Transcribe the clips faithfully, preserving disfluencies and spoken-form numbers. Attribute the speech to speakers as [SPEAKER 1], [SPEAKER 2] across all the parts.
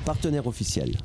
[SPEAKER 1] partenaire officiel.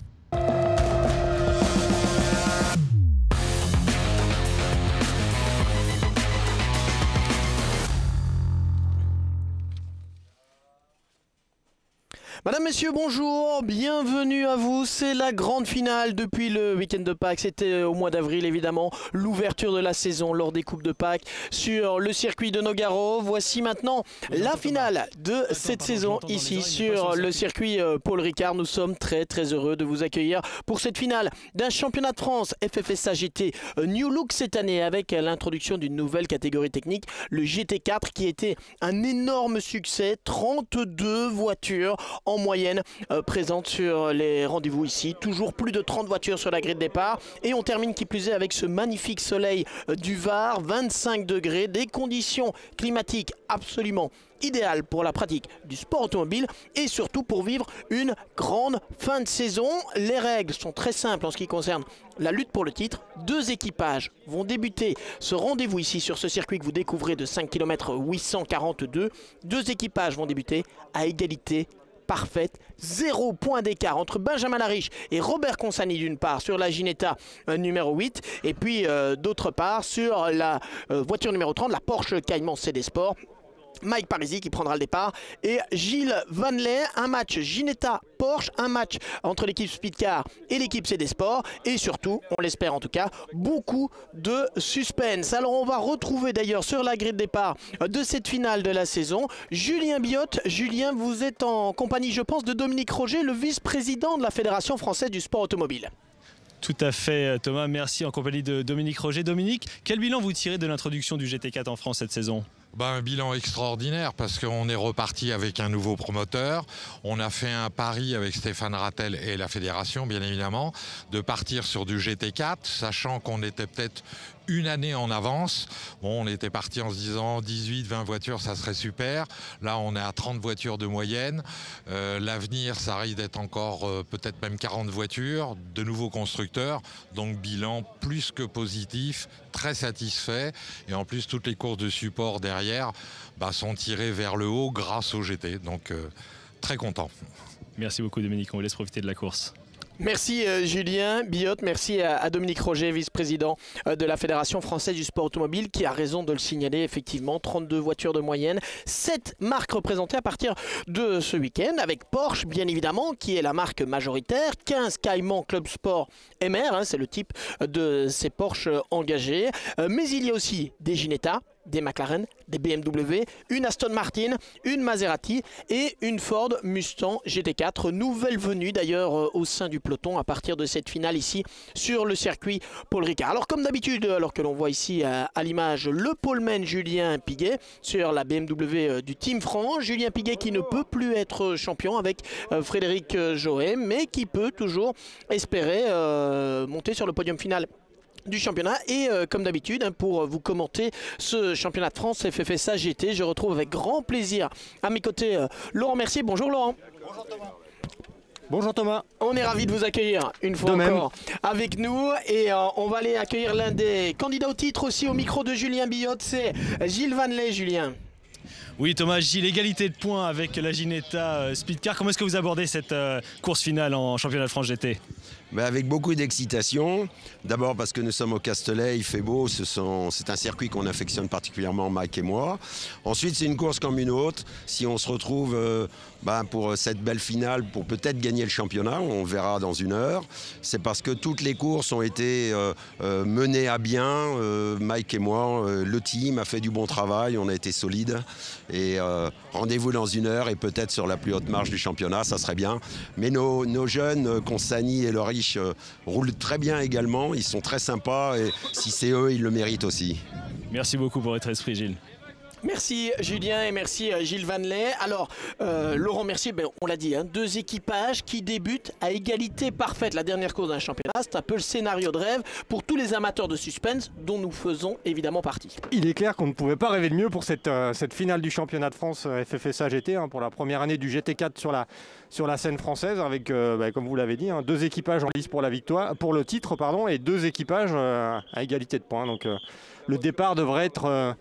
[SPEAKER 2] Madame, Messieurs, bonjour, bienvenue à vous. C'est la grande finale depuis le week-end de Pâques. C'était au mois d'avril, évidemment, l'ouverture de la saison lors des Coupes de Pâques sur le circuit de Nogaro. Voici maintenant la finale de cette saison ici sur le circuit Paul Ricard. Nous sommes très très heureux de vous accueillir pour cette finale d'un championnat de France F F S A G T New Look cette année avec l'introduction d'une nouvelle catégorie technique, le G T quatre, qui était un énorme succès. trente-deux voitures en moyenne euh, présente sur les rendez-vous ici. Toujours plus de trente voitures sur la grille de départ. Et on termine qui plus est avec ce magnifique soleil euh, du Var, vingt-cinq degrés, des conditions climatiques absolument idéales pour la pratique du sport automobile et surtout pour vivre une grande fin de saison. Les règles sont très simples en ce qui concerne la lutte pour le titre. Deux équipages vont débuter ce rendez-vous ici sur ce circuit que vous découvrez de cinq kilomètres huit cent quarante-deux. Deux équipages vont débuter à égalité parfaite, zéro point d'écart entre Benjamin Lariche et Robert Consani d'une part sur la Ginetta euh, numéro huit et puis euh, d'autre part sur la euh, voiture numéro trente, la Porsche Cayman C D Sport. Mike Parisi qui prendra le départ et Gilles Vanley. Un match Ginetta Porsche, un match entre l'équipe Speedcar et l'équipe C D Sport et surtout, on l'espère en tout cas, beaucoup de suspense. Alors on va retrouver d'ailleurs sur la grille de départ de cette finale de la saison Julien Biotte. Julien, vous êtes en compagnie, je pense, de Dominique Roger, le vice-président de la Fédération française du sport automobile.
[SPEAKER 3] Tout à fait Thomas, merci, en compagnie de Dominique Roger. Dominique, quel bilan vous tirez de l'introduction du G T quatre en France cette saison ?
[SPEAKER 4] Ben, un bilan extraordinaire parce qu'on est reparti avec un nouveau promoteur. On a fait un pari avec Stéphane Rattel et la fédération, bien évidemment, de partir sur du G T quatre, sachant qu'on était peut-être une année en avance. Bon, on était parti en se disant dix-huit vingt voitures, ça serait super. Là, on est à trente voitures de moyenne. Euh, L'avenir, ça risque d'être encore euh, peut-être même quarante voitures, de nouveaux constructeurs. Donc, bilan plus que positif, très satisfait. Et en plus, toutes les courses de support derrière bah, sont tirées vers le haut grâce au G T. Donc, euh, très content.
[SPEAKER 3] Merci beaucoup Dominique, on vous laisse profiter de la course.
[SPEAKER 2] Merci euh, Julien Biotte, merci à, à Dominique Roger, vice-président euh, de la Fédération française du sport automobile, qui a raison de le signaler, effectivement, trente-deux voitures de moyenne, sept marques représentées à partir de ce week-end, avec Porsche bien évidemment, qui est la marque majoritaire, quinze Cayman Club Sport M R, hein, c'est le type de ces Porsche engagés, euh, mais il y a aussi des Ginetta, des McLaren, des B M W, une Aston Martin, une Maserati et une Ford Mustang G T quatre, nouvelle venue d'ailleurs euh, au sein du peloton à partir de cette finale ici sur le circuit Paul Ricard. Alors comme d'habitude, alors que l'on voit ici euh, à l'image le poleman Julien Piguet sur la B M W euh, du Team France, Julien Piguet qui ne peut plus être champion avec euh, Frédéric euh, Joët, mais qui peut toujours espérer euh, monter sur le podium final du championnat. Et euh, comme d'habitude, hein, pour vous commenter ce championnat de France F F S A G T, je retrouve avec grand plaisir à mes côtés euh, Laurent Mercier. Bonjour Laurent.
[SPEAKER 5] Bonjour Thomas. Bonjour Thomas.
[SPEAKER 2] On est ravis de vous accueillir une fois
[SPEAKER 5] de
[SPEAKER 2] encore
[SPEAKER 5] même.
[SPEAKER 2] avec nous et euh, on va aller accueillir l'un des candidats au titre aussi au micro de Julien Biotte, c'est Gilles Vanley. Julien.
[SPEAKER 3] Oui Thomas, Gilles, égalité de points avec la Ginetta Speedcar. Comment est-ce que vous abordez cette euh, course finale en championnat de France G T ?
[SPEAKER 6] Ben avec beaucoup d'excitation. D'abord parce que nous sommes au Castellet, il fait beau, c'est un circuit qu'on affectionne particulièrement, Mike et moi. Ensuite, c'est une course comme une autre. Si on se retrouve euh, ben pour cette belle finale, pour peut-être gagner le championnat, on verra dans une heure, c'est parce que toutes les courses ont été euh, euh, menées à bien. Euh, Mike et moi, euh, le team a fait du bon travail, on a été solide. Et euh, rendez-vous dans une heure et peut-être sur la plus haute marche du championnat, ça serait bien. Mais nos, nos jeunes, Consani et Lariche, Euh, roulent très bien également, ils sont très sympas et si c'est eux, ils le méritent aussi.
[SPEAKER 3] Merci beaucoup pour votre esprit Gilles.
[SPEAKER 2] Merci Julien et merci Gilles Vanley. Alors euh, Laurent Mercier, ben, on l'a dit, hein, deux équipages qui débutent à égalité parfaite. La dernière course d'un championnat, c'est un peu le scénario de rêve pour tous les amateurs de suspense dont nous faisons évidemment partie.
[SPEAKER 5] Il est clair qu'on ne pouvait pas rêver de mieux pour cette, euh, cette finale du championnat de France euh, F F S A G T, hein, pour la première année du G T quatre sur la, sur la scène française, avec, euh, bah, comme vous l'avez dit, hein, deux équipages en lice pour, la victoire, pour le titre pardon, et deux équipages euh, à égalité de points. Donc euh, le départ devrait être... Euh,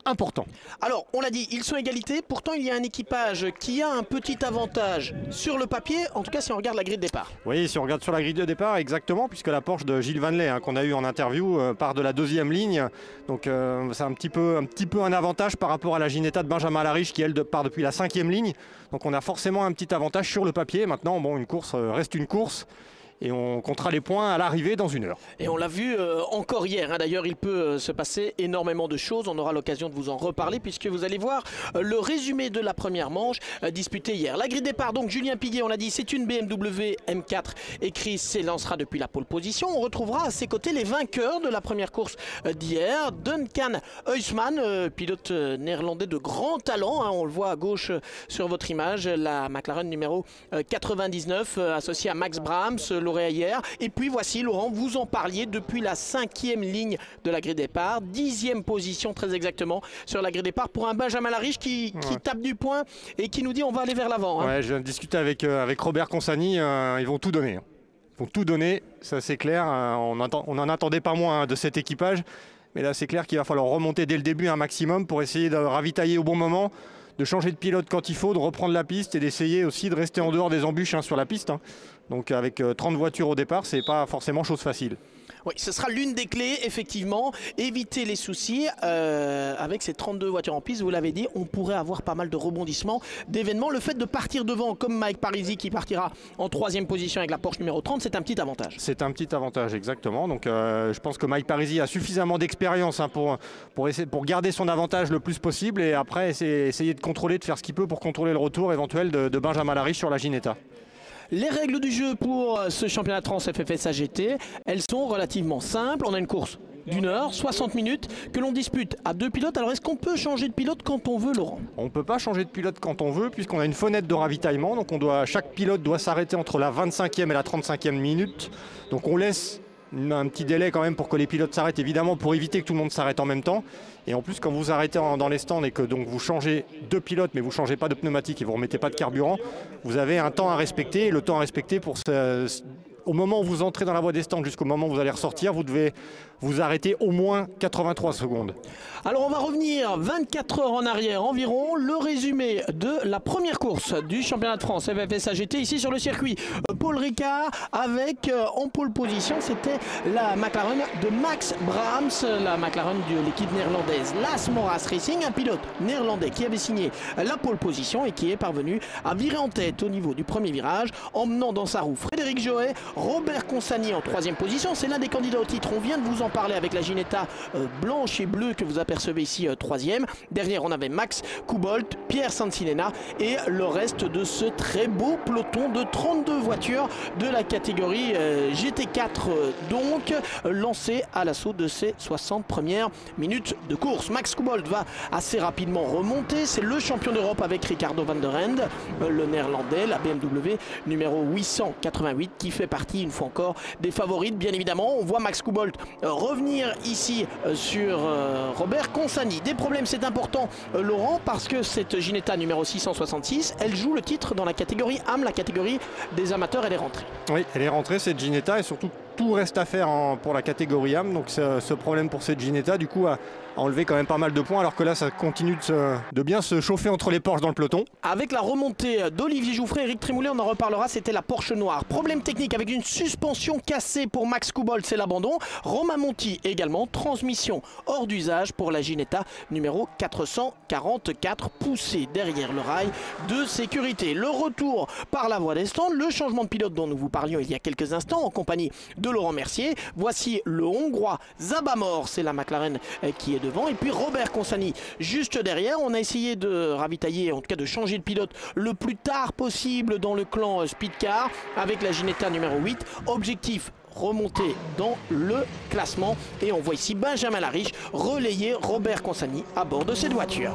[SPEAKER 5] important.
[SPEAKER 2] Alors, on l'a dit, ils sont égalité. Pourtant, il y a un équipage qui a un petit avantage sur le papier, en tout cas si on regarde la grille de départ.
[SPEAKER 5] Oui, si on regarde sur la grille de départ, exactement, puisque la Porsche de Gilles Vanley, hein, qu'on a eu en interview, euh, part de la deuxième ligne. Donc, euh, c'est un petit, peu, un petit peu un avantage par rapport à la Ginetta de Benjamin Lariche, qui, elle, de, part depuis la cinquième ligne. Donc, on a forcément un petit avantage sur le papier. Maintenant, bon, une course euh, reste une course. Et on comptera les points à l'arrivée dans une heure.
[SPEAKER 2] Et on l'a vu euh, encore hier, hein. D'ailleurs il peut euh, se passer énormément de choses, on aura l'occasion de vous en reparler puisque vous allez voir euh, le résumé de la première manche euh, disputée hier. La grille de départ, donc Julien Piguet, on l'a dit, c'est une B M W M quatre et Chris s'élancera depuis la pole position. On retrouvera à ses côtés les vainqueurs de la première course euh, d'hier, Duncan Huisman, euh, pilote euh, néerlandais de grand talent, hein. On le voit à gauche euh, sur votre image, la McLaren numéro euh, quatre-vingt-dix-neuf euh, associée à Max Brahms, le hier. Et puis voici, Laurent, vous en parliez depuis la cinquième ligne de la grille départ, dixième position très exactement sur la grille départ pour un Benjamin Lariche qui, qui ouais. tape du poing et qui nous dit on va aller vers l'avant. Hein.
[SPEAKER 5] Ouais, je viens de discuter avec, euh, avec Robert Consani, euh, ils vont tout donner. Ils vont tout donner, ça c'est clair, euh, on n'en attendait pas moins hein, de cet équipage, mais là c'est clair qu'il va falloir remonter dès le début un maximum pour essayer de ravitailler au bon moment, de changer de pilote quand il faut, de reprendre la piste et d'essayer aussi de rester en dehors des embûches hein, sur la piste. Hein. Donc avec euh, trente voitures au départ, c'est pas forcément chose facile.
[SPEAKER 2] Oui, ce sera l'une des clés, effectivement, éviter les soucis. Euh, avec ces trente-deux voitures en piste, vous l'avez dit, on pourrait avoir pas mal de rebondissements, d'événements. Le fait de partir devant, comme Mike Parisi qui partira en troisième position avec la Porsche numéro trente, c'est un petit avantage.
[SPEAKER 5] C'est un petit avantage, exactement. Donc euh, je pense que Mike Parisi a suffisamment d'expérience hein, pour, pour, essayer, pour garder son avantage le plus possible et après essayer, essayer de contrôler, de faire ce qu'il peut pour contrôler le retour éventuel de, de Benjamin Lariche sur la Ginetta.
[SPEAKER 2] Les règles du jeu pour ce championnat de France F F S A G T, elles sont relativement simples. On a une course d'une heure, soixante minutes, que l'on dispute à deux pilotes. Alors est-ce qu'on peut changer de pilote quand on veut, Laurent?
[SPEAKER 5] On ne peut pas changer de pilote quand on veut, puisqu'on a une fenêtre de ravitaillement. Donc on doit, chaque pilote doit s'arrêter entre la vingt-cinquième et la trente-cinquième minute. Donc on laisse un petit délai quand même pour que les pilotes s'arrêtent, évidemment, pour éviter que tout le monde s'arrête en même temps. Et en plus, quand vous arrêtez en, dans les stands et que donc vous changez de pilote, mais vous ne changez pas de pneumatique et vous ne remettez pas de carburant, vous avez un temps à respecter. Et le temps à respecter, pour ce, au moment où vous entrez dans la voie des stands jusqu'au moment où vous allez ressortir, vous devez vous arrêter au moins quatre-vingt-trois secondes.
[SPEAKER 2] Alors on va revenir vingt-quatre heures en arrière environ. Le résumé de la première course du championnat de France F F S A G T ici sur le circuit. Paul Ricard avec euh, en pole position, c'était la McLaren de Max Brahms, la McLaren de l'équipe néerlandaise Las Moras Racing, un pilote néerlandais qui avait signé la pole position et qui est parvenu à virer en tête au niveau du premier virage, emmenant dans sa roue Frédéric Joet, Robert Consani en troisième position. C'est l'un des candidats au titre, on vient de vous en parler avec la Ginetta euh, blanche et bleue que vous apercevez ici euh, troisième. Derrière on avait Max Coubolt, Pierre Sansilena et le reste de ce très beau peloton de trente-deux voitures de la catégorie euh, G T quatre euh, donc euh, lancé à l'assaut de ces soixante premières minutes de course. Max Coubolt va assez rapidement remonter, c'est le champion d'Europe avec Ricardo van der Ende, euh, le néerlandais, la B M W numéro huit cent quatre-vingt-huit qui fait partie une fois encore des favorites bien évidemment. On voit Max Coubolt euh, revenir ici euh, sur euh, Robert Consani. Des problèmes, c'est important euh, Laurent, parce que cette Ginetta numéro six cent soixante-six, elle joue le titre dans la catégorie A M, la catégorie des amateurs. Elle est rentrée.
[SPEAKER 5] Oui, elle est rentrée cette Ginetta et surtout tout reste à faire en, pour la catégorie A M. Donc ce, ce problème pour cette Ginetta du coup a, a enlevé quand même pas mal de points, alors que là ça continue de, se, de bien se chauffer entre les Porsche dans le peloton.
[SPEAKER 2] Avec la remontée d'Olivier Jouffret, Eric Trémoulet, on en reparlera, c'était la Porsche noire. Problème technique avec une suspension cassée pour Max Coubolt, c'est l'abandon. Romain Monti également, transmission hors d'usage pour la Ginetta numéro quatre cent quarante-quatre, poussée derrière le rail de sécurité. Le retour par la voie des stands, le changement de pilote dont nous vous parlions il y a quelques instants en compagnie de Laurent Mercier. Voici le Hongrois Zabamor, c'est la McLaren qui est devant, et puis Robert Consani juste derrière. On a essayé de ravitailler, en tout cas de changer de pilote le plus tard possible dans le clan Speedcar avec la Ginetta numéro huit. Objectif, remonter dans le classement, et on voit ici Benjamin Lariche relayer Robert Consani à bord de cette voiture.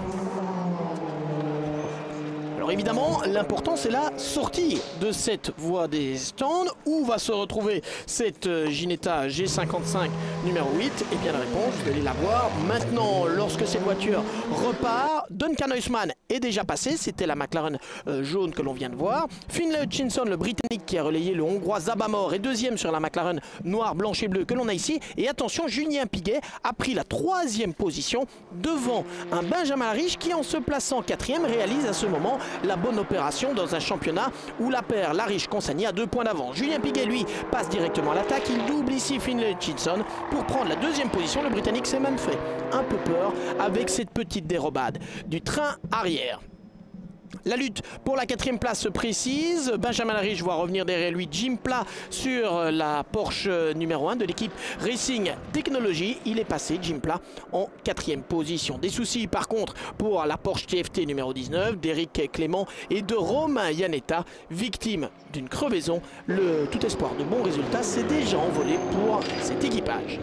[SPEAKER 2] Alors évidemment, l'important c'est la sortie de cette voie des stands. Où va se retrouver cette Ginetta G cinquante-cinq numéro huit? Et bien la réponse, vous allez la voir maintenant lorsque cette voiture repart. Duncan Huisman est déjà passé. C'était la McLaren euh, jaune que l'on vient de voir. Finlay Hutchinson, le Britannique qui a relayé le Hongrois Zabamor, est deuxième sur la McLaren noir, blanche et bleue que l'on a ici. Et attention, Julien Piguet a pris la troisième position devant un Benjamin Lariche qui, en se plaçant quatrième, réalise à ce moment la bonne opération dans un championnat où la paire Lariche-Consagny a deux points d'avance. Julien Piguet, lui, passe directement à l'attaque. Il double ici Finlay Hutchinson pour prendre la deuxième position. Le Britannique s'est même fait un peu peur avec cette petite dérobade du train arrière. La lutte pour la quatrième place se précise. Benjamin Lariche voit revenir derrière lui Jim Pla sur la Porsche numéro un de l'équipe Racing Technology. Il est passé, Jim Pla, en quatrième position. Des soucis par contre pour la Porsche T F T numéro dix-neuf d'Éric Clément et de Romain Iannetta, victime d'une crevaison. Le tout espoir de bons résultats s'est déjà envolé pour cet équipage.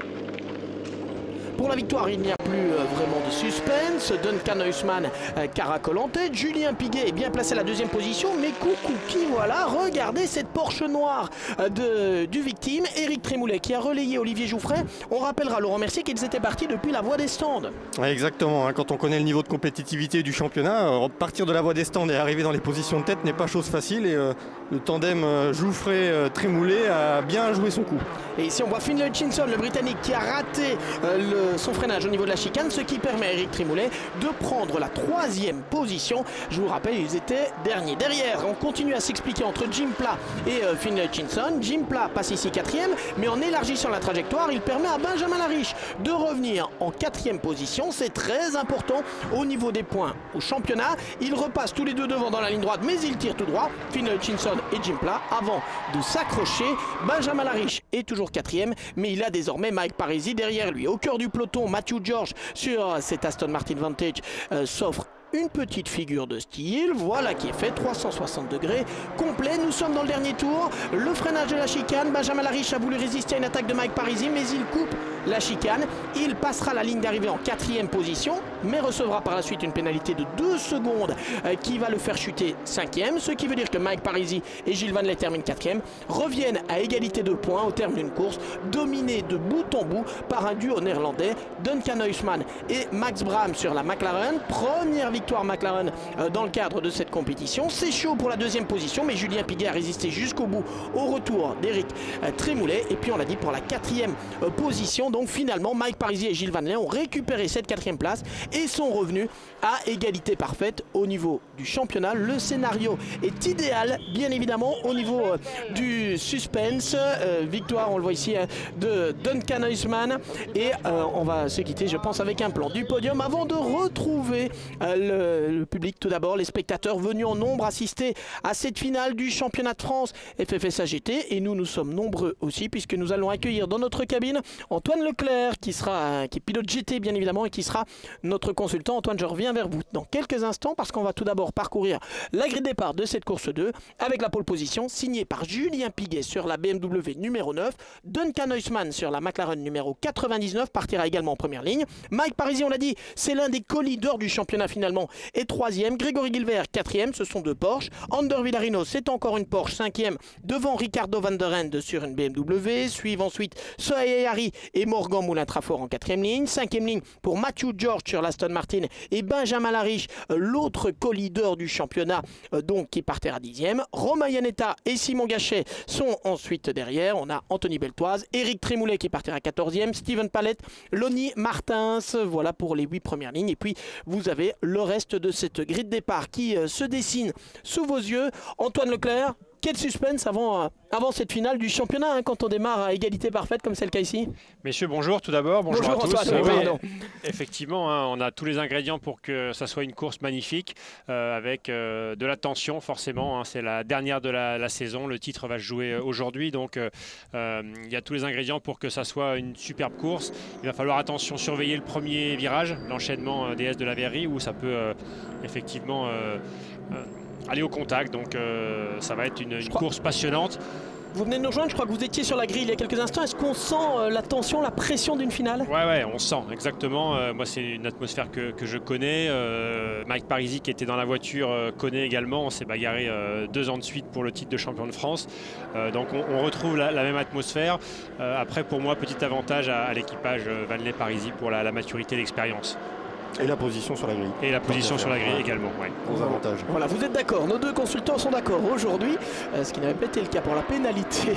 [SPEAKER 2] Pour la victoire, il n'y a plus euh, vraiment de suspense. Duncan Huisman euh, caracole en tête. Julien Piguet est bien placé à la deuxième position. Mais coucou qui voilà, regardez cette Porsche noire euh, de, du victime. Éric Trémoulet qui a relayé Olivier Jouffret. On rappellera Laurent Mercier qu'ils étaient partis depuis la voie des stands.
[SPEAKER 5] Ouais, exactement, hein, quand on connaît le niveau de compétitivité du championnat, euh, partir de la voie des stands et arriver dans les positions de tête n'est pas chose facile. Et euh, le tandem euh, Jouffret-Trémoulet a bien joué son coup.
[SPEAKER 2] Et ici on voit Finlay Hutchinson, le Britannique, qui a raté euh, le son freinage au niveau de la chicane, ce qui permet à Éric Trémoulet de prendre la troisième position. Je vous rappelle, ils étaient derniers. Derrière, on continue à s'expliquer entre Jim Pla et euh, Finlay Hutchinson. Jim Pla passe ici quatrième, mais en élargissant la trajectoire, il permet à Benjamin Lariche de revenir en quatrième position. C'est très important au niveau des points au championnat. Ils repassent tous les deux devant dans la ligne droite, mais ils tirent tout droit. Finlay Hutchinson et Jim Pla avant de s'accrocher. Benjamin Lariche est toujours quatrième, mais il a désormais Mike Parisi derrière lui. Au cœur du peloton, Matthew George sur cette Aston Martin Vantage euh, s'offre une petite figure de style, voilà qui est fait, trois cent soixante degrés complet. Nous sommes dans le dernier tour, le freinage de la chicane. Benjamin Lariche a voulu résister à une attaque de Mike Parisi, mais il coupe la chicane. Il passera la ligne d'arrivée en quatrième position, mais recevra par la suite une pénalité de deux secondes euh, qui va le faire chuter cinquième, ce qui veut dire que Mike Parisi et Gilles Vanley terminent quatrième, reviennent à égalité de points au terme d'une course dominée de bout en bout par un duo néerlandais, Duncan Huisman et Max Braham sur la McLaren. Première victoire McLaren euh, dans le cadre de cette compétition. C'est chaud pour la deuxième position, mais Julien Piguet a résisté jusqu'au bout au retour d'Éric euh, Trémoulet. Et puis on l'a dit, pour la quatrième euh, position, donc finalement Mike Parisi et Gilles Vanley ont récupéré cette quatrième place et sont revenus à égalité parfaite au niveau du championnat. Le scénario est idéal, bien évidemment, au niveau euh, du suspense. Euh, victoire, on le voit ici, hein, de Duncan Huisman. Et euh, on va se quitter, je pense, avec un plan du podium avant de retrouver euh, le, le public. Tout d'abord, les spectateurs venus en nombre assister à cette finale du championnat de France F F S A G T. Et nous, nous sommes nombreux aussi, puisque nous allons accueillir dans notre cabine Antoine Leclerc, qui sera, qui est pilote G T bien évidemment, et qui sera notre consultant. Antoine, je reviens vers vous dans quelques instants, parce qu'on va tout d'abord parcourir la grille de départ de cette course deux, avec la pole position signée par Julien Piguet sur la B M W numéro neuf. Duncan Huisman sur la McLaren numéro quatre-vingt-dix-neuf partira également en première ligne. Mike Parisi, on l'a dit, c'est l'un des co-leaders du championnat finalement, et troisième. Grégory Gilbert, quatrième, ce sont deux Porsche. Ander Villarino, c'est encore une Porsche, cinquième, devant Ricardo van der Ende sur une B M W. Suivent ensuite Sohail Hari et Morgan Moulin-Trafort en quatrième ligne. Cinquième ligne pour Matthew George sur l'Aston Martin et Benjamin Lariche, l'autre co-leader du championnat, donc qui partira dixième. Romain Iannetta et Simon Gachet sont ensuite derrière. On a Anthony Beltoise, Éric Trémoulet qui partira quatorzième, Steven Palette, Lonnie Martins, voilà pour les huit premières lignes. Et puis vous avez le reste de cette grille de départ qui euh, se dessine sous vos yeux. Antoine Leclerc, quel suspense avant, euh, avant cette finale du championnat, hein, quand on démarre à égalité parfaite comme c'est le cas ici.
[SPEAKER 1] Messieurs, bonjour tout d'abord. Bonjour,
[SPEAKER 2] bonjour
[SPEAKER 1] à tous.
[SPEAKER 2] Antoine,
[SPEAKER 1] oui,
[SPEAKER 2] pardon.
[SPEAKER 1] Effectivement, hein, on a tous les ingrédients pour que ça soit une course magnifique, euh, avec euh, de la tension forcément. Hein, c'est la dernière de la, la saison. Le titre va se jouer aujourd'hui. Donc euh, euh, il y a tous les ingrédients pour que ça soit une superbe course. Il va falloir, attention, surveiller le premier virage, l'enchaînement euh, D S de la Verrerie, où ça peut euh, effectivement... Euh, euh, aller au contact, donc euh, ça va être une, une course passionnante.
[SPEAKER 2] Vous venez de nous rejoindre, je crois que vous étiez sur la grille il y a quelques instants. Est-ce qu'on sent euh, la tension, la pression d'une finale?
[SPEAKER 1] Ouais, ouais, on sent, exactement. Euh, moi, c'est une atmosphère que, que je connais. Euh, Mike Parisi, qui était dans la voiture, euh, connaît également. On s'est bagarré euh, deux ans de suite pour le titre de champion de France. Euh, donc, on, on retrouve la, la même atmosphère. Euh, après, pour moi, petit avantage à, à l'équipage euh, Vanley Parisi pour la, la maturité et l'expérience.
[SPEAKER 5] Et la position sur la grille.
[SPEAKER 1] Et la position sur la grille ouais. également. Ouais.
[SPEAKER 5] Aux avantages.
[SPEAKER 2] Voilà, vous êtes d'accord. Nos deux consultants sont d'accord aujourd'hui, euh, ce qui n'avait pas été le cas pour la pénalité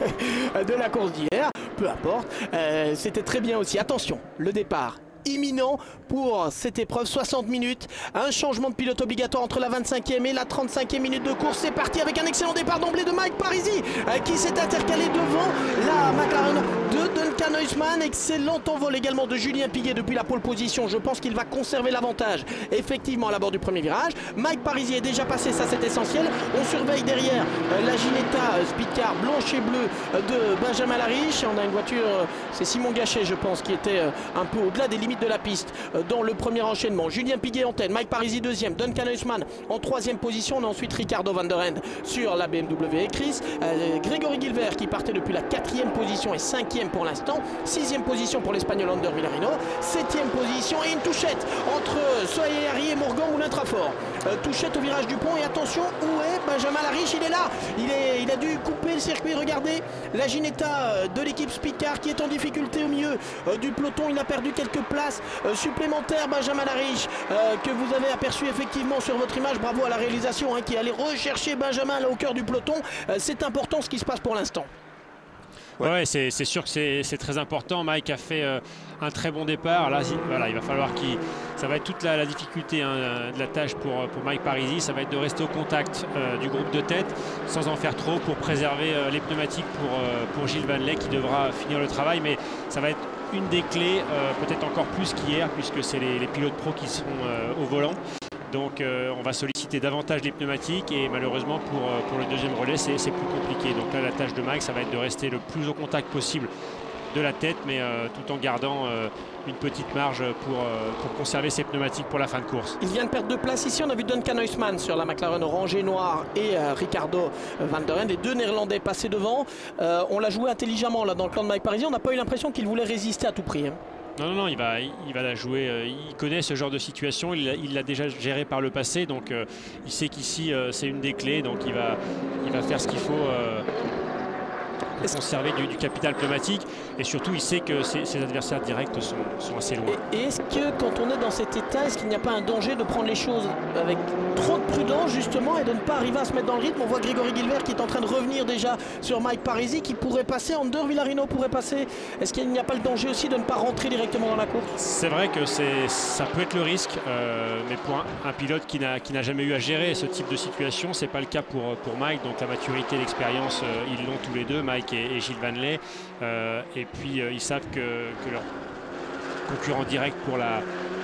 [SPEAKER 2] de la course d'hier. Peu importe. Euh, C'était très bien aussi. Attention, le départ imminent pour cette épreuve, soixante minutes, un changement de pilote obligatoire entre la vingt-cinquième et la trente-cinquième minute de course. C'est parti avec un excellent départ d'emblée de Mike Parisi euh, qui s'est intercalé devant la McLaren de Duncan Huisman. Excellent envol également de Julien Piguet depuis la pole position. Je pense qu'il va conserver l'avantage effectivement à la bord du premier virage. Mike Parisi est déjà passé, ça c'est essentiel. On surveille derrière euh, la Ginetta euh, Speedcar blanche et bleue euh, de Benjamin Lariche. On a une voiture, euh, c'est Simon Gachet je pense, qui était euh, un peu au-delà des limites de la piste euh, dans le premier enchaînement. Julien Piguet en tête, Mike Parisi deuxième, Duncan Huisman en troisième position. On a ensuite Ricardo Van Der End sur la B M W et Chris. Euh, Grégory Gilbert qui partait depuis la quatrième position et cinquième pour l'instant. Sixième position pour l'Espagnol Ander Villarino. Septième position et une touchette entre Sohail Harry et Morgan Moulin-Trafort. Euh, touchette au virage du pont et attention, où est Benjamin Lariche? Il est là, il, est, il a dû couper le circuit. Regardez la Ginetta de l'équipe Speedcar qui est en difficulté au milieu euh, du peloton. Il a perdu quelques places euh, supplémentaires. Benjamin Lariche euh, que vous avez aperçu effectivement sur votre image. Bravo à la réalisation hein, qui est allé rechercher Benjamin là au cœur du peloton. Euh, c'est important ce qui se passe pour l'instant.
[SPEAKER 1] Ouais, ouais c'est sûr que c'est très important. Mike a fait euh, un très bon départ. Là, voilà, il va falloir qu'il... Ça va être toute la, la difficulté hein, de la tâche pour, pour Mike Parisi. Ça va être de rester au contact euh, du groupe de tête sans en faire trop pour préserver euh, les pneumatiques pour, euh, pour Gilles Vanley qui devra finir le travail. Mais ça va être une des clés, euh, peut-être encore plus qu'hier, puisque c'est les, les pilotes pros qui seront euh, au volant. Donc euh, on va solliciter davantage les pneumatiques et malheureusement pour, euh, pour le deuxième relais c'est plus compliqué. Donc là la tâche de Mike ça va être de rester le plus au contact possible de la tête mais euh, tout en gardant euh, une petite marge pour, euh, pour conserver ses pneumatiques pour la fin de course.
[SPEAKER 2] Il vient de perdre deux places ici. On a vu Duncan Huisman sur la McLaren orange et noir et euh, Ricardo Van Der End, les deux Néerlandais passés devant. Euh, on l'a joué intelligemment là dans le clan de Mike Parisi. On n'a pas eu l'impression qu'il voulait résister à tout prix. Hein.
[SPEAKER 1] Non, non, non, il va, il va la jouer. Euh, il connaît ce genre de situation. Il l'a déjà géré par le passé. Donc, euh, il sait qu'ici, euh, c'est une des clés. Donc, il va, il va faire ce qu'il faut euh, pour conserver du, du capital pneumatique. Et surtout, il sait que ses, ses adversaires directs sont, sont assez loin.
[SPEAKER 2] Et, et est-ce que, quand on est dans cet état, est-ce qu'il n'y a pas un danger de prendre les choses avec trop de prudence, justement, et de ne pas arriver à se mettre dans le rythme? On voit Grégory Gilbert qui est en train de revenir déjà sur Mike Parisi, qui pourrait passer. Ander Villarino pourrait passer. Est-ce qu'il n'y a pas le danger aussi de ne pas rentrer directement dans la course?
[SPEAKER 1] C'est vrai que ça peut être le risque, euh, mais pour un, un pilote qui n'a jamais eu à gérer ce type de situation, c'est pas le cas pour, pour Mike. Donc la maturité, l'expérience, euh, ils l'ont tous les deux, Mike et, et Gilles Vanley. Euh, et puis euh, ils savent que, que leur concurrent direct pour, la,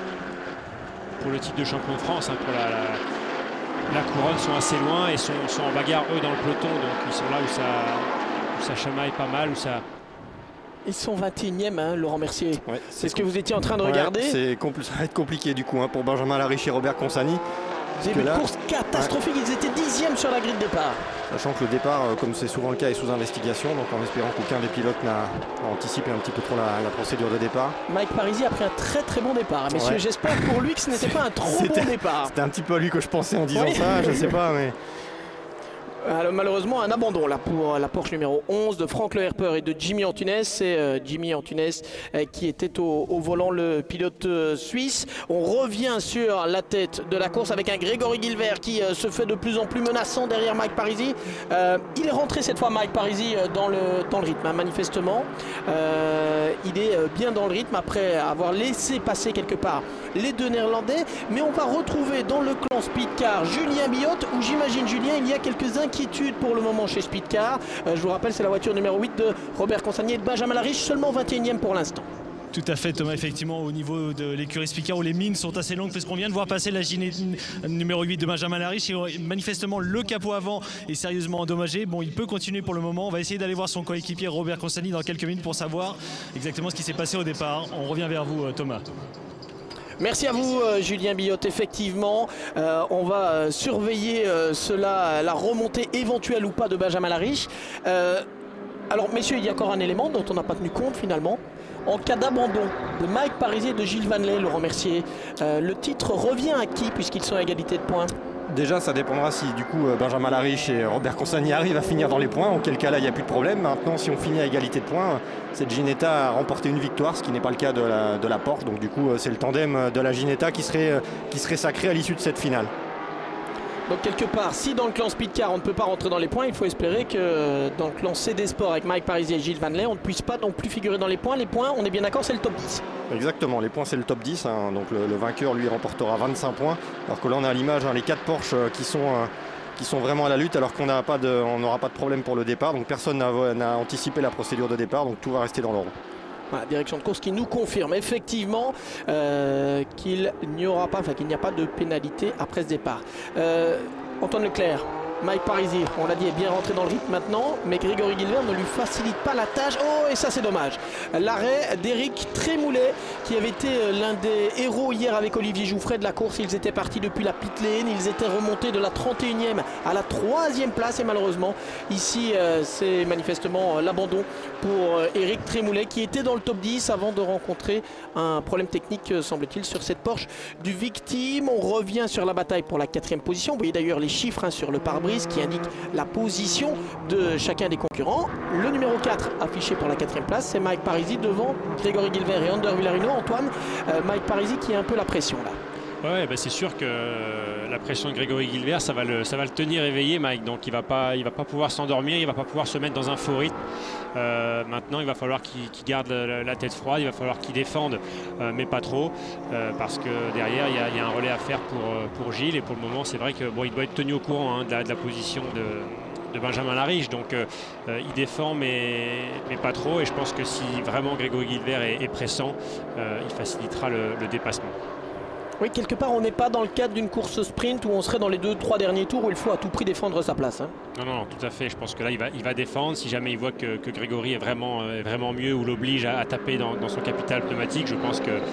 [SPEAKER 1] pour le titre de champion de France, hein, pour la, la, la couronne, sont assez loin et sont, sont en bagarre eux dans le peloton. Donc ils sont là où ça, où ça chamaille pas mal, où ça...
[SPEAKER 2] Ils sont vingt et unième, hein, Laurent Mercier.
[SPEAKER 5] Ouais,
[SPEAKER 2] c'est ce que vous étiez en train de ouais, regarder.
[SPEAKER 5] Ça va être compliqué du coup hein, pour Benjamin Lariche et Robert Consani.
[SPEAKER 2] J'ai vu une course catastrophique, ouais. Ils étaient dixièmes sur la grille de départ.
[SPEAKER 5] Sachant que le départ, comme c'est souvent le cas, est sous investigation, donc en espérant qu'aucun des pilotes n'a anticipé un petit peu trop la, la procédure de départ.
[SPEAKER 2] Mike Parisi a pris un très très bon départ. Messieurs, ouais. J'espère pour lui que ce n'était pas un trop bon départ.
[SPEAKER 5] C'était un petit peu à lui que je pensais en disant oui. ça, je sais pas, mais...
[SPEAKER 2] Alors, malheureusement, un abandon là pour la Porsche numéro onze de Franck Le Herper et de Jimmy Antunes. C'est euh, Jimmy Antunes euh, qui était au, au volant, le pilote euh, suisse. On revient sur la tête de la course avec un Grégory Gilbert qui euh, se fait de plus en plus menaçant derrière Mike Parisi. Euh, il est rentré cette fois, Mike Parisi, euh, dans, le, dans le rythme, hein, manifestement. Euh, il est euh, bien dans le rythme après avoir laissé passer quelque part les deux Néerlandais. Mais on va retrouver dans le clan Speedcar Julien Biot, où j'imagine, Julien, il y a quelques inquiétudes pour le moment chez Speedcar. Euh, je vous rappelle, c'est la voiture numéro huit de Robert Consani et de Benjamin Lariche, seulement vingt et unième pour l'instant.
[SPEAKER 3] Tout à fait, Thomas, effectivement, au niveau de l'écurie Speedcar où les mines sont assez longues, parce qu'on vient de voir passer la Ginetta numéro huit de Benjamin Lariche et manifestement le capot avant est sérieusement endommagé. Bon, il peut continuer pour le moment. On va essayer d'aller voir son coéquipier Robert Consani dans quelques minutes pour savoir exactement ce qui s'est passé au départ. On revient vers vous, Thomas.
[SPEAKER 2] Merci à vous, euh, Julien Biot. Effectivement, euh, on va euh, surveiller euh, cela, la remontée éventuelle ou pas de Benjamin Lariche. Euh, alors, messieurs, il y a encore un élément dont on n'a pas tenu compte finalement. En cas d'abandon de Mike Parisi et de Gilles Vanley, Laurent Mercier, euh, le titre revient à qui puisqu'ils sont à égalité de points?
[SPEAKER 5] Déjà, ça dépendra si du coup Benjamin Lariche et Robert Consani arrivent à finir dans les points, auquel cas là il n'y a plus de problème. Maintenant, si on finit à égalité de points, cette Ginetta a remporté une victoire, ce qui n'est pas le cas de la, de la Porte. Donc du coup, c'est le tandem de la Ginetta qui serait, qui serait sacré à l'issue de cette finale.
[SPEAKER 2] Donc quelque part, si dans le clan Speedcar on ne peut pas rentrer dans les points, il faut espérer que dans le clan C D Sport avec Mike Parisi et Gilles Vanley, on ne puisse pas non plus figurer dans les points. Les points, on est bien d'accord, c'est le top dix.
[SPEAKER 5] Exactement, les points c'est le top dix, hein. Donc le, le vainqueur lui remportera vingt-cinq points. Alors que là on a à l'image hein, les quatre Porsche euh, qui, sont, euh, qui sont vraiment à la lutte alors qu'on n'aura pas, pas de problème pour le départ. Donc personne n'a anticipé la procédure de départ, donc tout va rester dans l'ordre.
[SPEAKER 2] Voilà, direction de course qui nous confirme effectivement euh, qu'il n'y aura pas, enfin qu'il n'y a pas de pénalité après ce départ. Euh, Antoine Leclerc, Mike Parisi, on l'a dit, est bien rentré dans le rythme maintenant, mais Grégory Guilbert ne lui facilite pas la tâche. Oh, et ça c'est dommage. L'arrêt d'Éric Trémoulet, qui avait été l'un des héros hier avec Olivier Jouffret de la course. Ils étaient partis depuis la pit lane, ils étaient remontés de la trente et unième à la troisième place, et malheureusement, ici, euh, c'est manifestement euh, l'abandon pour euh, Éric Trémoulet, qui était dans le top dix avant de rencontrer un problème technique, euh, semble-t-il, sur cette Porsche du victime. On revient sur la bataille pour la quatrième position. Vous voyez d'ailleurs les chiffres hein, sur le pare-brise qui indique la position de chacun des concurrents. Le numéro quatre affiché pour la quatrième place, c'est Mike Parisi devant Grégory Guilbert et Ander Villarino. Antoine, euh, Mike Parisi qui a un peu la pression là.
[SPEAKER 1] Ouais, bah c'est sûr que la pression de Grégory Guilbert, ça va le, ça va le tenir éveillé, Mike. Donc il va pas, il va pas pouvoir s'endormir, il va pas pouvoir se mettre dans un faux rythme. Euh, maintenant, il va falloir qu'il qu'il garde la, la tête froide, il va falloir qu'il défende, euh, mais pas trop, euh, parce que derrière il y, a, il y a un relais à faire pour, pour Gilles. Et pour le moment, c'est vrai que bon, il doit être tenu au courant hein, de, la, de la position de, de Benjamin Lariche. Donc euh, il défend, mais, mais pas trop. Et je pense que si vraiment Grégory Guilbert est, est pressant, euh, il facilitera le, le dépassement.
[SPEAKER 2] Oui, quelque part, on n'est pas dans le cadre d'une course sprint où on serait dans les deux, trois derniers tours où il faut à tout prix défendre sa place. Hein.
[SPEAKER 1] Non, non, tout à fait. Je pense que là, il va, il va défendre. Si jamais il voit que, que Grégory est vraiment, est vraiment mieux ou l'oblige à, à taper dans, dans son capital pneumatique, je pense qu'il euh,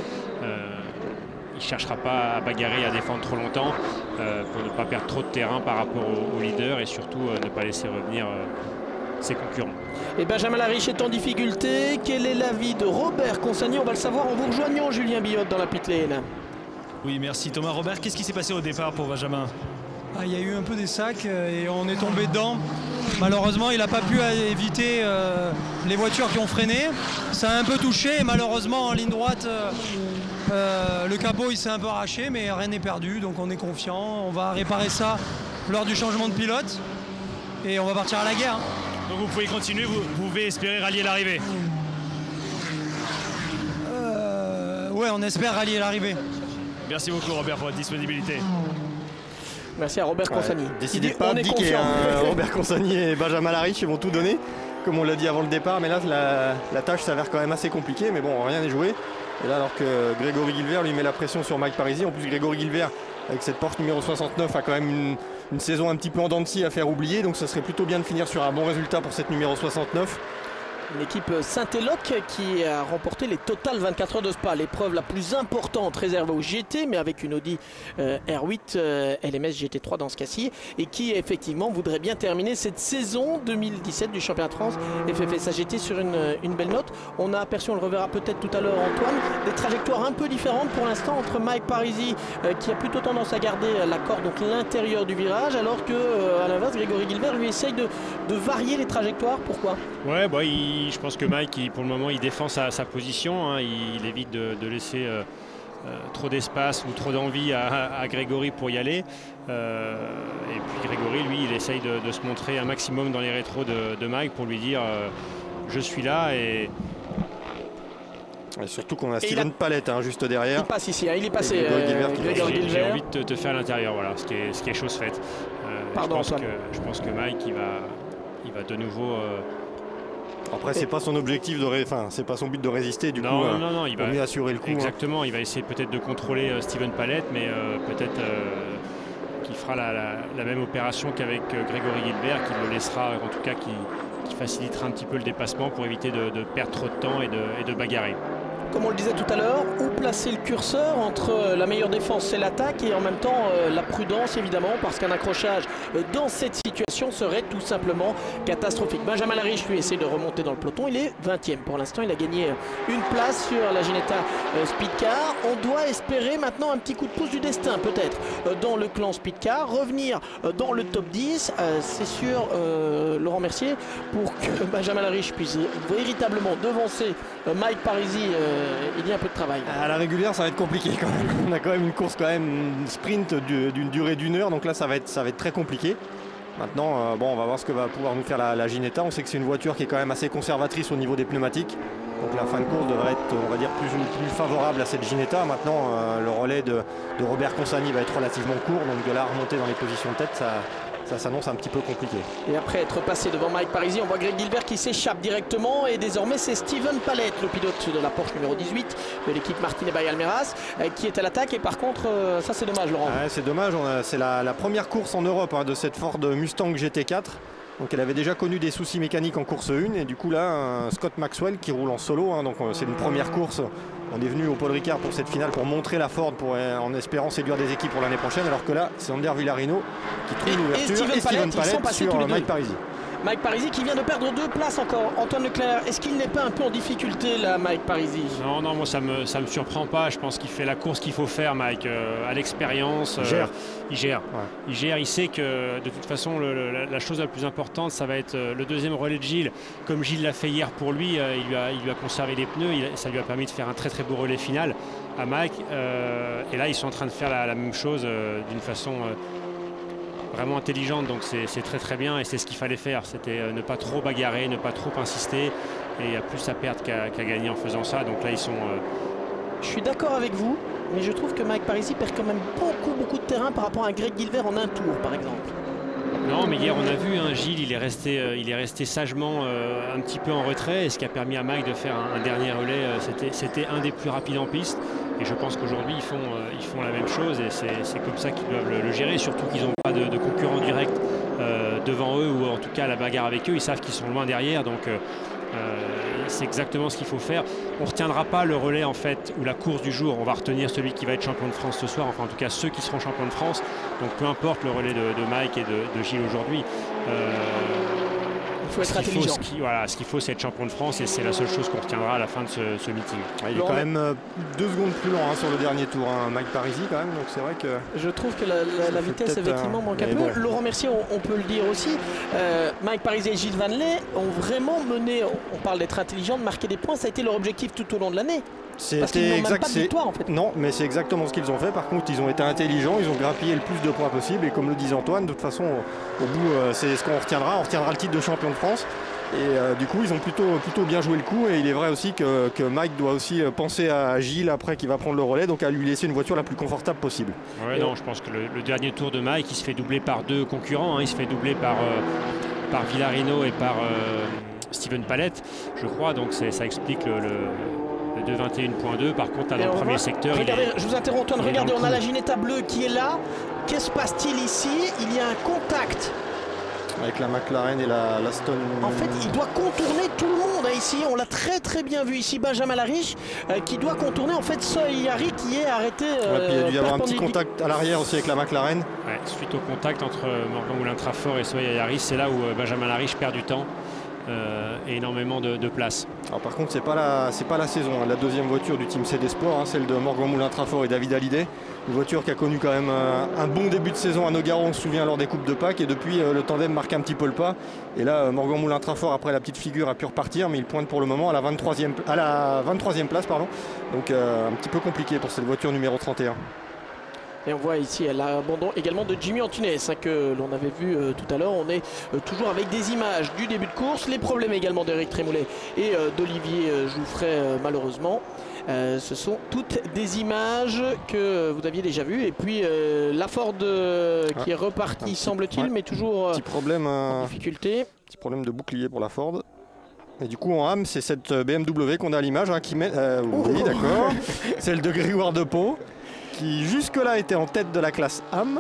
[SPEAKER 1] ne cherchera pas à bagarrer, à défendre trop longtemps euh, pour ne pas perdre trop de terrain par rapport au, au leader et surtout euh, ne pas laisser revenir euh, ses concurrents.
[SPEAKER 2] Et Benjamin Lariche est en difficulté. Quel est l'avis de Robert Consani? On va le savoir en vous rejoignant, Julien Billotte, dans la pit lane.
[SPEAKER 3] Oui, merci Thomas. Robert, qu'est-ce qui s'est passé au départ pour Benjamin?
[SPEAKER 7] Ah, il y a eu un peu des sacs et on est tombé dedans. Malheureusement, il n'a pas pu éviter euh, les voitures qui ont freiné. Ça a un peu touché et malheureusement, en ligne droite, euh, euh, le capot il s'est un peu arraché, mais rien n'est perdu. Donc on est confiant. On va réparer ça lors du changement de pilote et on va partir à la guerre.
[SPEAKER 3] Donc vous pouvez continuer, vous, vous pouvez espérer rallier l'arrivée.
[SPEAKER 7] euh, Ouais, on espère rallier l'arrivée.
[SPEAKER 3] Merci beaucoup Robert pour votre disponibilité.
[SPEAKER 2] Merci à Robert Consani.
[SPEAKER 5] Ouais, décidez pas de dire hein, Robert Consani et Benjamin Lariche ils vont tout donner, comme on l'a dit avant le départ, mais là la, la tâche s'avère quand même assez compliquée, mais bon, rien n'est joué. Et là, alors que Grégory Guilbert lui met la pression sur Mike Parisi, en plus Grégory Guilbert avec cette Porsche numéro soixante-neuf a quand même une, une saison un petit peu en dents de scie à faire oublier, donc ça serait plutôt bien de finir sur un bon résultat pour cette numéro soixante-neuf.
[SPEAKER 2] Une équipe Saint-Éloque qui a remporté les Total vingt-quatre heures de Spa, l'épreuve la plus importante réservée au G T, mais avec une Audi euh, R huit euh, L M S G T trois dans ce cas-ci, et qui effectivement voudrait bien terminer cette saison deux mille dix-sept du championnat de France F F S A G T sur une, une belle note. On a aperçu, on le reverra peut-être tout à l'heure Antoine, des trajectoires un peu différentes pour l'instant entre Mike Parisi euh, qui a plutôt tendance à garder la corde, donc l'intérieur du virage, alors que euh, à l'inverse Grégory Guilbert lui essaye de, de varier les trajectoires. Pourquoi?
[SPEAKER 1] Ouais, bah, il je pense que Mike, il, pour le moment, il défend sa, sa position. Hein, il, il évite de, de laisser euh, euh, trop d'espace ou trop d'envie à, à Grégory pour y aller. Euh, et puis Grégory, lui, il essaye de, de se montrer un maximum dans les rétros de, de Mike pour lui dire euh, je suis là. Et,
[SPEAKER 5] et surtout qu'on a et Steven a... Palette hein, juste derrière.
[SPEAKER 2] Il passe ici, hein, il est passé.
[SPEAKER 5] Grégory Guilbert, euh,
[SPEAKER 2] Grégory
[SPEAKER 1] J'ai
[SPEAKER 2] Guilbert.
[SPEAKER 1] envie de te, te faire à l'intérieur, voilà, ce qui est, ce qui est chose faite. Euh,
[SPEAKER 2] Pardon,
[SPEAKER 1] je, pense que, je pense que Mike, il va, il va de nouveau. Euh,
[SPEAKER 5] Après, c'est pas son objectif de, ré... enfin, c'est pas son but de résister. Du
[SPEAKER 1] non,
[SPEAKER 5] coup,
[SPEAKER 1] non,
[SPEAKER 5] euh,
[SPEAKER 1] non, non, il va
[SPEAKER 5] mieux assurer le coup.
[SPEAKER 1] Exactement,
[SPEAKER 5] hein.
[SPEAKER 1] Il va essayer peut-être de contrôler euh, Steven Palette, mais euh, peut-être euh, qu'il fera la, la, la même opération qu'avec euh, Grégory Guilbert, qui le laissera, en tout cas, qui, qui facilitera un petit peu le dépassement pour éviter de, de perdre trop de temps et de, et de bagarrer.
[SPEAKER 2] comme on le disait tout à l'heure, où placer le curseur entre la meilleure défense, c'est l'attaque, et en même temps euh, la prudence évidemment, parce qu'un accrochage euh, dans cette situation serait tout simplement catastrophique. Benjamin Lariche, lui, essaie de remonter dans le peloton. Il est vingtième pour l'instant. Il a gagné une place sur la Ginetta euh, Speedcar. On doit espérer maintenant un petit coup de pouce du destin, peut-être, euh, dans le clan Speedcar. Revenir euh, dans le top dix, euh, c'est sûr, euh, Laurent Mercier, pour que Benjamin Lariche puisse véritablement devancer euh, Mike Parisi. Euh, il y a un peu de travail.
[SPEAKER 5] À la régulière, ça va être compliqué quand même. On a quand même une course, quand même, une sprint d'une durée d'une heure. Donc là, ça va être, ça va être très compliqué. Maintenant, euh, bon, on va voir ce que va pouvoir nous faire la, la Ginetta. On sait que c'est une voiture qui est quand même assez conservatrice au niveau des pneumatiques. Donc la fin de course devrait être, on va dire, plus, plus favorable à cette Ginetta. Maintenant, euh, le relais de, de Robert Consani va être relativement court. Donc de là à remonter dans les positions de tête, ça, ça s'annonce un petit peu compliqué.
[SPEAKER 2] Et après être passé devant Mike Parisi, on voit Greg Gilbert qui s'échappe directement. Et désormais, c'est Steven Palette, le pilote de la Porsche numéro dix-huit de l'équipe Martinez by Almeras, euh, qui est à l'attaque. Et par contre, euh, ça c'est dommage, Laurent.
[SPEAKER 5] Ouais, c'est dommage. C'est la, la première course en Europe hein, de cette Ford Mustang G T quatre. Donc elle avait déjà connu des soucis mécaniques en course un. Et du coup là, un Scott Maxwell qui roule en solo. Hein, donc c'est une première course. On est venu au Paul Ricard pour cette finale pour montrer la Ford pour, en espérant séduire des équipes pour l'année prochaine. Alors que là, c'est Ander Villarino qui trouve l'ouverture.
[SPEAKER 2] Et Steven
[SPEAKER 5] et Steven
[SPEAKER 2] Palette,
[SPEAKER 5] Palette sur Mike Parisi.
[SPEAKER 2] Mike Parisi qui vient de perdre deux places encore. Antoine Leclerc, est-ce qu'il n'est pas un peu en difficulté là, Mike Parisi?
[SPEAKER 1] Non, non, moi ça me, ça me surprend pas. Je pense qu'il fait la course qu'il faut faire, Mike, euh, à l'expérience.
[SPEAKER 5] Il gère.
[SPEAKER 1] Euh, il gère. Ouais. Il gère. Il sait que de toute façon, le, le, la, la chose la plus importante, ça va être euh, le deuxième relais de Gilles. Comme Gilles l'a fait hier pour lui, euh, il, lui a, il lui a conservé les pneus. Il, ça lui a permis de faire un très très beau relais final à Mike. Euh, et là, ils sont en train de faire la, la même chose euh, d'une façon Euh, vraiment intelligente, donc c'est très très bien et c'est ce qu'il fallait faire, c'était euh, ne pas trop bagarrer, ne pas trop insister, et il y a plus à perdre qu'à qu'à gagner en faisant ça. Donc là ils sont euh...
[SPEAKER 2] je suis d'accord avec vous, mais je trouve que Mike Parisi perd quand même beaucoup beaucoup de terrain par rapport à Greg Gilbert en un tour par exemple.
[SPEAKER 1] Non, mais hier on a vu, hein, Gilles il est resté, euh, il est resté sagement euh, un petit peu en retrait, et ce qui a permis à Mike de faire un, un dernier relais, euh, c'était un des plus rapides en piste. Et je pense qu'aujourd'hui ils font, euh, ils font la même chose, et c'est comme ça qu'ils doivent le, le gérer, surtout qu'ils n'ont pas de, de concurrents directs euh, devant eux, ou en tout cas à la bagarre avec eux. Ils savent qu'ils sont loin derrière, donc euh, euh, c'est exactement ce qu'il faut faire. On ne retiendra pas le relais en fait, ou la course du jour, on va retenir celui qui va être champion de France ce soir, enfin en tout cas ceux qui seront champions de France. Donc peu importe le relais de, de Mike et de, de Gilles aujourd'hui. Euh,
[SPEAKER 2] Il faut être intelligent.
[SPEAKER 1] Faut, ce qu'il voilà, ce qu'il faut, c'est être champion de France, et c'est la seule chose qu'on retiendra à la fin de ce, ce meeting.
[SPEAKER 5] Ouais, il est quand même euh, deux secondes plus lent hein, sur le dernier tour, hein, Mike Parisi quand même, donc c'est vrai que...
[SPEAKER 2] Je trouve que la, la, la vitesse effectivement un... manque un peu. Bon. Laurent Mercier, on, on peut le dire aussi, euh, Mike Parisi et Gilles Vanley ont vraiment mené, on parle d'être intelligent, de marquer des points, ça a été leur objectif tout au long de l'année. Parce qu'ils n'ont même pas de victoire en fait.
[SPEAKER 5] Non, mais c'est exactement ce qu'ils ont fait. Par contre, ils ont été intelligents, ils ont grappillé le plus de points possible. Et comme le disait Antoine, de toute façon, au, au bout, euh, c'est ce qu'on retiendra. On retiendra le titre de champion de France. Et euh, du coup, ils ont plutôt, plutôt bien joué le coup. Et il est vrai aussi que, que Mike doit aussi penser à Gilles après qui va prendre le relais, donc à lui laisser une voiture la plus confortable possible.
[SPEAKER 1] Ouais, non, je pense que le, le dernier tour de Mike, il se fait doubler par deux concurrents. Hein. Il se fait doubler par, euh, par Villarino et par euh, Steven Palette, je crois. Donc ça explique le... le... le deux vingt et un point deux. Par contre, là, dans le premier secteur,
[SPEAKER 2] regardez,
[SPEAKER 1] il est,
[SPEAKER 2] je vous interromps Antoine, regardez, on a la Ginetta bleue qui est là. Qu'est-ce qui se passe-t-il ici? Il y a un contact
[SPEAKER 5] avec la McLaren et la, la Stone.
[SPEAKER 2] En fait, il doit contourner tout le monde hein, ici. On l'a très très bien vu ici, Benjamin Lariche euh, qui doit contourner en fait Soyari qui est arrêté. Euh,
[SPEAKER 5] ouais, puis il y a dû y avoir un petit contact à l'arrière aussi avec la McLaren.
[SPEAKER 1] Ouais, suite au contact entre Morgan Moulin-Trafort et Soyari, c'est là où euh, Benjamin Lariche perd du temps. Euh, et énormément de, de place.
[SPEAKER 5] Alors par contre c'est pas la c'est pas la saison hein. La deuxième voiture du team C D Sport hein, celle de Morgan Moulin-Trafort et David Hallyday, une voiture qui a connu quand même un, un bon début de saison à Nogaro, on se souvient, lors des coupes de Pâques, et depuis euh, le tandem marque un petit peu le pas, et là euh, Morgan Moulin-Trafort après la petite figure a pu repartir, mais il pointe pour le moment à la vingt-troisième, à la vingt-troisième place pardon. Donc euh, un petit peu compliqué pour cette voiture numéro trente et un.
[SPEAKER 2] Et on voit ici l'abandon également de Jimmy Antunes hein, que l'on avait vu euh, tout à l'heure. On est euh, toujours avec des images du début de course, les problèmes également d'Éric Trémoulet et euh, d'Olivier euh, Jouffret euh, malheureusement. Euh, ce sont toutes des images que vous aviez déjà vues. Et puis euh, la Ford euh, ah, qui est repartie semble-t-il, ouais. mais toujours euh,
[SPEAKER 5] petit problème,
[SPEAKER 2] en difficulté.
[SPEAKER 5] Petit problème de bouclier pour la Ford. Et du coup en rame, c'est cette B M W qu'on a à l'image hein, qui met... Euh, oui, d'accord. Celle de Grégoire de Pau, qui jusque-là était en tête de la classe A M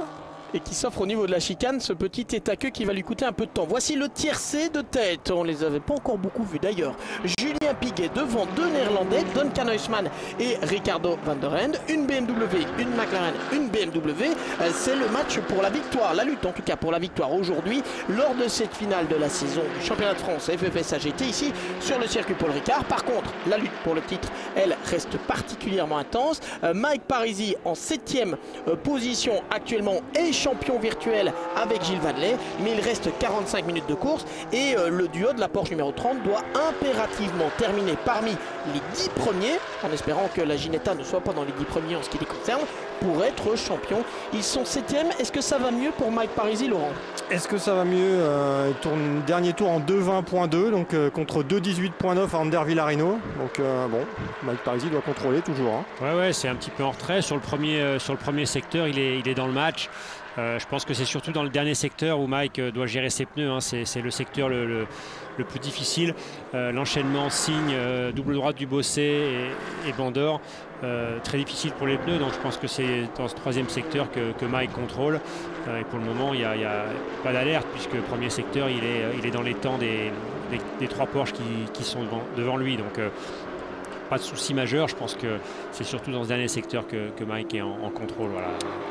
[SPEAKER 2] et qui s'offre au niveau de la chicane, ce petit tête à queue qui va lui coûter un peu de temps. Voici le tiercé de tête, on les avait pas encore beaucoup vus d'ailleurs. Julien Piguet devant deux Néerlandais, Duncan Huisman et Ricardo van der Ende. Une B M W, une McLaren, une B M W. C'est le match pour la victoire, la lutte en tout cas pour la victoire aujourd'hui lors de cette finale de la saison du championnat de France F F S A G T ici sur le circuit Paul Ricard. Par contre, la lutte pour le titre, elle reste particulièrement intense. Euh, Mike Parisi en septième euh, position actuellement est champion virtuel avec Gilles Vanley, mais il reste quarante-cinq minutes de course et euh, le duo de la Porsche numéro trente doit impérativement terminer parmi les dix premiers, en espérant que la Ginetta ne soit pas dans les dix premiers en ce qui les concerne, pour être champion. Ils sont septième. Est-ce que ça va mieux pour Mike Parisi, Laurent?
[SPEAKER 5] Est-ce que ça va mieux? euh, Il tourne dernier tour en deux vingt point deux, donc euh, contre deux dix-huit point neuf à Ander Villarino. Donc euh, bon, Mike Parisi doit contrôler toujours. Hein.
[SPEAKER 1] Ouais, ouais, c'est un petit peu en retrait. Sur le premier, euh, sur le premier secteur, il est, il est dans le match. Euh, je pense que c'est surtout dans le dernier secteur où Mike euh, doit gérer ses pneus. Hein. C'est le secteur le, le, le plus difficile. Euh, L'enchaînement signe, euh, double droite du Bossé et, et Bandor. Euh, très difficile pour les pneus, donc je pense que c'est dans ce troisième secteur que, que Mike contrôle. Euh, et pour le moment, il n'y a, a pas d'alerte puisque le premier secteur, il est, il est dans les temps des, des, des trois Porsche qui, qui sont devant, devant lui. Donc euh, pas de souci majeur. Je pense que c'est surtout dans ce dernier secteur que, que Mike est en, en contrôle. Voilà.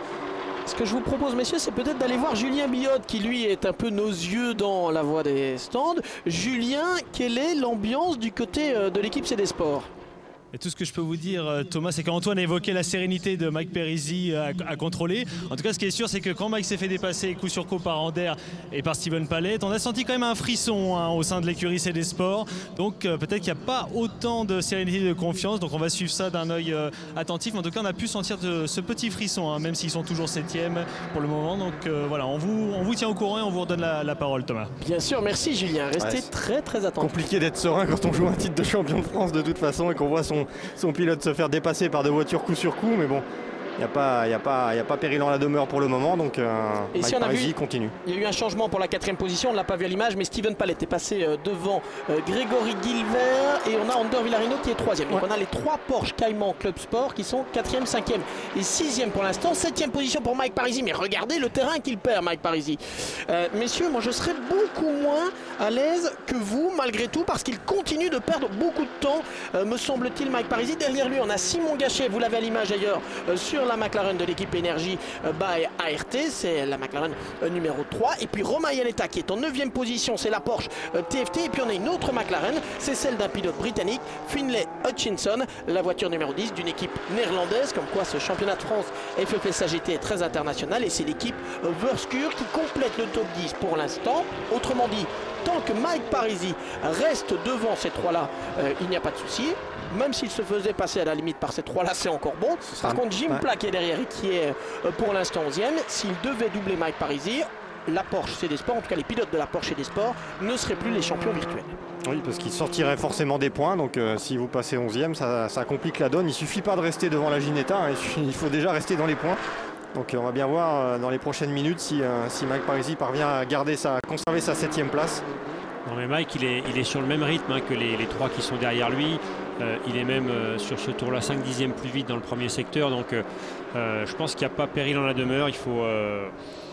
[SPEAKER 2] Ce que je vous propose, messieurs, c'est peut-être d'aller voir Julien Billotte, qui lui est un peu nos yeux dans la voie des stands. Julien, quelle est l'ambiance du côté de l'équipe C D Sport?
[SPEAKER 3] Et tout ce que je peux vous dire, Thomas, c'est qu'Antoine a évoqué la sérénité de Mike Parisi à, à contrôler. En tout cas, ce qui est sûr, c'est que quand Mike s'est fait dépasser coup sur coup par Ander et par Steven Palette, on a senti quand même un frisson hein, au sein de l'écurie C D Sport. Donc euh, peut-être qu'il n'y a pas autant de sérénité et de confiance. Donc on va suivre ça d'un œil euh, attentif. Mais en tout cas, on a pu sentir de, ce petit frisson, hein, même s'ils sont toujours septième pour le moment. Donc euh, voilà, on vous, on vous tient au courant et on vous redonne la, la parole, Thomas.
[SPEAKER 2] Bien sûr, merci Julien. Restez ouais, très très attentifs.
[SPEAKER 5] Compliqué d'être serein quand on joue un titre de champion de France de toute façon et qu'on voit son son pilote se faire dépasser par deux voitures coup sur coup, mais bon, il n'y a pas, y a pas, y a pas péril en la demeure pour le moment, donc euh,
[SPEAKER 2] et
[SPEAKER 5] Mike
[SPEAKER 2] si on a
[SPEAKER 5] Parisi
[SPEAKER 2] vu,
[SPEAKER 5] continue.
[SPEAKER 2] Il y a eu un changement pour la quatrième position, on ne l'a pas vu à l'image, mais Steven Palette est passé euh, devant euh, Grégory Gilbert et on a Ander Villarino qui est troisième. Donc ouais. On a les trois Porsche Cayman Club Sport qui sont quatrième, cinquième et sixième pour l'instant. Septième position pour Mike Parisi, mais regardez le terrain qu'il perd, Mike Parisi. Euh, messieurs, moi je serais beaucoup moins à l'aise que vous, malgré tout, parce qu'il continue de perdre beaucoup de temps, euh, me semble-t-il, Mike Parisi. Derrière lui, on a Simon Gachet, vous l'avez à l'image d'ailleurs, euh, sur la McLaren de l'équipe Énergie euh, by A R T, c'est la McLaren euh, numéro trois. Et puis Romain Iannetta qui est en neuvième position, c'est la Porsche euh, T F T. Et puis on a une autre McLaren, c'est celle d'un pilote britannique, Finlay Hutchinson, la voiture numéro dix d'une équipe néerlandaise. Comme quoi ce championnat de France F F S A G T est très international et c'est l'équipe euh, Wursker qui complète le top dix pour l'instant. Autrement dit, tant que Mike Parisi reste devant ces trois-là, euh, il n'y a pas de souci. Même s'il se faisait passer à la limite par ces trois-là, c'est encore bon. Par contre, Jim Plack qui est derrière et qui est euh, pour l'instant onzième. S'il devait doubler Mike Parisi, la Porsche C D Sport, en tout cas les pilotes de la Porsche C D Sport, ne seraient plus les champions virtuels.
[SPEAKER 5] Oui, parce qu'il sortirait forcément des points. Donc euh, si vous passez onzième, ça, ça complique la donne. Il ne suffit pas de rester devant la Ginetta, hein, il faut déjà rester dans les points. Donc on va bien voir euh, dans les prochaines minutes si, euh, si Mike Parisi parvient à garder sa, à conserver sa septième place.
[SPEAKER 1] Non mais Mike il est, il est sur le même rythme hein, que les, les trois qui sont derrière lui. Euh, il est même euh, sur ce tour là cinq dixièmes plus vite dans le premier secteur. Donc euh, euh, je pense qu'il n'y a pas péril en la demeure. Il faut, euh,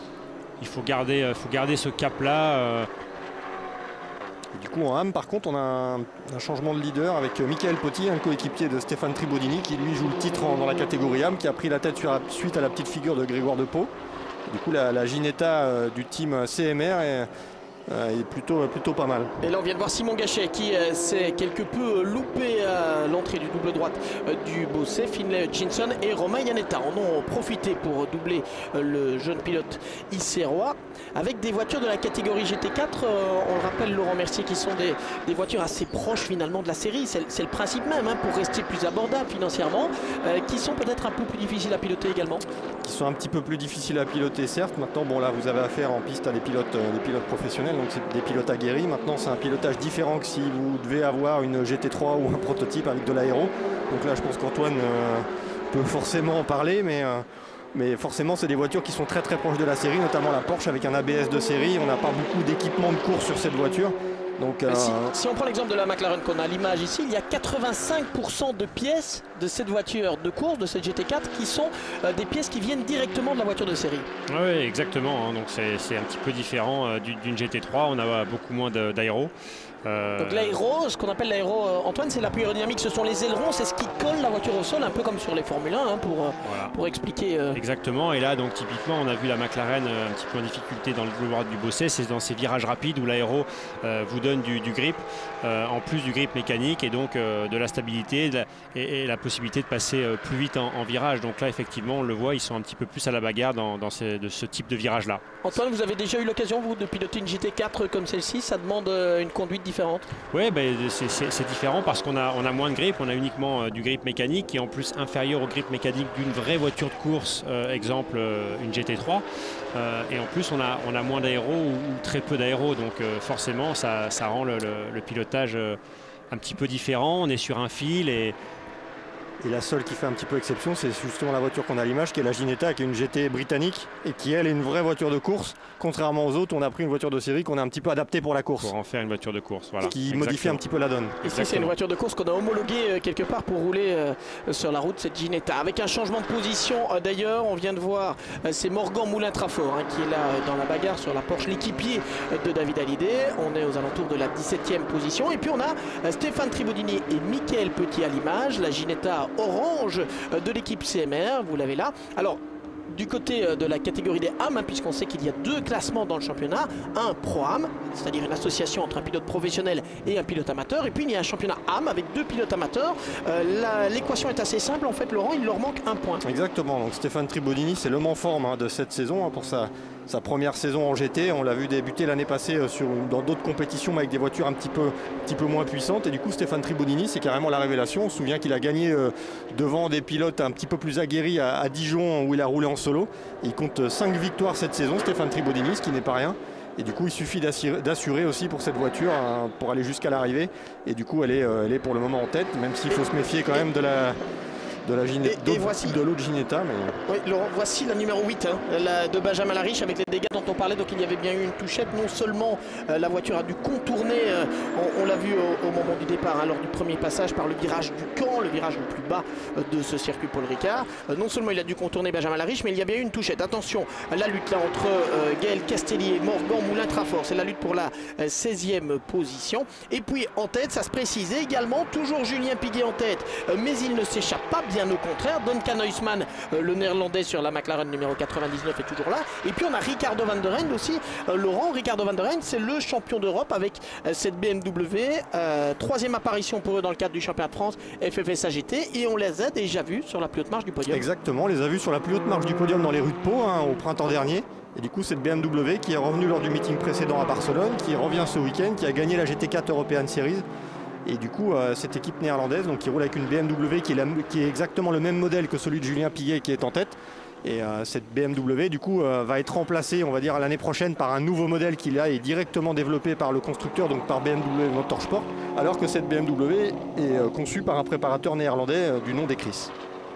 [SPEAKER 1] il faut, garder, euh, faut garder ce cap là. Euh.
[SPEAKER 5] Du coup en Ham par contre on a un, un changement de leader avec Michael Potti, un coéquipier de Stéphane Tribodini qui lui joue le titre en, dans la catégorie Ham, qui a pris la tête sur, suite à la petite figure de Grégoire Depau. Du coup la, la Ginetta euh, du team C M R est Euh, est plutôt, plutôt pas mal.
[SPEAKER 2] Et là on vient de voir Simon Gachet qui euh, s'est quelque peu loupé à l'entrée du double droite euh, du Bossé. Finlay Hutchinson et Romain Iannetta en ont profité pour doubler euh, le jeune pilote Issérois avec des voitures de la catégorie G T quatre. Euh, on le rappelle, Laurent Mercier, qui sont des, des voitures assez proches finalement de la série. C'est le principe même hein, pour rester plus abordable financièrement, euh, qui sont peut-être un peu plus difficiles à piloter également.
[SPEAKER 5] Qui sont un petit peu plus difficiles à piloter certes. Maintenant bon là vous avez affaire en piste à des pilotes, euh, des pilotes professionnels. Donc c'est des pilotes aguerris. Maintenant c'est un pilotage différent que si vous devez avoir une G T trois ou un prototype avec de l'aéro. Donc là je pense qu'Antoine euh, peut forcément en parler, mais, euh, mais forcément c'est des voitures qui sont très très proches de la série, notamment la Porsche avec un A B S de série. On n'a pas beaucoup d'équipement de course sur cette voiture.
[SPEAKER 2] Donc, euh... si, si on prend l'exemple de la McLaren qu'on a à l'image ici, il y a quatre-vingt-cinq pour cent de pièces de cette voiture de course, de cette G T quatre, qui sont euh, des pièces qui viennent directement de la voiture de série.
[SPEAKER 1] Oui, exactement. Hein. Donc c'est un petit peu différent euh, d'une G T trois. On a beaucoup moins d'aéro.
[SPEAKER 2] Euh... Donc l'aéro, ce qu'on appelle l'aéro, euh, Antoine, c'est l'appui aérodynamique, ce sont les ailerons, c'est ce qui colle la voiture au sol, un peu comme sur les Formule un, hein, pour, voilà. pour expliquer. Euh...
[SPEAKER 1] Exactement, et là, donc typiquement, on a vu la McLaren euh, un petit peu en difficulté dans le boulevard du Bossé, c'est dans ces virages rapides où l'aéro euh, vous donne du, du grip, euh, en plus du grip mécanique, et donc euh, de la stabilité de la, et, et la possibilité de passer euh, plus vite en, en virage. Donc là, effectivement, on le voit, ils sont un petit peu plus à la bagarre dans, dans ces, de ce type de virage-là.
[SPEAKER 2] Antoine, vous avez déjà eu l'occasion, vous, de piloter une G T quatre comme celle-ci, ça demande euh, une conduite différente?
[SPEAKER 1] Oui, ben, c'est différent parce qu'on a, on a moins de grip, on a uniquement euh, du grip mécanique qui est en plus inférieur au grip mécanique d'une vraie voiture de course, euh, exemple euh, une G T trois. Euh, et en plus, on a, on a moins d'aéro ou, ou très peu d'aéro, donc euh, forcément, ça, ça rend le, le, le pilotage euh, un petit peu différent. On est sur un fil et...
[SPEAKER 5] Et la seule qui fait un petit peu exception, c'est justement la voiture qu'on a à l'image, qui est la Ginetta, qui est une G T britannique et qui, elle, est une vraie voiture de course. Contrairement aux autres, on a pris une voiture de série qu'on a un petit peu adaptée pour la course.
[SPEAKER 1] Pour en faire une voiture de course, voilà.
[SPEAKER 5] Ce qui Exactement. modifie un petit peu la donne.
[SPEAKER 2] Ici, c'est une voiture de course qu'on a homologuée euh, quelque part pour rouler euh, sur la route, cette Ginetta. Avec un changement de position, euh, d'ailleurs, on vient de voir, euh, c'est Morgan Moulin-Trafort hein, qui est là euh, dans la bagarre sur la Porsche, l'équipier euh, de David Hallyday. On est aux alentours de la dix-septième position. Et puis, on a euh, Stéphane Tribodini et Mickaël Petit à l'image, la Ginetta orange de l'équipe C M R, vous l'avez là. Alors, du côté de la catégorie des A M, hein, puisqu'on sait qu'il y a deux classements dans le championnat, un Pro-A M, c'est-à-dire une association entre un pilote professionnel et un pilote amateur, et puis il y a un championnat A M avec deux pilotes amateurs. Euh, L'équation est assez simple, en fait, Laurent, il leur manque un point.
[SPEAKER 5] Exactement, donc Stéphane Tribodini, c'est l'homme en forme hein, de cette saison hein, pour sa, sa première saison en G T. On l'a vu débuter l'année passée euh, sur, dans d'autres compétitions mais avec des voitures un petit peu, un petit peu moins puissantes, et du coup Stéphane Tribodini, c'est carrément la révélation. On se souvient qu'il a gagné euh, devant des pilotes un petit peu plus aguerris à, à Dijon où il a roulé en solo. Il compte cinq victoires cette saison, Stéphane Tribodini, ce qui n'est pas rien. Et du coup, il suffit d'assurer aussi pour cette voiture hein, pour aller jusqu'à l'arrivée. Et du coup, elle est, euh, elle est pour le moment en tête, même s'il faut se méfier quand même de la... de la Ginetta,
[SPEAKER 2] voici,
[SPEAKER 5] de l'autre Ginetta. Mais...
[SPEAKER 2] Oui, Laurent, voici la numéro huit hein, la, de Benjamin Lariche avec les dégâts dont on parlait. Donc il y avait bien eu une touchette. Non seulement euh, la voiture a dû contourner, euh, on, on l'a vu au, au moment du départ, hein, lors du premier passage par le virage du Camp, le virage le plus bas euh, de ce circuit Paul Ricard. Euh, non seulement il a dû contourner Benjamin Lariche, mais il y a bien eu une touchette. Attention, la lutte là entre euh, Gaël Castelli et Morgan Moulin-Trafort. C'est la lutte pour la euh, seizième position. Et puis en tête, ça se précisait également, toujours Julien Piguet en tête, euh, mais il ne s'échappe pas, bien au contraire. Duncan Huisman, euh, le néerlandais sur la McLaren numéro quatre-vingt-dix-neuf, est toujours là. Et puis on a Ricardo van der Rijn aussi. Euh, Laurent, Ricardo van der Rijn, c'est le champion d'Europe avec euh, cette B M W. Euh, troisième apparition pour eux dans le cadre du championnat de France F F S A G T. Et on les a déjà vus sur la plus haute marche du podium.
[SPEAKER 5] Exactement, on les a vus sur la plus haute marche du podium dans les rues de Pau hein, au printemps dernier. Et du coup, cette B M W qui est revenue lors du meeting précédent à Barcelone, qui revient ce week-end, qui a gagné la G T quatre European Series. Et du coup, euh, cette équipe néerlandaise donc, qui roule avec une B M W qui est, la, qui est exactement le même modèle que celui de Julien Piguet qui est en tête. Et euh, cette B M W du coup euh, va être remplacée, on va dire, l'année prochaine par un nouveau modèle qui là est directement développé par le constructeur, donc par B M W Motorsport, alors que cette B M W est euh, conçue par un préparateur néerlandais euh, du nom d'Ecris.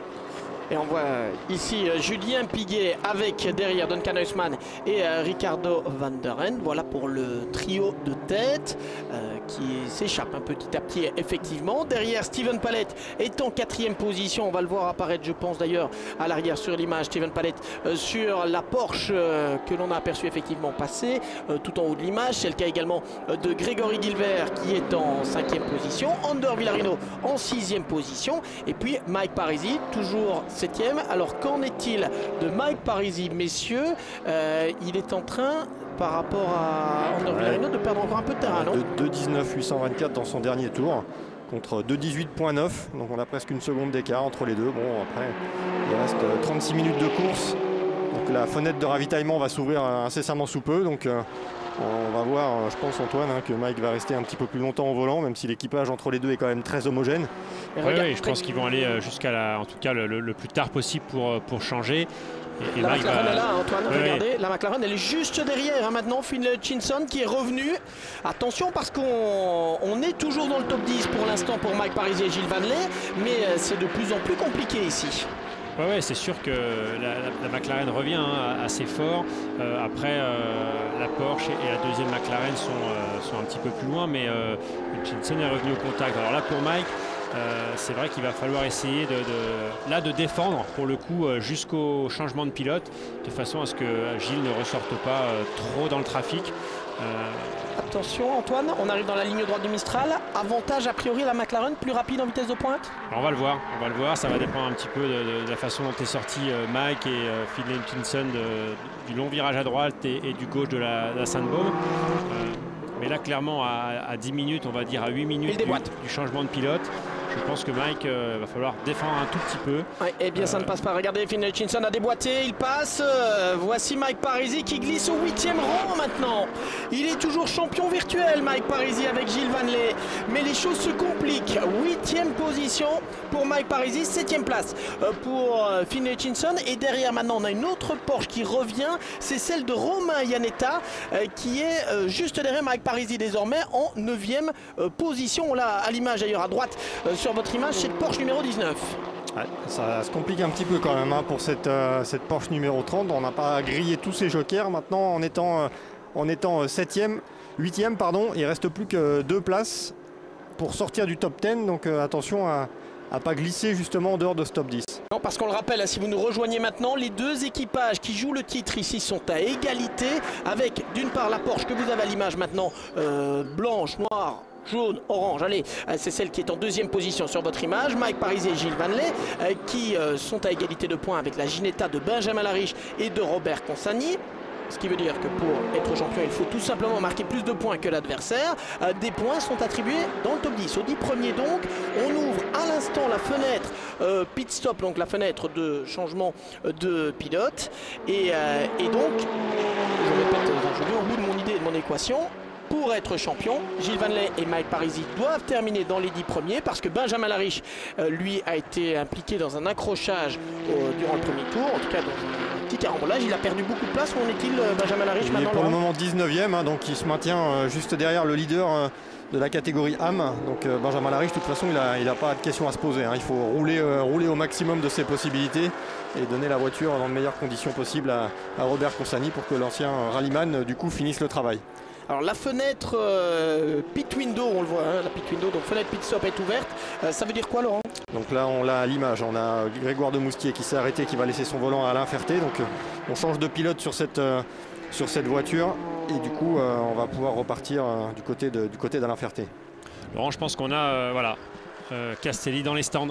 [SPEAKER 2] Et on voit ici euh, Julien Piguet avec derrière Duncan Huisman et euh, Ricardo van der Rijn. Voilà pour le trio de tête euh, qui s'échappe un petit à petit effectivement. Derrière, Steven Palette est en quatrième position. On va le voir apparaître, je pense d'ailleurs, à l'arrière sur l'image. Steven Palette euh, sur la Porsche euh, que l'on a aperçu effectivement passer euh, tout en haut de l'image. C'est le cas également euh, de Grégory Gilbert qui est en cinquième position. Ander Villarino en sixième position. Et puis Mike Parisi, toujours septième. Alors qu'en est-il de Mike Parisi, messieurs? euh, Il est en train, par rapport à Ander Villarino, de perdre encore un peu de terrain, non?
[SPEAKER 5] De deux dix-neuf huit cent vingt-quatre dans son dernier tour contre deux dix-huit neuf, donc on a presque une seconde d'écart entre les deux. Bon, après il reste trente-six minutes de course, donc la fenêtre de ravitaillement va s'ouvrir incessamment sous peu, donc euh, on va voir, je pense Antoine, hein, que Mike va rester un petit peu plus longtemps au volant, même si l'équipage entre les deux est quand même très homogène.
[SPEAKER 1] Oui, oui, je pense qu'ils vont aller jusqu'à la, en tout cas le, le, le plus tard possible pour, pour changer.
[SPEAKER 2] Et, et la Mike McLaren va... est là, Antoine, oui, regardez, oui. La McLaren elle est juste derrière hein, maintenant, Finn Hutchinson qui est revenu. Attention parce qu'on on est toujours dans le top dix pour l'instant pour Mike Parisi et Gilles Vanley, mais c'est de plus en plus compliqué ici.
[SPEAKER 1] Ouais, ouais, c'est sûr que la, la, la McLaren revient hein, assez fort. Euh, après, euh, la Porsche et la deuxième McLaren sont, euh, sont un petit peu plus loin, mais euh, Hutchinson est revenu au contact. Alors là, pour Mike, euh, c'est vrai qu'il va falloir essayer de, de, là, de défendre pour le coup euh, jusqu'au changement de pilote, de façon à ce que Gilles ne ressorte pas euh, trop dans le trafic. Euh,
[SPEAKER 2] Attention Antoine, on arrive dans la ligne droite du Mistral. Avantage a priori la McLaren, plus rapide en vitesse de pointe.
[SPEAKER 1] On va le voir, on va le voir. Ça va dépendre un petit peu de, de, de la façon dont est sorti euh, Mike et euh, Finlay Hutchinson du long virage à droite et, et du gauche de la, la Sainte-Baume. Euh, mais là clairement à, à dix minutes, on va dire à huit minutes du, du changement de pilote, je pense que Mike euh, va falloir défendre un tout petit peu.
[SPEAKER 2] Ouais, et bien euh... ça ne passe pas. Regardez, Finlay Hutchinson a déboîté, il passe. Euh, voici Mike Parisi qui glisse au huitième rang maintenant. Il est toujours champion virtuel, Mike Parisi, avec Gilles Vanley. Mais les choses se compliquent. Huitième position pour Mike Parisi, septième place euh, pour euh, Finlay Hutchinson. Et derrière maintenant, on a une autre Porsche qui revient. C'est celle de Romain Iannetta euh, qui est euh, juste derrière Mike Parisi désormais en neuvième euh, position. On l'a à l'image d'ailleurs à droite euh, sur votre image, cette Porsche numéro dix-neuf.
[SPEAKER 5] Ouais, ça se complique un petit peu quand même hein, pour cette, euh, cette Porsche numéro trente. On n'a pas grillé tous ses jokers. Maintenant, en étant, euh, en étant septième, huitième, pardon, il ne reste plus que deux places pour sortir du top dix. Donc euh, attention à ne pas glisser justement en dehors de ce top dix.
[SPEAKER 2] Non, parce qu'on le rappelle, si vous nous rejoignez maintenant, les deux équipages qui jouent le titre ici sont à égalité, avec d'une part la Porsche que vous avez à l'image maintenant, euh, blanche, noire, jaune, orange, allez, c'est celle qui est en deuxième position sur votre image. Mike Parisi et Gilles Vanley euh, qui euh, sont à égalité de points avec la Ginetta de Benjamin Lariche et de Robert Consani. Ce qui veut dire que pour être champion, il faut tout simplement marquer plus de points que l'adversaire. Euh, des points sont attribués dans le top dix. Au dix premier donc, on ouvre à l'instant la fenêtre euh, pit stop, donc la fenêtre de changement de pilote. Et, euh, et donc, je répète, je vais au bout de mon idée et de mon équation. Pour être champion, Gilles Vanley et Mike Parisi doivent terminer dans les dix premiers parce que Benjamin Lariche, euh, lui, a été impliqué dans un accrochage euh, durant le premier tour, en tout cas dans un petit carambolage. Il a perdu beaucoup de place. Où en est-il, euh, Benjamin Lariche,
[SPEAKER 5] il
[SPEAKER 2] maintenant
[SPEAKER 5] est pour le moment dix-neuvième, hein, donc il se maintient euh, juste derrière le leader euh, de la catégorie A M. Donc euh, Benjamin Lariche, de toute façon, il n'a il a pas de question à se poser. Hein. Il faut rouler, euh, rouler au maximum de ses possibilités et donner la voiture dans les meilleures conditions possibles à, à Robert Consani pour que l'ancien rallyman, euh, du coup, finisse le travail.
[SPEAKER 2] Alors la fenêtre euh, pit window, on le voit, hein, la pit window, donc fenêtre pit stop est ouverte. Euh, ça veut dire quoi, Laurent?
[SPEAKER 5] Donc là, on l'a à l'image. On a Grégoire de Moustier qui s'est arrêté, qui va laisser son volant à Alain Ferté. Donc euh, on change de pilote sur cette, euh, sur cette voiture et du coup, euh, on va pouvoir repartir euh, du côté de, du côté d'Alain Ferté.
[SPEAKER 1] Laurent, je pense qu'on a euh, voilà, euh, Castelli dans les stands.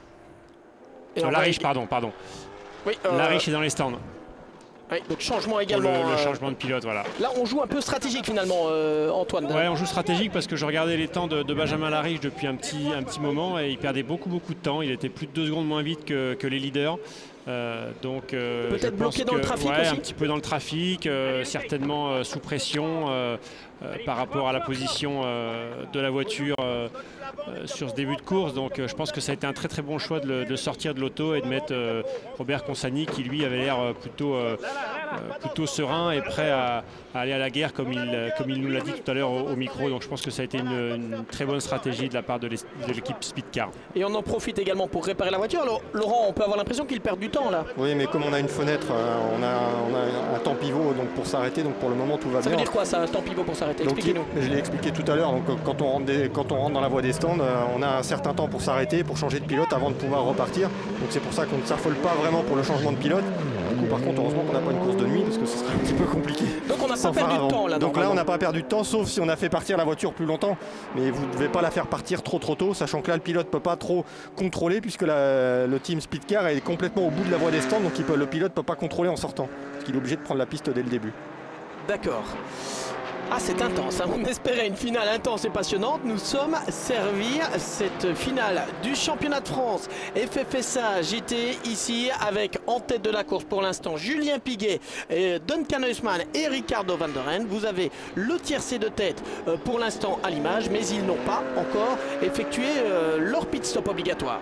[SPEAKER 2] Et
[SPEAKER 1] euh, Lariche, pardon, pardon.
[SPEAKER 2] Oui, euh...
[SPEAKER 1] Lariche est dans les stands.
[SPEAKER 2] Oui, donc changement également.
[SPEAKER 1] Le, le
[SPEAKER 2] euh,
[SPEAKER 1] changement de pilote, voilà.
[SPEAKER 2] Là, on joue un peu stratégique finalement, euh, Antoine.
[SPEAKER 1] Ouais, on joue stratégique parce que je regardais les temps de, de Benjamin Lariche depuis un petit, un petit moment et il perdait beaucoup, beaucoup de temps. Il était plus de deux secondes moins vite que, que les leaders. Euh, donc euh,
[SPEAKER 2] peut-être bloqué dans
[SPEAKER 1] que,
[SPEAKER 2] le trafic
[SPEAKER 1] ouais,
[SPEAKER 2] aussi.
[SPEAKER 1] Un petit peu dans le trafic, euh, certainement euh, sous pression euh, euh, par rapport à la position euh, de la voiture euh, euh, sur ce début de course. Donc euh, je pense que ça a été un très très bon choix de, le, de sortir de l'auto et de mettre euh, Robert Consani qui lui avait l'air euh, plutôt, euh, euh, plutôt serein et prêt à, à aller à la guerre comme il, comme il nous l'a dit tout à l'heure au, au micro. Donc je pense que ça a été une, une très bonne stratégie de la part de l'équipe Speedcar.
[SPEAKER 2] Et on en profite également pour réparer la voiture. Alors Laurent, on peut avoir l'impression qu'il perd du temps là.
[SPEAKER 5] Oui, mais comme on a une fenêtre, on a, on a un temps pivot donc pour s'arrêter, donc pour le moment tout va
[SPEAKER 2] ça
[SPEAKER 5] bien.
[SPEAKER 2] Ça veut dire quoi ça, un temps pivot pour s'arrêter? Expliquez-nous.
[SPEAKER 5] Je l'ai expliqué tout à l'heure, donc quand on, rentre des, quand on rentre dans la voie des stands, on a un certain temps pour s'arrêter, pour changer de pilote avant de pouvoir repartir. Donc c'est pour ça qu'on ne s'affole pas vraiment pour le changement de pilote. Du coup par contre, heureusement qu'on n'a pas une course de nuit parce que ce serait un petit peu compliqué.
[SPEAKER 2] Donc on n'a pas perdu de temps là.
[SPEAKER 5] Donc là on n'a pas perdu de temps, sauf si on a fait partir la voiture plus longtemps. Mais vous ne devez pas la faire partir trop trop tôt, sachant que là le pilote ne peut pas trop contrôler puisque la, le team Speedcar est complètement au bout de la voie des stands, donc il peut, le pilote ne peut pas contrôler en sortant, parce qu'il est obligé de prendre la piste dès le début.
[SPEAKER 2] D'accord. Ah, c'est intense, hein. On espérait une finale intense et passionnante. Nous sommes servis cette finale du championnat de France F F S A G T ici avec en tête de la course pour l'instant Julien Piguet, et Duncan Huisman et Ricardo Van der Ende. Vous avez le tiercé de tête euh, pour l'instant à l'image, mais ils n'ont pas encore effectué euh, leur pit stop obligatoire.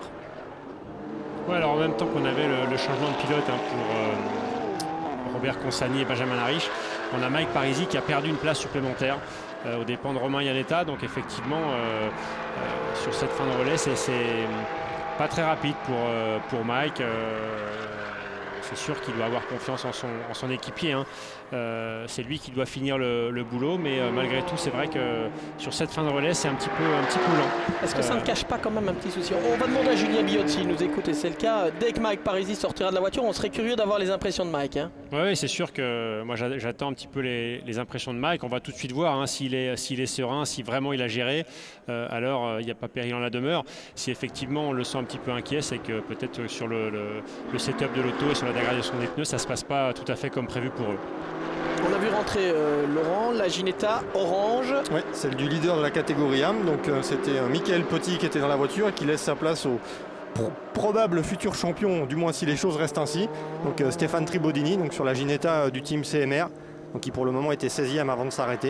[SPEAKER 1] Ouais, alors en même temps qu'on avait le, le changement de pilote hein, pour euh, Robert Consani et Benjamin Lariche, on a Mike Parisi qui a perdu une place supplémentaire euh, aux dépens de Romain Iannetta. Donc effectivement, euh, euh, sur cette fin de relais, c'est pas très rapide pour, euh, pour Mike. Euh, c'est sûr qu'il doit avoir confiance en son, en son équipier. Hein. Euh, c'est lui qui doit finir le, le boulot, mais euh, malgré tout, c'est vrai que sur cette fin de relais, c'est un petit peu, un petit peu lent.
[SPEAKER 2] Est-ce que euh... ça ne cache pas quand même un petit souci? On va demander à Julien Billot s'il nous écoute, et c'est le cas. Dès que Mike Parisi sortira de la voiture, on serait curieux d'avoir les impressions de Mike. Hein.
[SPEAKER 1] Oui, c'est sûr que moi j'attends un petit peu les, les impressions de Mike. On va tout de suite voir hein, s'il est, s'il est serein, si vraiment il a géré. Euh, alors il n'y a pas péril en la demeure. Si effectivement on le sent un petit peu inquiet, c'est que peut-être sur le, le, le setup de l'auto et sur la dégradation des pneus, ça ne se passe pas tout à fait comme prévu pour eux.
[SPEAKER 2] On a vu rentrer euh, Laurent, la Ginetta orange.
[SPEAKER 5] Oui, celle du leader de la catégorie A M. Donc euh, c'était euh, Michael Petit qui était dans la voiture et qui laisse sa place au pro probable futur champion, du moins si les choses restent ainsi. Donc euh, Stéphane Tribodini, donc sur la Ginetta euh, du team C M R, donc qui pour le moment était seizième avant de s'arrêter.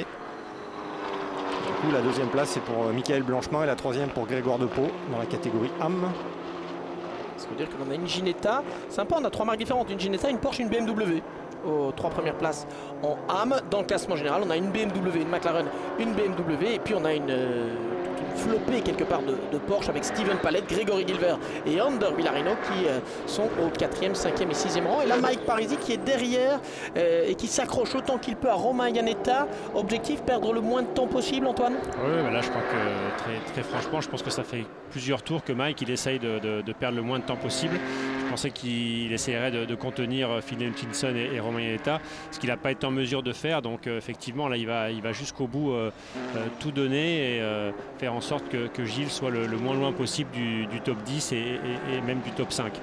[SPEAKER 5] Du coup, la deuxième place c'est pour euh, Michael Blanchemin et la troisième pour Grégoire Depeau dans la catégorie A M.
[SPEAKER 2] Ça veut dire qu'on a une Ginetta. Sympa, on a trois marques différentes, une Ginetta, une Porsche, une B M W. Aux trois premières places en A M. Dans le classement général, on a une B M W, une McLaren, une B M W, et puis on a une, euh, une flopée quelque part de, de Porsche avec Steven Palette, Grégory Gilver et Ander Villarino qui euh, sont au quatrième, cinquième et sixième rang. Et là, Mike Parisi qui est derrière euh, et qui s'accroche autant qu'il peut à Romain Iannetta. Objectif, perdre le moins de temps possible, Antoine?
[SPEAKER 1] Oui, mais là je crois que très, très franchement, je pense que ça fait plusieurs tours que Mike il essaye de, de, de perdre le moins de temps possible. Je pensais qu'il essaierait de, de contenir Phil Hutchinson et, et Romain Iannetta, ce qu'il n'a pas été en mesure de faire. Donc euh, effectivement, là il va, il va jusqu'au bout euh, euh, tout donner et euh, faire en sorte que, que Gilles soit le, le moins loin possible du, du top dix et, et, et même du top cinq.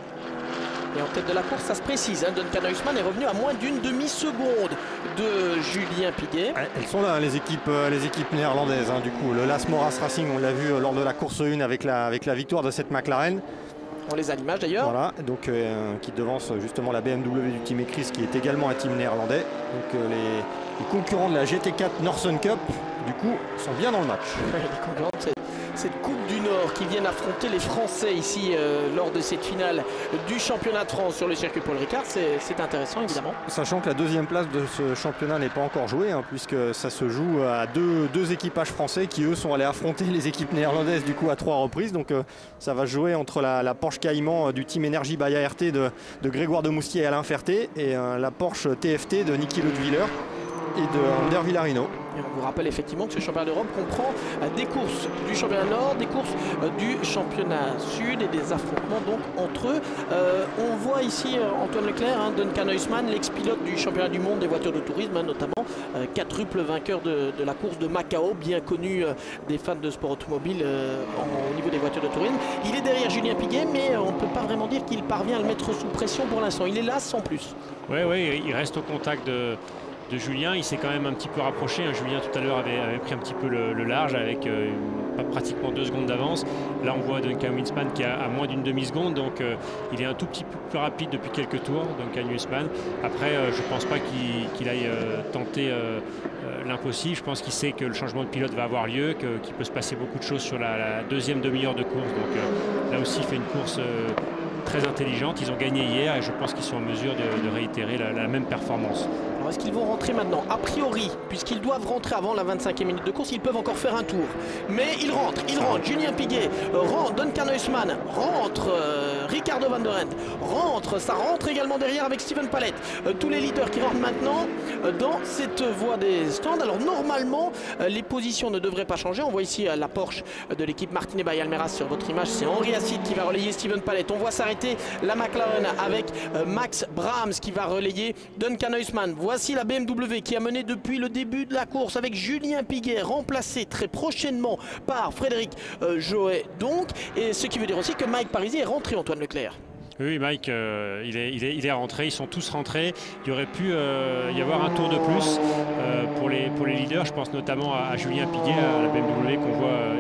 [SPEAKER 2] Et en tête de la course, ça se précise, hein, Duncan Huisman est revenu à moins d'une demi-seconde de Julien Piguet.
[SPEAKER 5] Elles sont là, les équipes, les équipes néerlandaises. Hein, du coup, le Las Moras Racing, on l'a vu lors de la course un avec la, avec la victoire de cette McLaren.
[SPEAKER 2] On les a à l'image d'ailleurs.
[SPEAKER 5] Voilà, donc euh, qui devance justement la B M W du team Ecris, qui est également un team néerlandais. Donc euh, les, les concurrents de la G T quatre Northern Cup, du coup, sont bien dans le match.
[SPEAKER 2] Les concurrents de cette, cette Coupe du Nord qui viennent affronter les Français ici euh, lors de cette finale du championnat de France sur le circuit Paul Ricard, c'est intéressant évidemment.
[SPEAKER 5] Sachant que la deuxième place de ce championnat n'est pas encore jouée, hein, puisque ça se joue à deux, deux équipages français qui eux sont allés affronter les équipes néerlandaises du coup à trois reprises. Donc euh, ça va jouer entre la, la Porsche Cayman du team Energy by A R T de, de Grégoire Demoustier et Alain Ferté et euh, la Porsche T F T de Niki Leutwiler et de Ander Villarino.
[SPEAKER 2] Et on vous rappelle effectivement que ce championnat d'Europe comprend euh, des courses du championnat Nord, des courses euh, du championnat Sud et des affrontements donc entre eux. Euh, on voit ici euh, Antoine Leclerc, hein, Duncan Huisman, l'ex-pilote du championnat du monde des voitures de tourisme, hein, notamment euh, quadruple vainqueur de, de la course de Macao, bien connu euh, des fans de sport automobile euh, en, au niveau des voitures de tourisme. Il est derrière Julien Piguet, mais euh, on ne peut pas vraiment dire qu'il parvient à le mettre sous pression pour l'instant. Il est là sans plus.
[SPEAKER 1] Oui, oui, il reste au contact de... de Julien, il s'est quand même un petit peu rapproché. Hein. Julien tout à l'heure avait, avait pris un petit peu le, le large avec euh, pratiquement deux secondes d'avance. Là on voit Duncan Huisman qui a à moins d'une demi-seconde, donc euh, il est un tout petit peu plus rapide depuis quelques tours, Duncan Huisman. Après euh, je ne pense pas qu'il qu'il aille euh, tenter euh, euh, l'impossible. Je pense qu'il sait que le changement de pilote va avoir lieu, qu'il qu peut se passer beaucoup de choses sur la, la deuxième demi-heure de course. Donc euh, là aussi il fait une course euh, très intelligente. Ils ont gagné hier et je pense qu'ils sont en mesure de, de réitérer la, la même performance.
[SPEAKER 2] Alors est-ce qu'ils vont rentrer maintenant? A priori, puisqu'ils doivent rentrer avant la vingt-cinquième minute de course, ils peuvent encore faire un tour. Mais ils rentrent, ils rentrent. Julien Piguet euh, rentre, Duncan Huisman rentre, euh, Ricardo Van der Ent rentre, ça rentre également derrière avec Steven Palette. Euh, tous les leaders qui rentrent maintenant euh, dans cette voie des stands. Alors normalement, euh, les positions ne devraient pas changer. On voit ici euh, la Porsche de l'équipe Martinet by Almeras sur votre image. C'est Henri Acide qui va relayer Steven Palette. On voit s'arrêter la McLaren avec euh, Max Brahms qui va relayer Duncan Huisman. Voici la B M W qui a mené depuis le début de la course avec Julien Piguet remplacé très prochainement par Frédéric euh, Joet donc, et ce qui veut dire aussi que Mike Parisi est rentré, Antoine Leclerc.
[SPEAKER 1] Oui, Mike, euh, il, est, il, est, il est rentré, ils sont tous rentrés. Il y aurait pu euh, y avoir un tour de plus euh, pour, les, pour les leaders. Je pense notamment à, à Julien Piguet, à la B M W qu'on voit euh,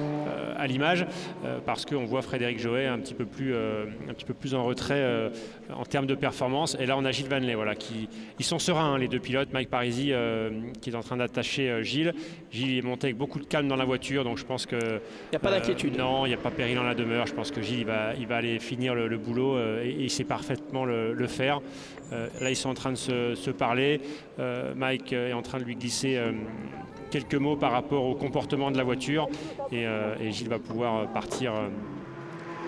[SPEAKER 1] à l'image, euh, parce qu'on voit Frédéric Joet un petit peu plus, euh, un petit peu plus en retrait euh, en termes de performance. Et là, on a Gilles Vanley, voilà, qui ils sont sereins, hein, les deux pilotes. Mike Parisi euh, qui est en train d'attacher euh, Gilles. Gilles est monté avec beaucoup de calme dans la voiture, donc je pense que...
[SPEAKER 2] Il n'y a pas euh, d'inquiétude.
[SPEAKER 1] Non, il n'y a pas péril en la demeure. Je pense que Gilles, il va, il va aller finir le, le boulot euh, et, et il sait parfaitement le, le faire. Euh, là, ils sont en train de se, se parler. Euh, Mike est en train de lui glisser... Euh, quelques mots par rapport au comportement de la voiture et, euh, et Gilles va pouvoir partir euh,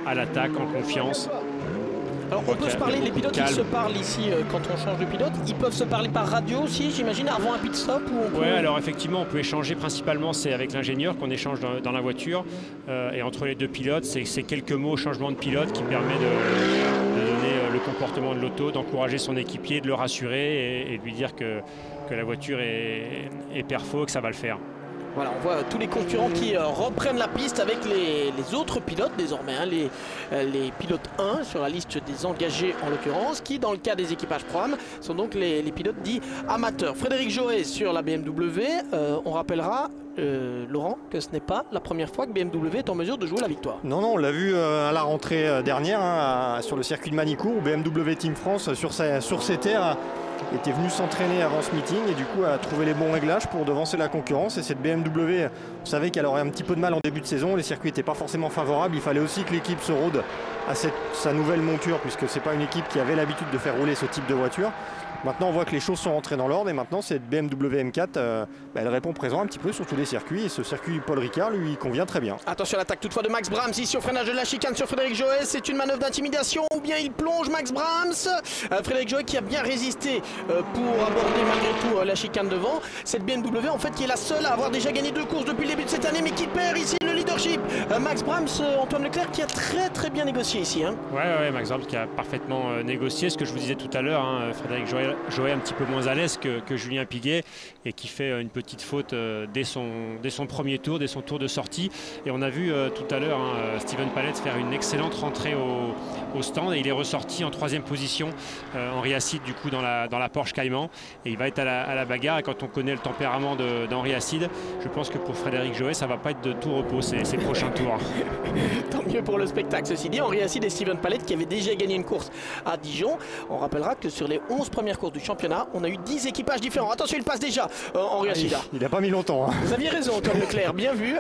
[SPEAKER 1] à l'attaque, en confiance.
[SPEAKER 2] Alors on peut se parler, les pilotes ils se parlent ici euh, quand on change de pilote, ils peuvent se parler par radio aussi, j'imagine, avant un pit stop ou on peut...
[SPEAKER 1] Ouais, alors effectivement on peut échanger principalement, c'est avec l'ingénieur qu'on échange dans, dans la voiture euh, et entre les deux pilotes, c'est quelques mots au changement de pilote qui permet de, de donner euh, le comportement de l'auto, d'encourager son équipier, de le rassurer et, et de lui dire que, que la voiture est, est perfo, que ça va le faire.
[SPEAKER 2] Voilà, on voit tous les concurrents qui euh, reprennent la piste avec les, les autres pilotes désormais, hein, les, euh, les pilotes un sur la liste des engagés en l'occurrence, qui dans le cas des équipages Pro-Am sont donc les, les pilotes dits amateurs. Frédéric Johet sur la B M W, euh, on rappellera euh, Laurent que ce n'est pas la première fois que B M W est en mesure de jouer la victoire.
[SPEAKER 5] Non, non, on l'a vu euh, à la rentrée euh, dernière hein, à, sur le circuit de Manicourt où B M W Team France sur, sa, sur ses terres était venu s'entraîner avant ce meeting et du coup a trouvé les bons réglages pour devancer la concurrence. Et cette B M W, on savait qu'elle aurait un petit peu de mal en début de saison, les circuits n'étaient pas forcément favorables, il fallait aussi que l'équipe se rôde à cette, sa nouvelle monture puisque c'est pas une équipe qui avait l'habitude de faire rouler ce type de voiture. Maintenant on voit que les choses sont rentrées dans l'ordre et maintenant cette B M W M quatre, euh, bah, elle répond présent un petit peu sur tous les circuits et ce circuit Paul Ricard lui convient très bien.
[SPEAKER 2] Attention à l'attaque toutefois de Max Brams ici au freinage de la chicane sur Frédéric Johet, c'est une manœuvre d'intimidation ou bien il plonge Max Brams. euh, Frédéric Johet qui a bien résisté euh, pour aborder malgré tout euh, la chicane devant. Cette B M W en fait qui est la seule à avoir déjà gagné deux courses depuis le début de cette année mais qui perd ici le leadership. euh, Max Brams, euh, Antoine Leclerc qui a très très bien négocié ici. Hein.
[SPEAKER 1] Ouais, ouais, Max Brams qui a parfaitement euh, négocié, ce que je vous disais tout à l'heure, hein, Frédéric Johet, Johet un petit peu moins à l'aise que, que Julien Piguet et qui fait une petite faute euh, dès, son, dès son premier tour, dès son tour de sortie. Et on a vu euh, tout à l'heure hein, Steven Palette faire une excellente rentrée au, au stand et il est ressorti en troisième position. Euh, Henri Acide du coup dans la, dans la Porsche Cayman et il va être à la, à la bagarre. Et quand on connaît le tempérament d'Henri Acide, je pense que pour Frédéric Johet ça va pas être de tout repos ces, ces prochains tours.
[SPEAKER 2] Tant mieux pour le spectacle. Ceci dit, Henri Acide et Steven Palette qui avaient déjà gagné une course à Dijon. On rappellera que sur les onze premières courses du championnat, on a eu dix équipages différents. Attention, il passe déjà, euh, Henri Acide.
[SPEAKER 5] Il n'a pas mis longtemps. Hein.
[SPEAKER 2] Vous aviez raison, Antoine Leclerc, bien vu.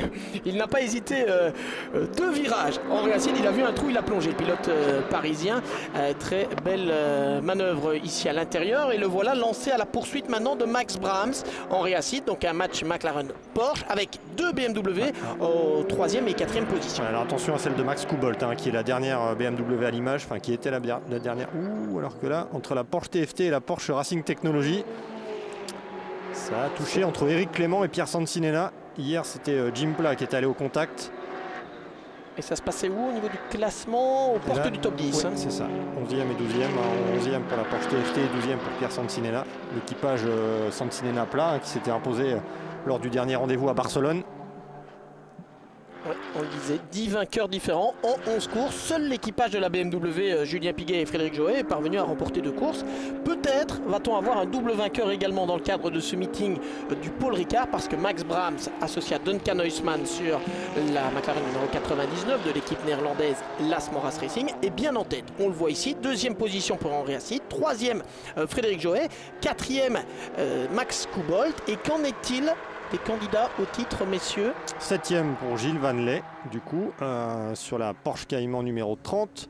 [SPEAKER 2] Il n'a pas hésité. Euh, deux virages. Henri Acide, il a vu un trou, il a plongé. Le pilote euh, parisien, euh, très belle euh, manœuvre ici à l'intérieur. Et le voilà lancé à la poursuite maintenant de Max Brams. Henri Acide, donc un match McLaren-Porsche avec deux B M W aux troisième et quatrième position.
[SPEAKER 5] Alors attention à celle de Max Kubolt, hein, qui est la dernière B M W à l'image, enfin qui était la, la dernière. Ouh, alors que là, entre la Porsche T F T et la Porsche Racing Technology, ça a touché entre Eric Clément et Pierre Sancinella. Hier, c'était Jim Pla qui était allé au contact.
[SPEAKER 2] Et ça se passait où au niveau du classement, aux portes
[SPEAKER 5] là,
[SPEAKER 2] du top dix
[SPEAKER 5] ouais,
[SPEAKER 2] hein.
[SPEAKER 5] C'est ça, onzième et douzième. onzième pour la Porsche T F T et douzième pour Pierre Sancinella. L'équipage euh, Sancinella-Pla hein, qui s'était imposé euh, lors du dernier rendez-vous à Barcelone.
[SPEAKER 2] Ouais, on le disait, dix vainqueurs différents en onze courses. Seul l'équipage de la B M W, euh, Julien Piguet et Frédéric Johet, est parvenu à remporter deux courses. Peut-être va-t-on avoir un double vainqueur également dans le cadre de ce meeting euh, du Paul Ricard, parce que Max Brams, associé à Duncan Huisman sur la McLaren numéro quatre-vingt-dix-neuf de l'équipe néerlandaise Las Moras Racing, est bien en tête. On le voit ici, deuxième position pour Henri Acide, troisième euh, Frédéric Johet, quatrième euh, Max Kubolt. Et qu'en est-il des candidats au titre, messieurs?
[SPEAKER 5] Septième pour Gilles Vanley, du coup, euh, sur la Porsche Cayman numéro trente.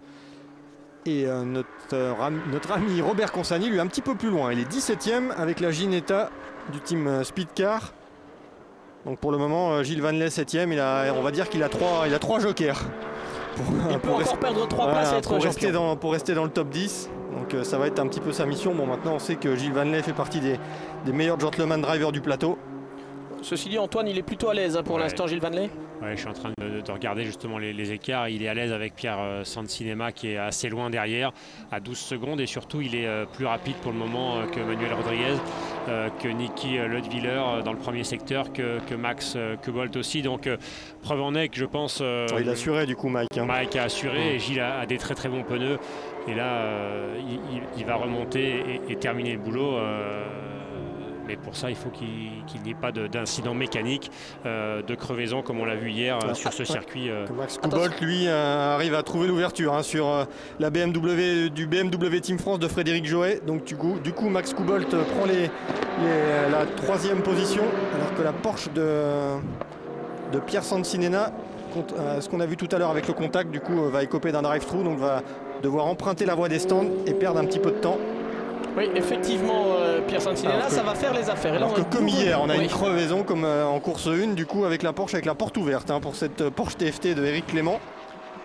[SPEAKER 5] Et euh, notre, euh, notre ami Robert Consani, lui, un petit peu plus loin. Il est dix-septième avec la Ginetta du team euh, Speedcar. Donc pour le moment, euh, Gilles Vanley septième. Il a, on va dire qu'il a trois, il a trois jokers.
[SPEAKER 2] Pour, il peut encore perdre trois
[SPEAKER 5] voilà,
[SPEAKER 2] places et être
[SPEAKER 5] pour
[SPEAKER 2] champion.
[SPEAKER 5] rester, dans, pour rester dans le top dix. Donc euh, ça va être un petit peu sa mission. Bon, maintenant, on sait que Gilles Vanley fait partie des, des meilleurs gentleman drivers du plateau.
[SPEAKER 2] Ceci dit, Antoine, il est plutôt à l'aise hein, pour ouais. l'instant, Gilles Vanley.
[SPEAKER 1] Ouais, je suis en train de, de regarder justement les, les écarts. Il est à l'aise avec Pierre euh, Sancinella qui est assez loin derrière, à douze secondes. Et surtout, il est euh, plus rapide pour le moment euh, que Manuel Rodriguez, euh, que Niki euh, Leudwiller euh, dans le premier secteur, que, que Max euh, Kubolt aussi. Donc, euh, preuve en est que je pense... Euh,
[SPEAKER 5] oh, il a assuré du coup, Mike. Hein.
[SPEAKER 1] Mike a assuré ouais. et Gilles a, a des très très bons pneus. Et là, euh, il, il va remonter et, et terminer le boulot. Euh, Mais pour ça, il faut qu'il qu'il n'y ait pas d'incident mécanique, euh, de crevaison comme on l'a vu hier euh, sur ce circuit. Euh.
[SPEAKER 5] Max Kubolt, lui, euh, arrive à trouver l'ouverture hein, sur euh, la B M W du B M W Team France de Frédéric Johet. Donc du coup, du coup Max Kubolt euh, prend les, les, la troisième position, alors que la Porsche de, de Pierre Sancinella, euh, ce qu'on a vu tout à l'heure avec le contact, du coup, euh, va écoper d'un drive-through, donc va devoir emprunter la voie des stands et perdre un petit peu de temps.
[SPEAKER 2] Oui, effectivement, euh, Pierre Sancinella, ça va faire les affaires. Et là,
[SPEAKER 5] alors que comme hier, on a
[SPEAKER 2] oui.
[SPEAKER 5] une crevaison comme euh, en course un, du coup, avec la Porsche, avec la porte ouverte hein, pour cette Porsche T F T de Eric Clément.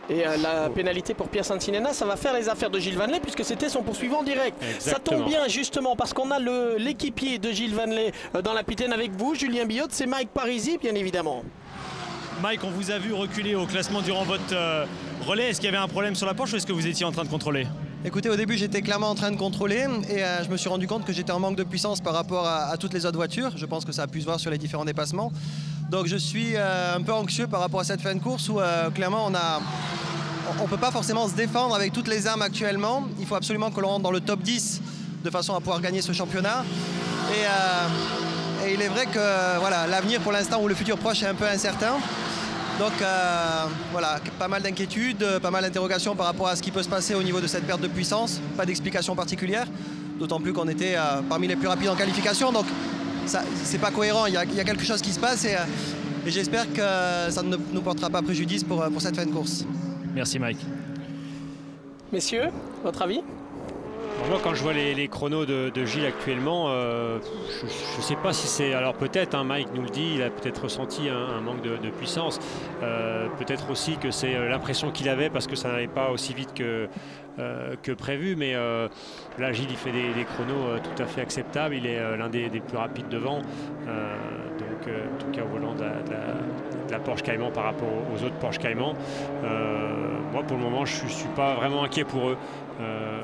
[SPEAKER 2] Et euh, la pénalité pour Pierre Santinena, ça va faire les affaires de Gilles Vanley puisque c'était son poursuivant direct.
[SPEAKER 1] Exactement.
[SPEAKER 2] Ça tombe bien justement parce qu'on a l'équipier de Gilles Vanley euh, dans la Pitaine avec vous, Julien Billotte, c'est Mike Parisi bien évidemment.
[SPEAKER 3] Mike, on vous a vu reculer au classement durant votre euh, relais. Est-ce qu'il y avait un problème sur la Porsche ou est-ce que vous étiez en train de contrôler?
[SPEAKER 7] Écoutez, au début j'étais clairement en train de contrôler et euh, je me suis rendu compte que j'étais en manque de puissance par rapport à, à toutes les autres voitures. Je pense que ça a pu se voir sur les différents dépassements. Donc je suis euh, un peu anxieux par rapport à cette fin de course où euh, clairement on a... On ne peut pas forcément se défendre avec toutes les armes actuellement. Il faut absolument que l'on rentre dans le top dix de façon à pouvoir gagner ce championnat. Et, euh, et il est vrai que voilà, l'avenir pour l'instant ou le futur proche est un peu incertain. Donc euh, voilà, pas mal d'inquiétudes, pas mal d'interrogations par rapport à ce qui peut se passer au niveau de cette perte de puissance. Pas d'explication particulière, d'autant plus qu'on était euh, parmi les plus rapides en qualification. Donc c'est pas cohérent, il y, a, il y a quelque chose qui se passe et, euh, et j'espère que ça ne nous portera pas préjudice pour, pour cette fin de course.
[SPEAKER 3] Merci Mike.
[SPEAKER 2] Messieurs, votre avis?
[SPEAKER 1] Moi, quand je vois les, les chronos de, de Gilles actuellement, euh, je ne sais pas si c'est... Alors peut-être, hein, Mike nous le dit, il a peut-être ressenti un, un manque de, de puissance. Euh, peut-être aussi que c'est l'impression qu'il avait parce que ça n'allait pas aussi vite que, euh, que prévu. Mais euh, là, Gilles, il fait des, des chronos euh, tout à fait acceptables. Il est euh, l'un des, des plus rapides devant. Euh, donc, euh, en tout cas, au volant de la, de la, de la Porsche Cayman par rapport aux autres Porsche Cayman. Euh, moi, pour le moment, je ne suis pas vraiment inquiet pour eux. Euh,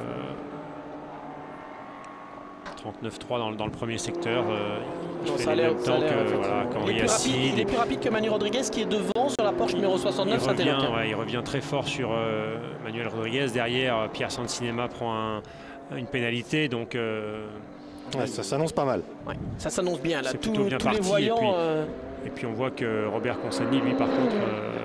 [SPEAKER 1] trente-neuf trois dans, dans le premier secteur. Euh, il
[SPEAKER 2] non,
[SPEAKER 1] fait
[SPEAKER 2] ça a l'air,
[SPEAKER 1] temps que
[SPEAKER 2] voilà,
[SPEAKER 1] il,
[SPEAKER 2] est rapide, il est plus rapide que Manu Rodriguez qui est devant sur la Porsche numéro soixante-neuf.
[SPEAKER 1] Il revient, ouais, il revient très fort sur euh, Manuel Rodriguez. Derrière, Pierre Santinena prend un, une pénalité. Donc, euh,
[SPEAKER 5] ouais, ça s'annonce pas mal.
[SPEAKER 2] Ouais, ça s'annonce bien. Là,
[SPEAKER 1] Tout,
[SPEAKER 2] tout,
[SPEAKER 1] bien
[SPEAKER 2] tous
[SPEAKER 1] parti,
[SPEAKER 2] les voyants.
[SPEAKER 1] Et puis,
[SPEAKER 2] euh...
[SPEAKER 1] et puis on voit que Robert Consani, lui, par contre,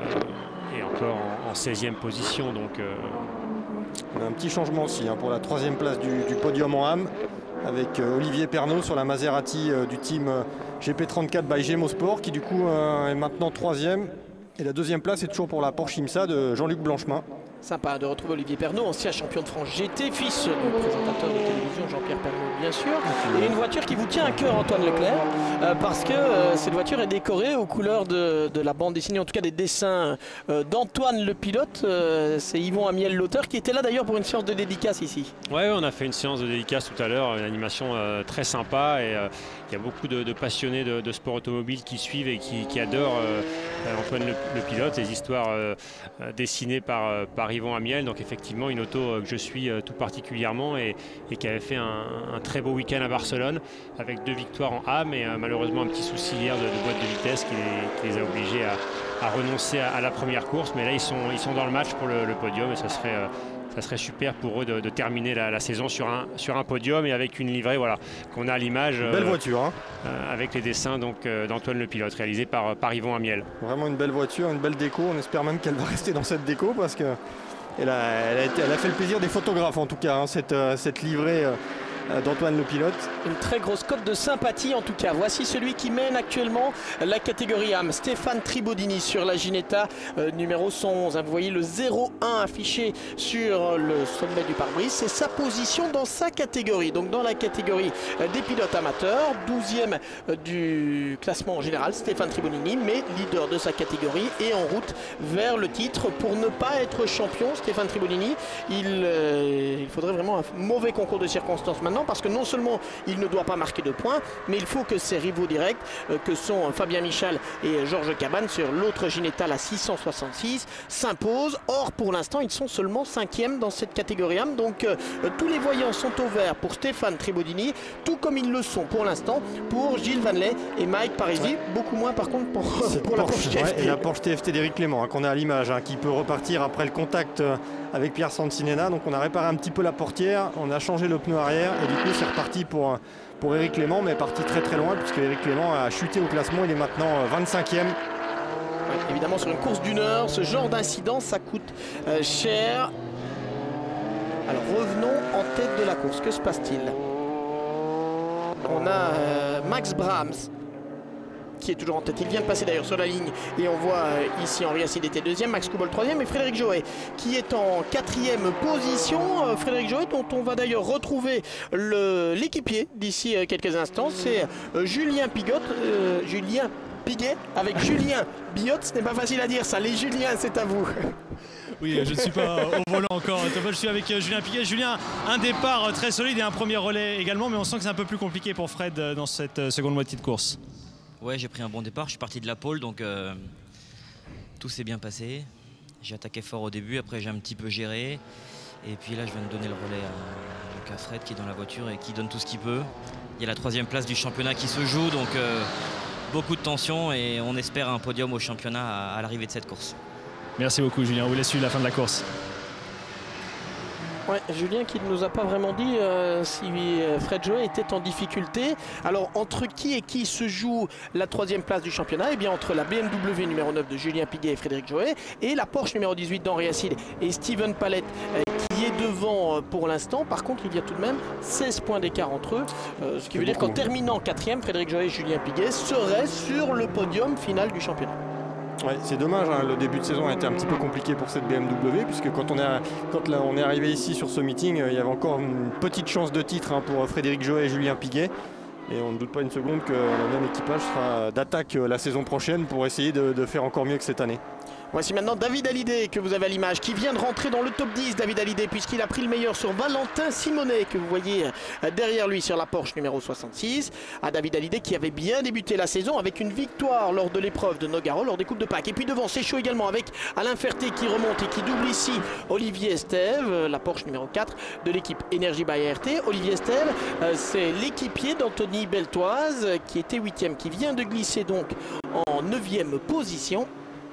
[SPEAKER 1] euh, est encore en, en seizième position. Donc, euh...
[SPEAKER 5] on a un petit changement aussi hein, pour la troisième place du, du podium en Ham, avec euh, Olivier Pernaut sur la Maserati euh, du team euh, G P trente-quatre by Gémo Sport, qui du coup euh, est maintenant troisième. Et la deuxième place est toujours pour la Porsche IMSA de Jean-Luc Blanchemin.
[SPEAKER 2] Sympa de retrouver Olivier Pernaut, ancien champion de France G T, fils du présentateur de télévision Jean-Pierre Pernaut, bien sûr. Et une voiture qui vous tient à cœur, Antoine Leclerc, euh, parce que euh, cette voiture est décorée aux couleurs de, de la bande dessinée, en tout cas des dessins euh, d'Antoine le pilote. Euh, C'est Yvon Amiel, l'auteur, qui était là d'ailleurs pour une séance de dédicace ici.
[SPEAKER 1] Ouais, on a fait une séance de dédicace tout à l'heure, une animation euh, très sympa. Et euh, il y a beaucoup de, de passionnés de, de sport automobile qui suivent et qui, qui adorent euh, Antoine le, le pilote, les histoires euh, dessinées par, euh, par Yvon Amiel. Donc effectivement une auto que je suis tout particulièrement et, et qui avait fait un, un très beau week-end à Barcelone avec deux victoires en A, mais euh, malheureusement un petit souci hier de, de boîte de vitesse qui les, qui les a obligés à, à renoncer à, à la première course. Mais là ils sont, ils sont dans le match pour le, le podium et ça serait, euh, ça serait super pour eux de, de terminer la, la saison sur un, sur un podium et avec une livrée voilà, qu'on a à l'image.
[SPEAKER 5] Belle euh, voiture. Hein.
[SPEAKER 1] Euh, avec les dessins donc euh, d'Antoine le pilote réalisés par, par Yvon Amiel.
[SPEAKER 5] Vraiment une belle voiture, une belle déco. On espère même qu'elle va rester dans cette déco parce que Elle a, elle, a été, elle a fait le plaisir des photographes en tout cas, hein, cette, euh, cette livrée euh, d'Antoine le pilote.
[SPEAKER 2] Une très grosse cote de sympathie en tout cas. Voici celui qui mène actuellement la catégorie A M, Stéphane Tribodini sur la Ginetta euh, numéro cent onze. Vous voyez le zéro un affiché sur le sommet du pare-brise. C'est sa position dans sa catégorie. Donc dans la catégorie euh, des pilotes amateurs, douzième euh, du classement en général, Stéphane Tribodini, mais leader de sa catégorie et en route vers le titre pour ne pas être champion. Stéphane Tribodini, il, euh, il faudrait vraiment un mauvais concours de circonstances maintenant parce que non seulement il ne doit pas marquer de points, mais il faut que ses rivaux directs, euh, que sont Fabien Michal et Georges Cabane sur l'autre Ginetta, la six cent soixante-six, s'imposent. Or, pour l'instant, ils sont seulement cinquième dans cette catégorie A M. Donc, euh, tous les voyants sont au vert pour Stéphane Tribodini, tout comme ils le sont pour l'instant pour Gilles Vanley et Mike Parisi. Ouais. Beaucoup moins, par contre, pour, pour la Porsche T F T.
[SPEAKER 5] Ouais, et la Porsche T F T d'Éric Clément, hein, qu'on a à l'image, hein, qui peut repartir après le contact euh, avec Pierre Santinena. Donc, on a réparé un petit peu la portière, on a changé le pneu arrière et du coup, c'est reparti pour... pour Éric Clément, mais parti très très loin puisque Éric Clément a chuté au classement, il est maintenant vingt-cinquième.
[SPEAKER 2] Ouais, évidemment sur une course d'une heure, ce genre d'incident ça coûte euh, cher. Alors revenons en tête de la course, que se passe-t-il? On a euh, Max Brahms qui est toujours en tête. Il vient de passer d'ailleurs sur la ligne et on voit euh, ici Henri Acide était deuxième, Max Koubol troisième et Frédéric Johet qui est en quatrième position. Euh, Frédéric Johet dont on va d'ailleurs retrouver l'équipier d'ici euh, quelques instants, c'est euh, Julien Pigot, euh, Julien Piguet avec Julien Biot. Ce n'est pas facile à dire ça, les Juliens, c'est à vous.
[SPEAKER 3] Oui, je ne suis pas au volant encore. Je suis avec Julien Piguet. Julien, un départ très solide et un premier relais également, mais on sent que c'est un peu plus compliqué pour Fred dans cette seconde moitié de course.
[SPEAKER 8] Ouais, j'ai pris un bon départ. Je suis parti de la pole, donc euh, tout s'est bien passé. J'ai attaqué fort au début, après j'ai un petit peu géré. Et puis là, je viens de donner le relais à, donc à Fred qui est dans la voiture et qui donne tout ce qu'il peut. Il y a la troisième place du championnat qui se joue, donc euh, beaucoup de tension et on espère un podium au championnat à, à l'arrivée de cette course.
[SPEAKER 3] Merci beaucoup Julien, on vous laisse suivre la fin de la course.
[SPEAKER 2] Ouais, Julien qui ne nous a pas vraiment dit euh, si Fred Johet était en difficulté. Alors entre qui et qui se joue la troisième place du championnat? Eh bien entre la B M W numéro neuf de Julien Piguet et Frédéric Johet et la Porsche numéro dix-huit d'Henri Acide et Steven Palette euh, qui est devant euh, pour l'instant. Par contre il y a tout de même seize points d'écart entre eux, euh, ce qui veut dire qu'en terminant quatrième, Frédéric Johet et Julien Piguet seraient sur le podium final du championnat.
[SPEAKER 5] Ouais, c'est dommage, hein. Le début de saison a été un petit peu compliqué pour cette B M W puisque quand on est, quand là, on est arrivé ici sur ce meeting, il y avait encore une petite chance de titre hein, pour Frédéric Johet et Julien Piguet. Et on ne doute pas une seconde que le même équipage sera d'attaque la saison prochaine pour essayer de, de faire encore mieux que cette année.
[SPEAKER 2] Voici maintenant David Hallyday que vous avez à l'image qui vient de rentrer dans le top dix. David Hallyday puisqu'il a pris le meilleur sur Valentin Simonet que vous voyez derrière lui sur la Porsche numéro soixante-six. À David Hallyday qui avait bien débuté la saison avec une victoire lors de l'épreuve de Nogaro lors des Coupes de Pâques. Et puis devant c'est chaud également avec Alain Ferté qui remonte et qui double ici Olivier Estève, la Porsche numéro quatre de l'équipe Energy by R T. Olivier Estève c'est l'équipier d'Anthony Beltoise qui était huitième, qui vient de glisser donc en neuvième position.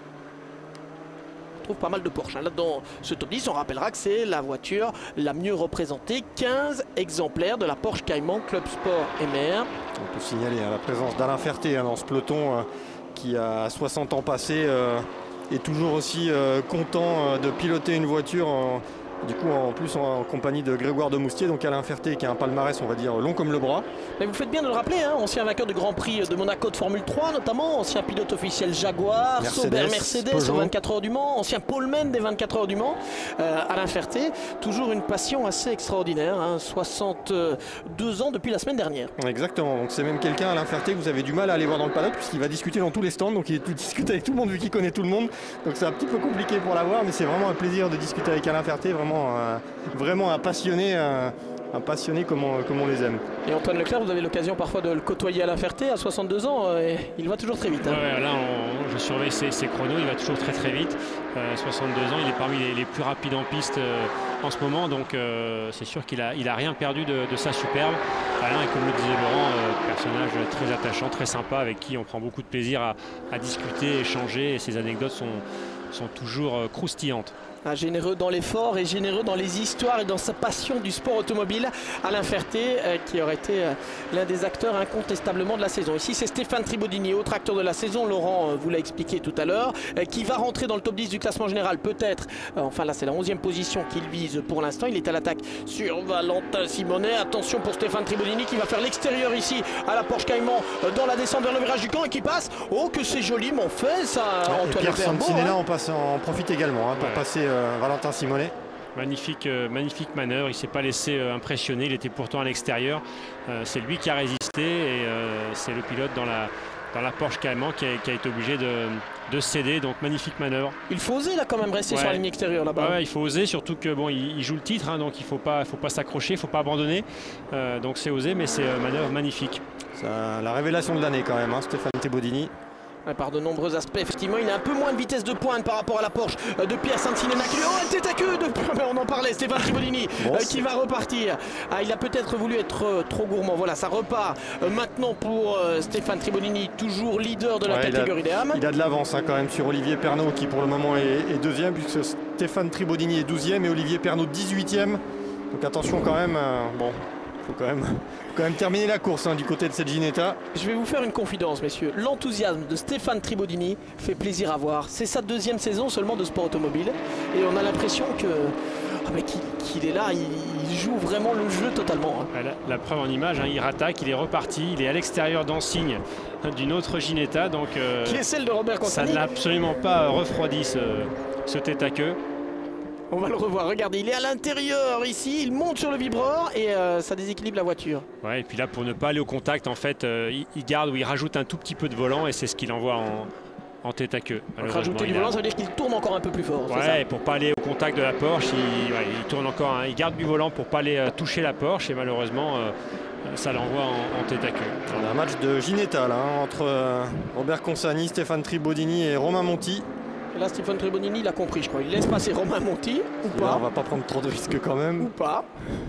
[SPEAKER 2] Pas mal de Porsche. Là dans ce top dix, on rappellera que c'est la voiture la mieux représentée, quinze exemplaires de la Porsche Cayman Club Sport M R.
[SPEAKER 5] On peut signaler hein, la présence d'Alain Ferté hein, dans ce peloton euh, qui a soixante ans passés euh, est toujours aussi euh, content euh, de piloter une voiture en, du coup en plus en, en compagnie de Grégoire de Moustier, donc Alain Ferté qui a un palmarès on va dire long comme le bras.
[SPEAKER 2] Mais vous faites bien de le rappeler, hein, ancien vainqueur du Grand Prix de Monaco de Formule trois notamment, ancien pilote officiel Jaguar, Sauber Mercedes Peugeot. Aux vingt-quatre heures du Mans, ancien poleman des vingt-quatre heures du Mans. Euh, Alain Ferté, toujours une passion assez extraordinaire, hein, soixante-deux ans depuis la semaine dernière.
[SPEAKER 5] Exactement, donc c'est même quelqu'un, Alain Ferté, que vous avez du mal à aller voir dans le paddock puisqu'il va discuter dans tous les stands, donc il discute avec tout le monde vu qu'il connaît tout le monde, donc c'est un petit peu compliqué pour l'avoir, mais c'est vraiment un plaisir de discuter avec Alain Ferté, vraiment Euh, vraiment un passionné, un, un passionné comme on, comme on les aime.
[SPEAKER 2] Et Antoine Leclerc, vous avez l'occasion parfois de le côtoyer à la Ferté à soixante-deux ans, et il va toujours très vite. Hein.
[SPEAKER 1] Ouais, là, on, je surveille ses, ses chronos, il va toujours très très vite. Euh, soixante-deux ans, il est parmi les, les plus rapides en piste euh, en ce moment, donc euh, c'est sûr qu'il a, il a rien perdu de, de sa superbe. Alain est, comme le disait Laurent, euh, personnage très attachant, très sympa, avec qui on prend beaucoup de plaisir à, à discuter, échanger, et ses anecdotes sont, sont toujours euh, croustillantes.
[SPEAKER 2] Un généreux dans l'effort et généreux dans les histoires et dans sa passion du sport automobile. Alain Ferté euh, qui aurait été euh, l'un des acteurs incontestablement de la saison. Ici c'est Stéphane Tribodini, autre acteur de la saison, Laurent euh, vous l'a expliqué tout à l'heure, euh, qui va rentrer dans le top dix du classement général peut-être. Euh, enfin là c'est la onzième position qu'il vise pour l'instant. Il est à l'attaque sur Valentin Simonet. Attention pour Stéphane Tribodini qui va faire l'extérieur ici à la Porsche Cayman euh, dans la descente vers le virage du camp et qui passe. Oh que c'est joliment fait ça,
[SPEAKER 5] ouais,
[SPEAKER 2] Antoine.
[SPEAKER 5] Et Pierre Santinella
[SPEAKER 2] hein.
[SPEAKER 5] en, passe, en profite également hein, pour ouais. passer euh, Valentin Simonet.
[SPEAKER 1] Magnifique, euh, magnifique manœuvre, il ne s'est pas laissé euh, impressionner, il était pourtant à l'extérieur. Euh, c'est lui qui a résisté et euh, c'est le pilote dans la, dans la Porsche Cayman qui a, qui a été obligé de, de céder. Donc magnifique manœuvre.
[SPEAKER 2] Il faut oser là quand même rester ouais. sur la ligne extérieure là-bas.
[SPEAKER 1] Ouais, ouais, il faut oser, surtout que bon, il, il joue le titre, hein, donc il ne faut pas, faut pas s'accrocher, il ne faut pas abandonner. Euh, donc c'est osé, mais c'est euh, manœuvre magnifique.
[SPEAKER 5] Ça, la révélation de l'année quand même, hein, Stéphane Tribodini.
[SPEAKER 2] Par de nombreux aspects, effectivement, il a un peu moins de vitesse de pointe par rapport à la Porsche de Pierre Santinella. Oh, elle tête à queue de... On en parlait, Stéphane Tribodini bon, euh, qui va repartir. Ah, il a peut-être voulu être euh, trop gourmand. Voilà, ça repart euh, maintenant pour euh, Stéphane Tribodini, toujours leader de la ouais, catégorie des âmes.
[SPEAKER 5] Il a de l'avance hein, quand même sur Olivier Pernot qui pour le moment est, est deuxième, puisque Stéphane Tribodini est douzième et Olivier Pernot dix-huitième. Donc attention quand même, euh, bon, il faut quand même... quand même terminer la course hein, du côté de cette Ginetta.
[SPEAKER 2] Je vais vous faire une confidence messieurs, l'enthousiasme de Stéphane Tribodini fait plaisir à voir. C'est sa deuxième saison seulement de sport automobile et on a l'impression que ah, mais qu'il, qu'il est là, il, il joue vraiment le jeu totalement. Hein.
[SPEAKER 1] La, la preuve en image, hein, il rattaque, il est reparti, il est à l'extérieur d'Ansigne d'une autre Ginetta. Donc, euh,
[SPEAKER 2] qui est celle de Robert Consani.
[SPEAKER 1] Ça ne l'a absolument pas refroidi ce, ce tête à queue.
[SPEAKER 2] On va le revoir, regardez, il est à l'intérieur ici, il monte sur le vibreur et euh, ça déséquilibre la voiture.
[SPEAKER 1] Ouais, et puis là, pour ne pas aller au contact, en fait, euh, il, il garde ou il rajoute un tout petit peu de volant et c'est ce qu'il envoie en, en tête à queue.
[SPEAKER 2] Rajouter du volant, ça veut dire qu'il tourne encore un peu plus fort.
[SPEAKER 1] Ouais, pour pas aller au contact de la Porsche, il, ouais, il tourne encore, hein, il garde du volant pour pas aller euh, toucher la Porsche et malheureusement, euh, ça l'envoie en, en tête à queue.
[SPEAKER 5] On a un match de Ginetta là, hein, entre euh, Robert Consani, Stéphane Tribodini et Romain Monti.
[SPEAKER 2] Et là, Stéphane Tribodini l'a compris, je crois. Il laisse passer Romain Monti, ou pas.
[SPEAKER 5] Là, on va pas prendre trop de risques quand même.
[SPEAKER 2] Ou pas.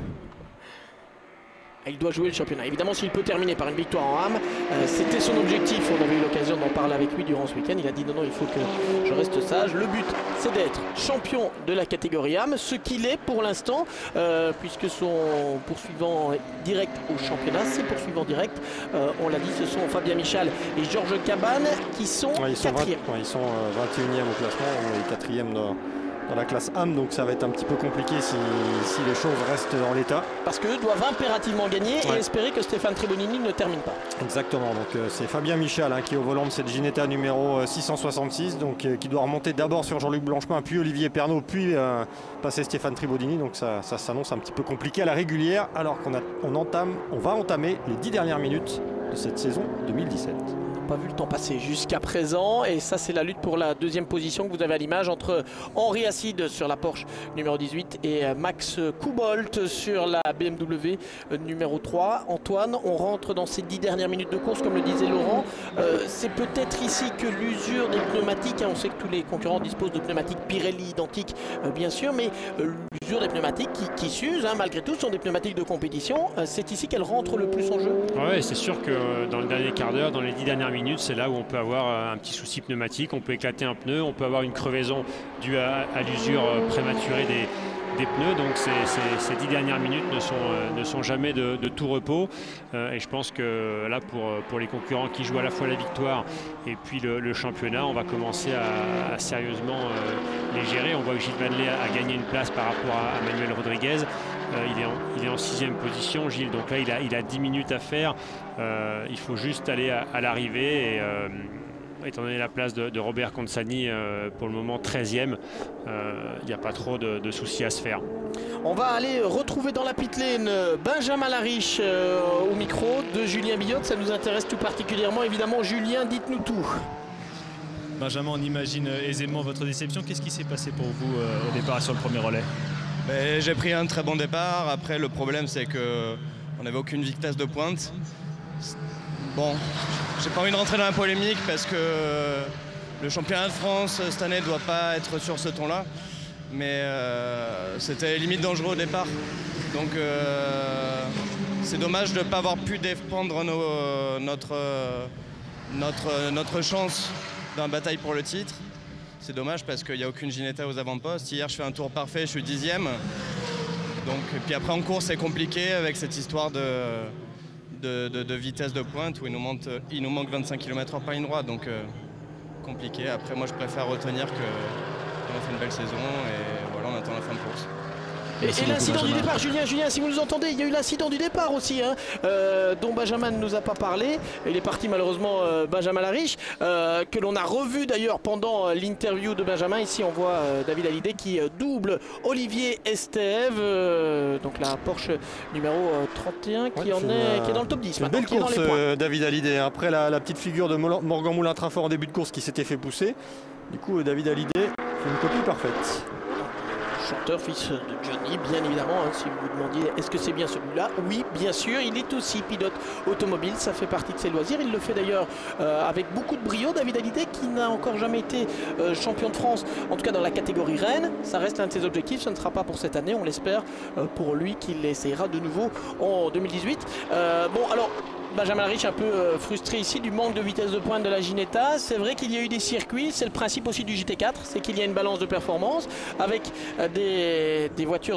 [SPEAKER 2] Il doit jouer le championnat. Évidemment, s'il peut terminer par une victoire en Ham, euh, c'était son objectif. On avait eu l'occasion d'en parler avec lui durant ce week-end. Il a dit non, non, il faut que je reste sage. Le but, c'est d'être champion de la catégorie Ham, ce qu'il est pour l'instant, euh, puisque son poursuivant direct au championnat, ses poursuivants directs, euh, on l'a dit, ce sont Fabien Michal et Georges Cabane qui sont
[SPEAKER 5] ouais, ils sont
[SPEAKER 2] quatrième.
[SPEAKER 5] vingt, ouais, ils sont euh, vingt et unième au classement, on est quatrième dans, dans la classe Ham, donc ça va être un petit peu compliqué si, si les choses restent dans l'état.
[SPEAKER 2] Parce qu'eux doivent impérativement gagner ouais. et espérer que Stéphane Tribodini ne termine pas.
[SPEAKER 5] Exactement, donc euh, c'est Fabien Michal hein, qui est au volant de cette Ginetta numéro euh, six cent soixante-six, donc euh, qui doit remonter d'abord sur Jean-Luc Blanchemin, puis Olivier Pernaut, puis euh, passer Stéphane Tribodini, donc ça, ça s'annonce un petit peu compliqué à la régulière, alors qu'on a, on entame, on va entamer les dix dernières minutes de cette saison deux mille dix-sept.
[SPEAKER 2] Pas vu le temps passer jusqu'à présent et ça c'est la lutte pour la deuxième position que vous avez à l'image entre Henri Acide sur la Porsche numéro dix-huit et Max Coubolt sur la B M W numéro trois. Antoine, on rentre dans ces dix dernières minutes de course comme le disait Laurent. Euh, c'est peut-être ici que l'usure des pneumatiques, hein, on sait que tous les concurrents disposent de pneumatiques Pirelli identiques euh, bien sûr, mais euh, l'usure des pneumatiques qui, qui s'usent hein, malgré tout sont des pneumatiques de compétition. Euh, c'est ici qu'elle rentre le plus en jeu.
[SPEAKER 1] Oui, c'est sûr que dans le dernier quart d'heure, dans les dix dernières minutes, c'est là où on peut avoir un petit souci pneumatique, on peut éclater un pneu, on peut avoir une crevaison due à, à l'usure prématurée des, des pneus. Donc ces, ces, ces dix dernières minutes ne sont, ne sont jamais de, de tout repos. Euh, et je pense que là, pour, pour les concurrents qui jouent à la fois la victoire et puis le, le championnat, on va commencer à, à sérieusement euh, les gérer. On voit que Gilles Vanley a, a gagné une place par rapport à, à Manuel Rodriguez. Euh, il, est en, il est en sixième position, Gilles, donc là il a, il a dix minutes à faire. Euh, il faut juste aller à, à l'arrivée et euh, étant donné la place de, de Robert Consani euh, pour le moment treizième, euh, il n'y a pas trop de, de soucis à se faire.
[SPEAKER 2] On va aller retrouver dans la pit lane Benjamin Lariche euh, au micro de Julien Billotte. Ça nous intéresse tout particulièrement. Évidemment, Julien, dites-nous tout.
[SPEAKER 3] Benjamin, on imagine aisément votre déception. Qu'est-ce qui s'est passé pour vous euh, au départ sur le premier relais?
[SPEAKER 9] J'ai pris un très bon départ. Après, le problème, c'est qu'on n'avait aucune vitesse de pointe. Bon, j'ai pas envie de rentrer dans la polémique parce que le championnat de France cette année ne doit pas être sur ce ton-là. Mais euh, c'était limite dangereux au départ. Donc, euh, c'est dommage de ne pas avoir pu défendre nos, notre, notre, notre chance dans la bataille pour le titre. C'est dommage parce qu'il n'y a aucune Ginetta aux avant-postes. Hier, je fais un tour parfait, je suis dixième. Donc, et puis après, en course, c'est compliqué avec cette histoire de, de, de, de vitesse de pointe où il nous, monte, il nous manque vingt-cinq kilomètres heure par ligne droite. Donc, euh, compliqué. Après, moi, je préfère retenir qu'on a fait une belle saison et voilà, on attend la fin de course.
[SPEAKER 2] Et, et l'incident du départ, Julien, Julien, si vous nous entendez, il y a eu l'incident du départ aussi, hein, euh, dont Benjamin ne nous a pas parlé. Il est parti malheureusement, euh, Benjamin Lariche, euh, que l'on a revu d'ailleurs pendant l'interview de Benjamin. Ici, on voit euh, David Hallyday qui euh, double Olivier Estève, euh, donc la Porsche numéro euh, trente et un, qui, ouais, en est, qui est dans le top dix.
[SPEAKER 5] C'est une belle course, euh, David Hallyday. Après la, la petite figure de Morgan Moulin-Trafort en début de course qui s'était fait pousser. Du coup, David Hallyday fait une copie parfaite.
[SPEAKER 2] Chanteur, fils de Johnny, bien évidemment, hein, si vous vous demandiez est-ce que c'est bien celui-là, oui, bien sûr, il est aussi pilote automobile, ça fait partie de ses loisirs, il le fait d'ailleurs euh, avec beaucoup de brio. David Hallyday qui n'a encore jamais été euh, champion de France, en tout cas dans la catégorie Rennes, ça reste l'un de ses objectifs, ce ne sera pas pour cette année, on l'espère euh, pour lui qu'il essayera de nouveau en deux mille dix-huit. Euh, bon, alors, Benjamin Lariche un peu euh, frustré ici du manque de vitesse de pointe de la Ginetta. C'est vrai qu'il y a eu des circuits, c'est le principe aussi du G T quatre, c'est qu'il y a une balance de performance avec euh, des, des voitures donc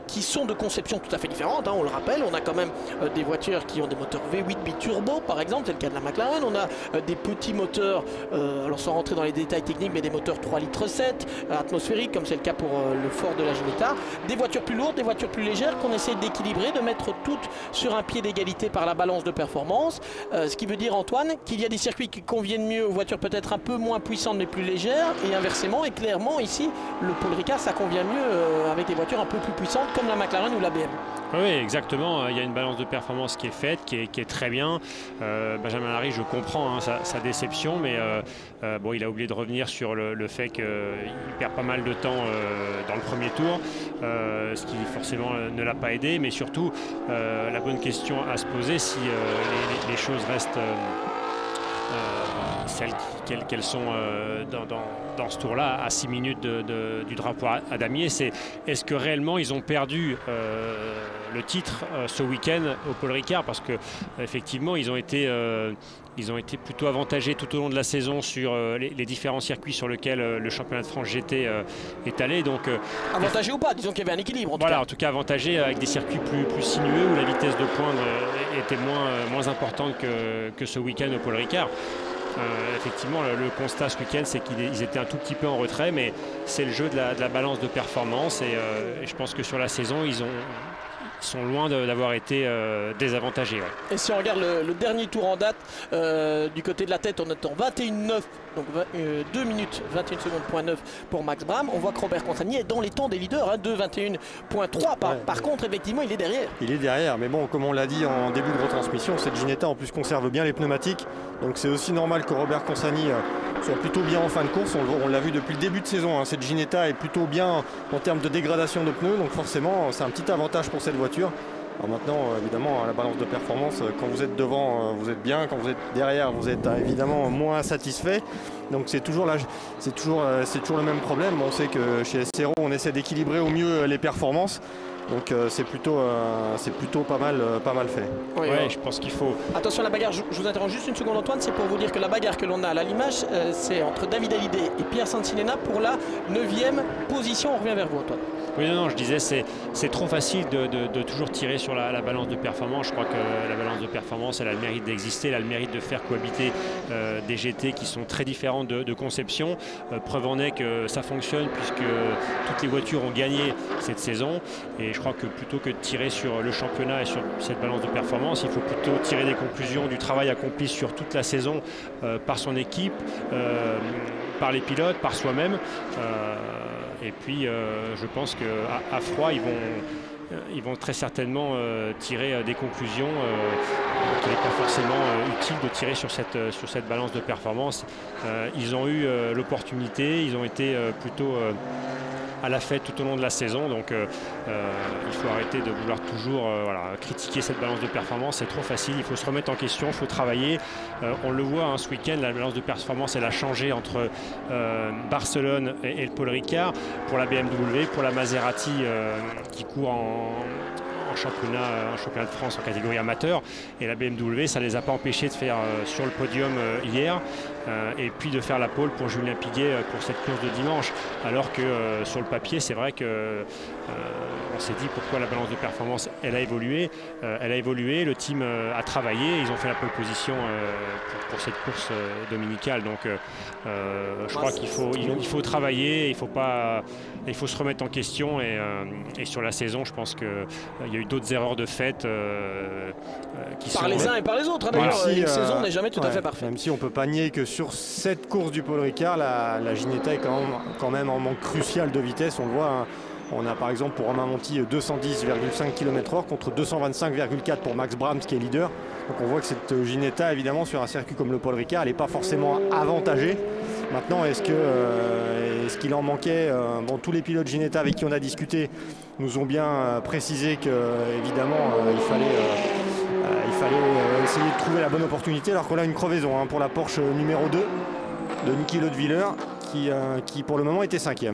[SPEAKER 2] qui sont de conception tout à fait différente, hein, on le rappelle. On a quand même euh, des voitures qui ont des moteurs V huit biturbo, par exemple, c'est le cas de la McLaren. On a euh, des petits moteurs, euh, alors sans rentrer dans les détails techniques, mais des moteurs trois litres sept, euh, atmosphériques, comme c'est le cas pour euh, le Ford de la Ginetta. Des voitures plus lourdes, des voitures plus légères qu'on essaie d'équilibrer, de mettre toutes sur un pied d'égalité par la balance de performance. Euh, ce qui veut dire, Antoine, qu'il y a des circuits qui conviennent mieux aux voitures peut-être un peu moins puissantes mais plus légères, et inversement. Et clairement, ici, le Paul Ricard, ça convient mieux euh, avec des voitures un peu plus puissantes comme la McLaren ou la B M.
[SPEAKER 1] Oui, exactement. Il y a une balance de performance qui est faite, qui est, qui est très bien. Euh, Benjamin Larry, je comprends hein, sa, sa déception, mais euh, euh, bon, il a oublié de revenir sur le, le fait qu'il perd pas mal de temps euh, dans le premier tour, euh, ce qui forcément ne l'a pas aidé. Mais surtout, euh, la bonne question à se poser, si euh, les, les choses restent euh, euh, celles qu'elles qu'elles sont euh, dans, dans, dans ce tour-là, à six minutes de, de, du drapeau à, à damier, c'est est-ce que réellement ils ont perdu euh, le titre euh, ce week-end au Paul Ricard, parce que effectivement ils ont été euh, ils ont été plutôt avantagés tout au long de la saison sur euh, les, les différents circuits sur lesquels euh, le championnat de France G T euh, est allé. Donc euh,
[SPEAKER 2] avantagé ou pas, disons qu'il y avait un équilibre. En
[SPEAKER 1] voilà,
[SPEAKER 2] tout cas.
[SPEAKER 1] en tout cas avantagé avec des circuits plus, plus sinueux où la vitesse de pointe euh, était moins, euh, moins importante que, que ce week-end au Paul Ricard. Euh, effectivement, le, le constat ce week-end, c'est qu'ils étaient un tout petit peu en retrait, mais c'est le jeu de la, de la balance de performance, et, euh, et je pense que sur la saison, ils ont Ils sont loin d'avoir été euh, désavantagés. Ouais.
[SPEAKER 2] Et si on regarde le, le dernier tour en date, euh, du côté de la tête, on attend vingt et une neuf, donc euh, deux minutes vingt et une secondes point neuf pour Max Bram. On voit que Robert Consani est dans les temps des leaders, hein, deux vingt et un point trois. Par, ouais, par ouais. contre, effectivement, il est derrière.
[SPEAKER 5] Il est derrière, mais bon, comme on l'a dit en début de retransmission, cette Ginetta en plus conserve bien les pneumatiques. Donc c'est aussi normal que Robert Consani euh, soit plutôt bien en fin de course. On, on l'a vu depuis le début de saison, hein, cette Ginetta est plutôt bien en termes de dégradation de pneus. Donc forcément, c'est un petit avantage pour cette voiture. Alors maintenant, évidemment, la balance de performance, quand vous êtes devant, vous êtes bien. Quand vous êtes derrière, vous êtes évidemment moins satisfait. Donc c'est toujours, là, c'est toujours, c'est toujours le même problème. On sait que chez S R O, on essaie d'équilibrer au mieux les performances. Donc euh, c'est plutôt, euh, c'est plutôt pas mal, euh, pas mal fait.
[SPEAKER 1] Oui, ouais, je pense qu'il faut...
[SPEAKER 2] Attention à la bagarre, je, je vous interromps juste une seconde Antoine, c'est pour vous dire que la bagarre que l'on a à l'image, euh, c'est entre David Hallyday et Pierre Santilena pour la neuvième position. On revient vers vous Antoine.
[SPEAKER 1] Oui, non, non, je disais, c'est trop facile de, de, de toujours tirer sur la, la balance de performance. Je crois que la balance de performance, elle a le mérite d'exister, elle a le mérite de faire cohabiter euh, des G T qui sont très différentes de, de conception. Euh, preuve en est que ça fonctionne puisque toutes les voitures ont gagné cette saison. Et je crois que plutôt que de tirer sur le championnat et sur cette balance de performance, il faut plutôt tirer des conclusions du travail accompli sur toute la saison euh, par son équipe, euh, par les pilotes, par soi-même. Euh, Et puis, euh, je pense qu'à à froid, ils vont, euh, ils vont très certainement euh, tirer euh, des conclusions euh, qu'il n'est pas forcément euh, utile de tirer sur cette, euh, sur cette balance de performance. Euh, ils ont eu euh, l'opportunité, ils ont été euh, plutôt euh, à la fête tout au long de la saison. Donc, euh, euh, il faut arrêter de vouloir toujours euh, voilà, critiquer cette balance de performance. C'est trop facile, il faut se remettre en question, il faut travailler. Euh, on le voit hein, ce week-end, la balance de performance, elle a changé entre euh, Barcelone et, et le Paul Ricard. Pour la B M W, pour la Maserati euh, qui court en... En championnat, en championnat de France en catégorie amateur, et la B M W, ça ne les a pas empêchés de faire euh, sur le podium euh, hier euh, et puis de faire la pole pour Julien Piguet euh, pour cette course de dimanche, alors que euh, sur le papier c'est vrai que euh, on s'est dit pourquoi la balance de performance elle a évolué, euh, elle a évolué, le team euh, a travaillé, ils ont fait la pole position euh, pour, pour cette course euh, dominicale. Donc euh, euh, je crois qu'il faut, il, il faut travailler, il faut pas, il faut se remettre en question, et, euh, et sur la saison je pense que euh, il y a eu d'autres erreurs de fait euh, qui
[SPEAKER 2] par
[SPEAKER 1] sont...
[SPEAKER 2] les uns et par les autres. Hein, d'ailleurs,
[SPEAKER 5] si,
[SPEAKER 2] une
[SPEAKER 5] euh,
[SPEAKER 2] saison n'est jamais tout
[SPEAKER 5] ouais,
[SPEAKER 2] à fait parfaite.
[SPEAKER 5] Même si on ne peut pas nier que sur cette course du Paul Ricard, la, la Ginetta est quand même, quand même en manque crucial de vitesse. On le voit, hein, on a par exemple pour Romain Monti deux cent dix virgule cinq kilomètres heure contre deux cent vingt-cinq virgule quatre pour Max Brams qui est leader. Donc on voit que cette Ginetta, évidemment, sur un circuit comme le Paul Ricard, elle n'est pas forcément avantagée. Maintenant, est-ce que euh, est-ce qu'il en manquait euh, bon, tous les pilotes Ginetta avec qui on a discuté nous ont bien euh, précisé que euh, évidemment euh, il fallait, euh, euh, il fallait euh, essayer de trouver la bonne opportunité, alors qu'on a une crevaison hein, pour la Porsche numéro deux de Niki Leudwiller qui, euh, qui pour le moment était cinquième.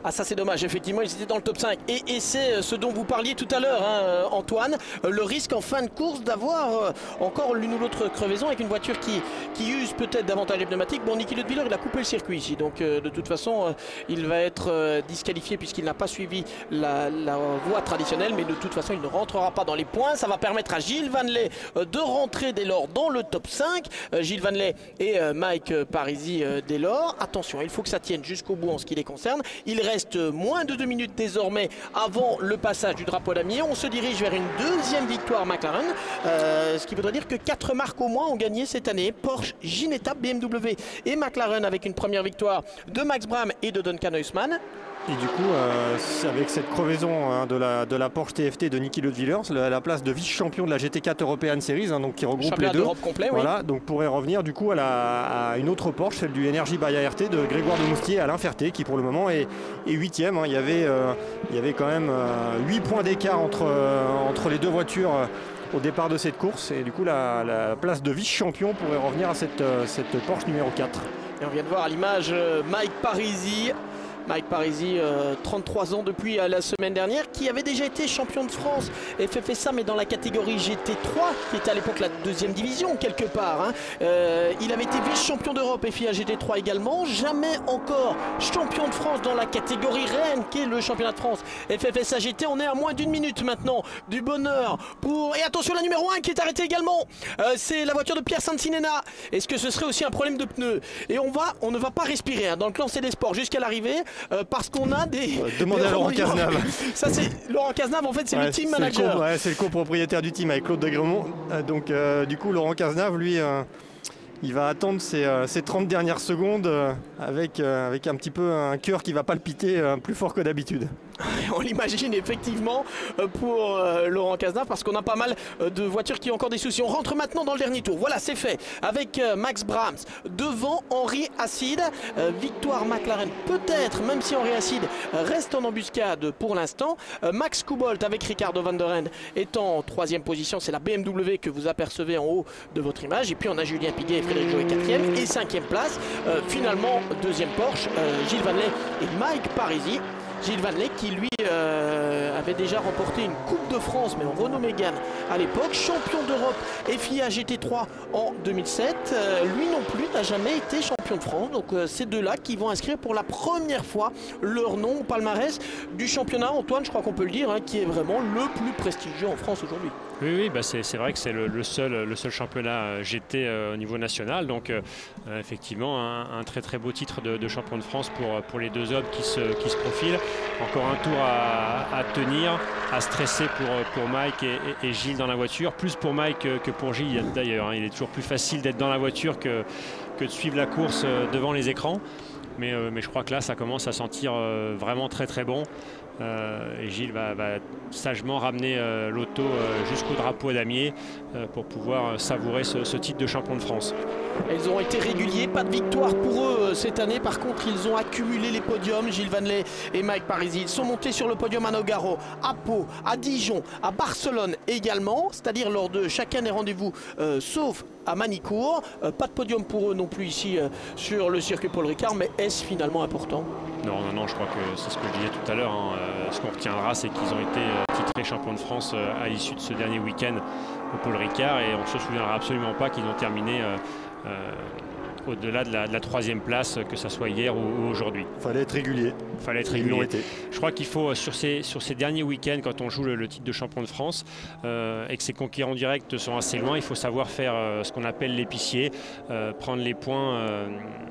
[SPEAKER 2] Ah ça c'est dommage, effectivement ils étaient dans le top cinq et, et c'est ce dont vous parliez tout à l'heure hein, Antoine, le risque en fin de course d'avoir encore l'une ou l'autre crevaison avec une voiture qui, qui use peut-être davantage les pneumatiques. Bon, Niki Leudwiller il a coupé le circuit ici, donc euh, de toute façon euh, il va être euh, disqualifié puisqu'il n'a pas suivi la, la voie traditionnelle, mais de toute façon il ne rentrera pas dans les points. Ça va permettre à Gilles Vanley euh, de rentrer dès lors dans le top cinq. Euh, Gilles Vanley et euh, Mike euh, Parisi euh, dès lors. Attention, il faut que ça tienne jusqu'au bout en ce qui les concerne. Il reste moins de deux minutes désormais avant le passage du drapeau damier. On se dirige vers une deuxième victoire McLaren, euh, ce qui voudrait dire que quatre marques au moins ont gagné cette année. Porsche, Ginetta, B M W et McLaren avec une première victoire de Max Brame et de Duncan Huisman.
[SPEAKER 5] Et du coup, euh, avec cette crevaison hein, de, la, de la Porsche T F T de Niki Leudwiller, la, la place de vice-champion de la G T quatre European Series, hein, donc qui regroupe
[SPEAKER 2] Championnat
[SPEAKER 5] les deux.
[SPEAKER 2] complet,
[SPEAKER 5] voilà,
[SPEAKER 2] oui.
[SPEAKER 5] Donc pourrait revenir du coup à, la, à une autre Porsche, celle du Energy by A R T de Grégoire de Moustier à l'Inferté, qui pour le moment est huitième. Hein. Il, y avait, euh, il y avait quand même euh, huit points d'écart entre, euh, entre les deux voitures euh, au départ de cette course. Et du coup, la, la place de vice-champion pourrait revenir à cette, euh, cette Porsche numéro quatre.
[SPEAKER 2] Et on vient de voir à l'image euh, Mike Parisi. Mike Parisi, euh, trente-trois ans depuis euh, la semaine dernière, qui avait déjà été champion de France F F S A, mais dans la catégorie G T trois, qui était à l'époque la deuxième division quelque part. Hein. Euh, il avait été vice-champion d'Europe F I A G T trois également, jamais encore champion de France dans la catégorie Rennes, qui est le championnat de France F F S A G T. On est à moins d'une minute maintenant du bonheur pour... Et attention, la numéro un qui est arrêtée également, euh, c'est la voiture de Pierre Sancinena. Est-ce que ce serait aussi un problème de pneus? Et on, va, on ne va pas respirer hein, dans le classement des sports jusqu'à l'arrivée. Euh, parce qu'on a des...
[SPEAKER 5] Euh, demandez des à Laurent Cazenave.
[SPEAKER 2] Ça c'est Laurent Cazenave en fait c'est ouais, le team manager.
[SPEAKER 5] Le ouais, c'est le copropriétaire du team avec Claude Degremont. Euh, donc euh, du coup Laurent Cazenave lui euh, il va attendre ses, euh, ses trente dernières secondes euh, avec, euh, avec un petit peu un cœur qui va palpiter euh, plus fort que d'habitude.
[SPEAKER 2] On l'imagine effectivement pour euh, Laurent Cazenave parce qu'on a pas mal euh, de voitures qui ont encore des soucis. On rentre maintenant dans le dernier tour. Voilà, c'est fait avec euh, Max Brams devant Henri Acide. Euh, victoire McLaren peut-être, même si Henri Acide euh, reste en embuscade pour l'instant. Euh, Max Kubolt avec Ricardo Van der Ende est en troisième position. C'est la B M W que vous apercevez en haut de votre image. Et puis on a Julien Piguet et Frédéric Joët quatrième et cinquième place. Euh, finalement, deuxième Porsche, euh, Gilles Vanley et Mike Parisi. Gilles Vanley qui lui euh, avait déjà remporté une Coupe de France mais en Renault Mégane à l'époque, champion d'Europe F I A G T trois en deux mille sept, euh, lui non plus n'a jamais été champion de France, donc euh, ces deux-là qui vont inscrire pour la première fois leur nom au palmarès du championnat, Antoine, je crois qu'on peut le dire, hein, qui est vraiment le plus prestigieux en France aujourd'hui.
[SPEAKER 1] Oui, oui bah c'est vrai que c'est le, le, seul, le seul championnat G T euh, au niveau national, donc euh, effectivement un, un très très beau titre de, de champion de France pour, pour les deux hommes qui se, qui se profilent. Encore un tour à, à tenir, à stresser pour, pour Mike et, et, et Gilles dans la voiture, plus pour Mike que, que pour Gilles d'ailleurs. Hein, il est toujours plus facile d'être dans la voiture que, que de suivre la course devant les écrans. Mais, euh, mais je crois que là, ça commence à sentir euh, vraiment très très bon. Euh, et Gilles va, va sagement ramener euh, l'auto euh, jusqu'au drapeau damier euh, pour pouvoir euh, savourer ce, ce titre de champion de France.
[SPEAKER 2] Ils ont été réguliers, pas de victoire pour eux cette année. Par contre, ils ont accumulé les podiums. Gilles Vanley et Mike Parisi, ils sont montés sur le podium à Nogaro, à Pau, à Dijon, à Barcelone également, c'est-à-dire lors de chacun des rendez-vous, euh, sauf à Manicourt. Euh, pas de podium pour eux non plus ici euh, sur le circuit Paul Ricard, mais est-ce finalement important?
[SPEAKER 1] Non, non, non, je crois que c'est ce que je disais tout à l'heure. Hein. Euh, ce qu'on retiendra, c'est qu'ils ont été euh, titrés champions de France euh, à l'issue de ce dernier week-end au Paul Ricard, et on ne se souviendra absolument pas qu'ils ont terminé euh, euh, au-delà de la, de la troisième place, que ce soit hier ou, ou aujourd'hui.
[SPEAKER 5] Il fallait être régulier.
[SPEAKER 1] Il fallait être régulier. Je crois qu'il faut, sur ces, sur ces derniers week-ends, quand on joue le, le titre de champion de France euh, et que ses concurrents directs sont assez loin, il faut savoir faire euh, ce qu'on appelle l'épicier, euh, prendre les points euh,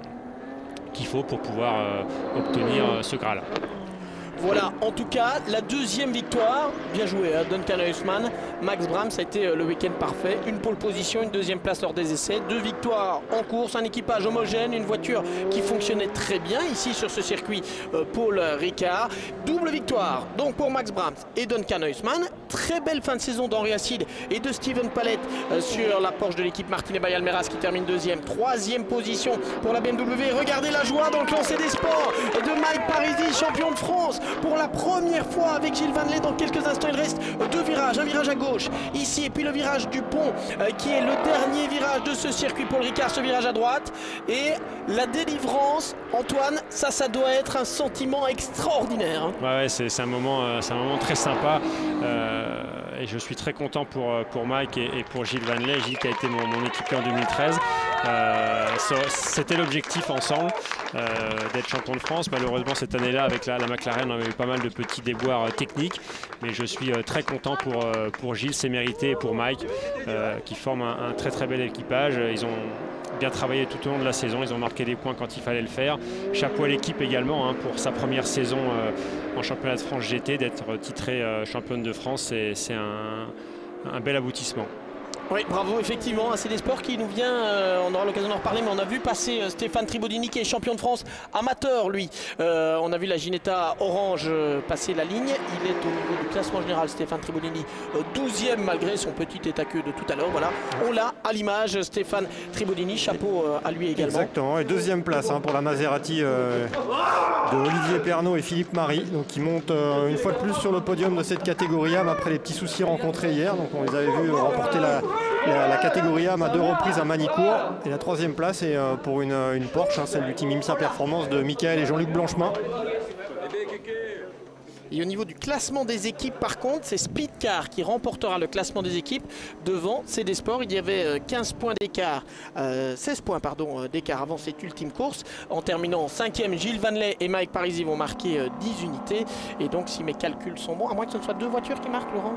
[SPEAKER 1] qu'il faut pour pouvoir euh, obtenir euh, ce Graal.
[SPEAKER 2] Voilà, en tout cas, la deuxième victoire, bien joué, hein, Duncan Huisman. Max Brams, ça a été euh, le week-end parfait. Une pole position, une deuxième place lors des essais, deux victoires en course, un équipage homogène, une voiture qui fonctionnait très bien ici sur ce circuit euh, Paul Ricard. Double victoire donc pour Max Brams et Duncan Huisman. Très belle fin de saison d'Henri Acide et de Steven Palette euh, sur la Porsche de l'équipe Martinez by Almeras qui termine deuxième. Troisième position pour la B M W. Regardez la joie dans le classé des sports de Mike Parisi, champion de France pour la première fois avec Gilles Vanley. Dans quelques instants, il reste deux virages, un virage à gauche ici et puis le virage du pont euh, qui est le dernier virage de ce circuit Paul Ricard, ce virage à droite. Et la délivrance, Antoine, ça, ça doit être un sentiment extraordinaire. Hein.
[SPEAKER 1] Ouais, ouais c'est un moment, euh, c'est un moment très sympa. Euh, et je suis très content pour, pour Mike et, et pour Gilles Vanley. Gilles qui a été mon, mon équipier en deux mille treize. Euh, C'était l'objectif ensemble euh, d'être champion de France. Malheureusement cette année-là avec la, la McLaren on avait eu pas mal de petits déboires euh, techniques. Mais je suis euh, très content pour, euh, pour Gilles, c'est mérité, et pour Mike euh, qui forment un, un très très bel équipage. Ils ont bien travaillé tout au long de la saison, ils ont marqué des points quand il fallait le faire. Chapeau à l'équipe également hein, pour sa première saison euh, en championnat de France G T, d'être titrée euh, championne de France, c'est un, un bel aboutissement.
[SPEAKER 2] Oui, bravo, effectivement, c'est des sports qui nous vient, euh, on aura l'occasion d'en reparler, mais on a vu passer euh, Stéphane Tribodini qui est champion de France amateur, lui. Euh, on a vu la Ginetta Orange euh, passer la ligne, il est au niveau du classement général, Stéphane Tribodini, euh, douzième malgré son petit état queue de tout à l'heure, voilà. On l'a à l'image, Stéphane Tribodini, chapeau euh, à lui également.
[SPEAKER 5] Exactement, et deuxième place hein, pour la Maserati euh, de Olivier Pernaut et Philippe Marie, donc qui montent euh, une fois de plus sur le podium de cette catégorie A, après les petits soucis rencontrés hier, donc on les avait vus remporter la... La, la catégorie A à deux reprises à Manicourt, et la troisième place est euh, pour une, une Porsche, hein, celle du team IMSA Performance de Michael et Jean-Luc Blanchemin.
[SPEAKER 2] Et au niveau du classement des équipes, par contre, c'est Speedcar qui remportera le classement des équipes devant C D Sport. Il y avait quinze points d'écart, euh, seize points pardon d'écart avant cette ultime course. En terminant cinquième, Gilles Vanley et Mike Parisi vont marquer euh, dix unités. Et donc, si mes calculs sont bons, à moins que ce ne soit deux voitures qui marquent, Laurent,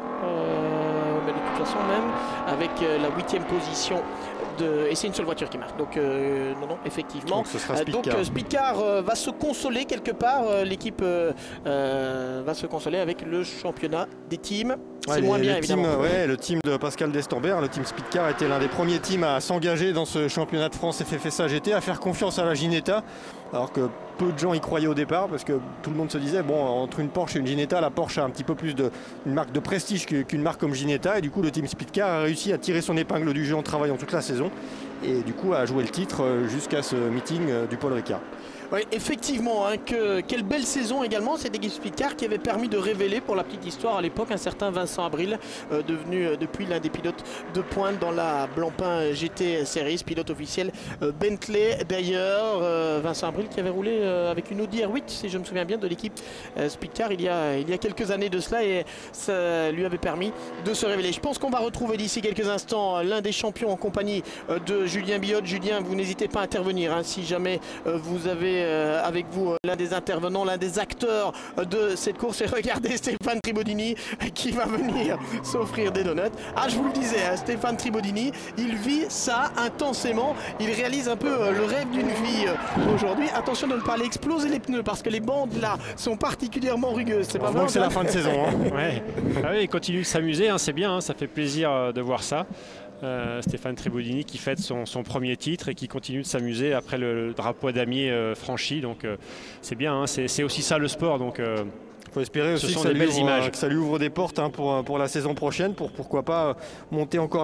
[SPEAKER 2] euh, mais de toute façon même, avec euh, la huitième position. De... Et c'est une seule voiture qui marque. Donc, euh, non, non, effectivement.
[SPEAKER 5] Donc, ce sera Speedcar.
[SPEAKER 2] Donc, euh, Speedcar euh, va se consoler quelque part. Euh, L'équipe euh, euh, va se consoler avec le championnat des teams. C'est
[SPEAKER 5] ouais,
[SPEAKER 2] moins
[SPEAKER 5] les,
[SPEAKER 2] bien,
[SPEAKER 5] les
[SPEAKER 2] évidemment.
[SPEAKER 5] Team, ouais, le team de Pascal Destambert, le team Speedcar, était l'un des premiers teams à s'engager dans ce championnat de France F F S A G T, à faire confiance à la Ginetta. Alors que peu de gens y croyaient au départ, parce que tout le monde se disait, bon, entre une Porsche et une Ginetta, la Porsche a un petit peu plus de une marque de prestige qu'une marque comme Ginetta. Et du coup, le team Speedcar a réussi à tirer son épingle du jeu en travaillant toute la saison. Et du coup, a joué le titre jusqu'à ce meeting du Paul Ricard.
[SPEAKER 2] Oui, effectivement, hein, que, quelle belle saison également, cette équipe Speedcar qui avait permis de révéler, pour la petite histoire à l'époque, un certain Vincent Abril, euh, devenu euh, depuis l'un des pilotes de pointe dans la Blancpain G T Series, pilote officiel euh, Bentley d'ailleurs. Euh, Vincent Abril qui avait roulé euh, avec une Audi R huit, si je me souviens bien, de l'équipe euh, Speedcar il y, a, il y a quelques années de cela, et ça lui avait permis de se révéler. Je pense qu'on va retrouver d'ici quelques instants l'un des champions en compagnie euh, de Julien Biot. Julien, vous n'hésitez pas à intervenir hein, si jamais euh, vous avez Euh, avec vous euh, l'un des intervenants, l'un des acteurs euh, de cette course. Et regardez Stéphane Tribodini euh, qui va venir s'offrir des donuts. Ah, je vous le disais, hein, Stéphane Tribodini, il vit ça intensément. Il réalise un peu euh, le rêve d'une vie euh, aujourd'hui. Attention de ne pas aller exploser les pneus parce que les bandes là sont particulièrement rugueuses. C'est pas vrai.
[SPEAKER 5] C'est la fin de saison. Hein.
[SPEAKER 1] Ouais. Ah oui, il continue de s'amuser, hein, c'est bien, hein, ça fait plaisir euh, de voir ça. Euh, Stéphane Tribodini qui fête son, son premier titre et qui continue de s'amuser après le, le drapeau à damier euh, franchi, donc euh, c'est bien, hein, c'est aussi ça le sport, donc euh,
[SPEAKER 5] il faut espérer aussi que ça, lui ouvre, que ça lui ouvre des portes hein, pour, pour la saison prochaine, pour pourquoi pas monter encore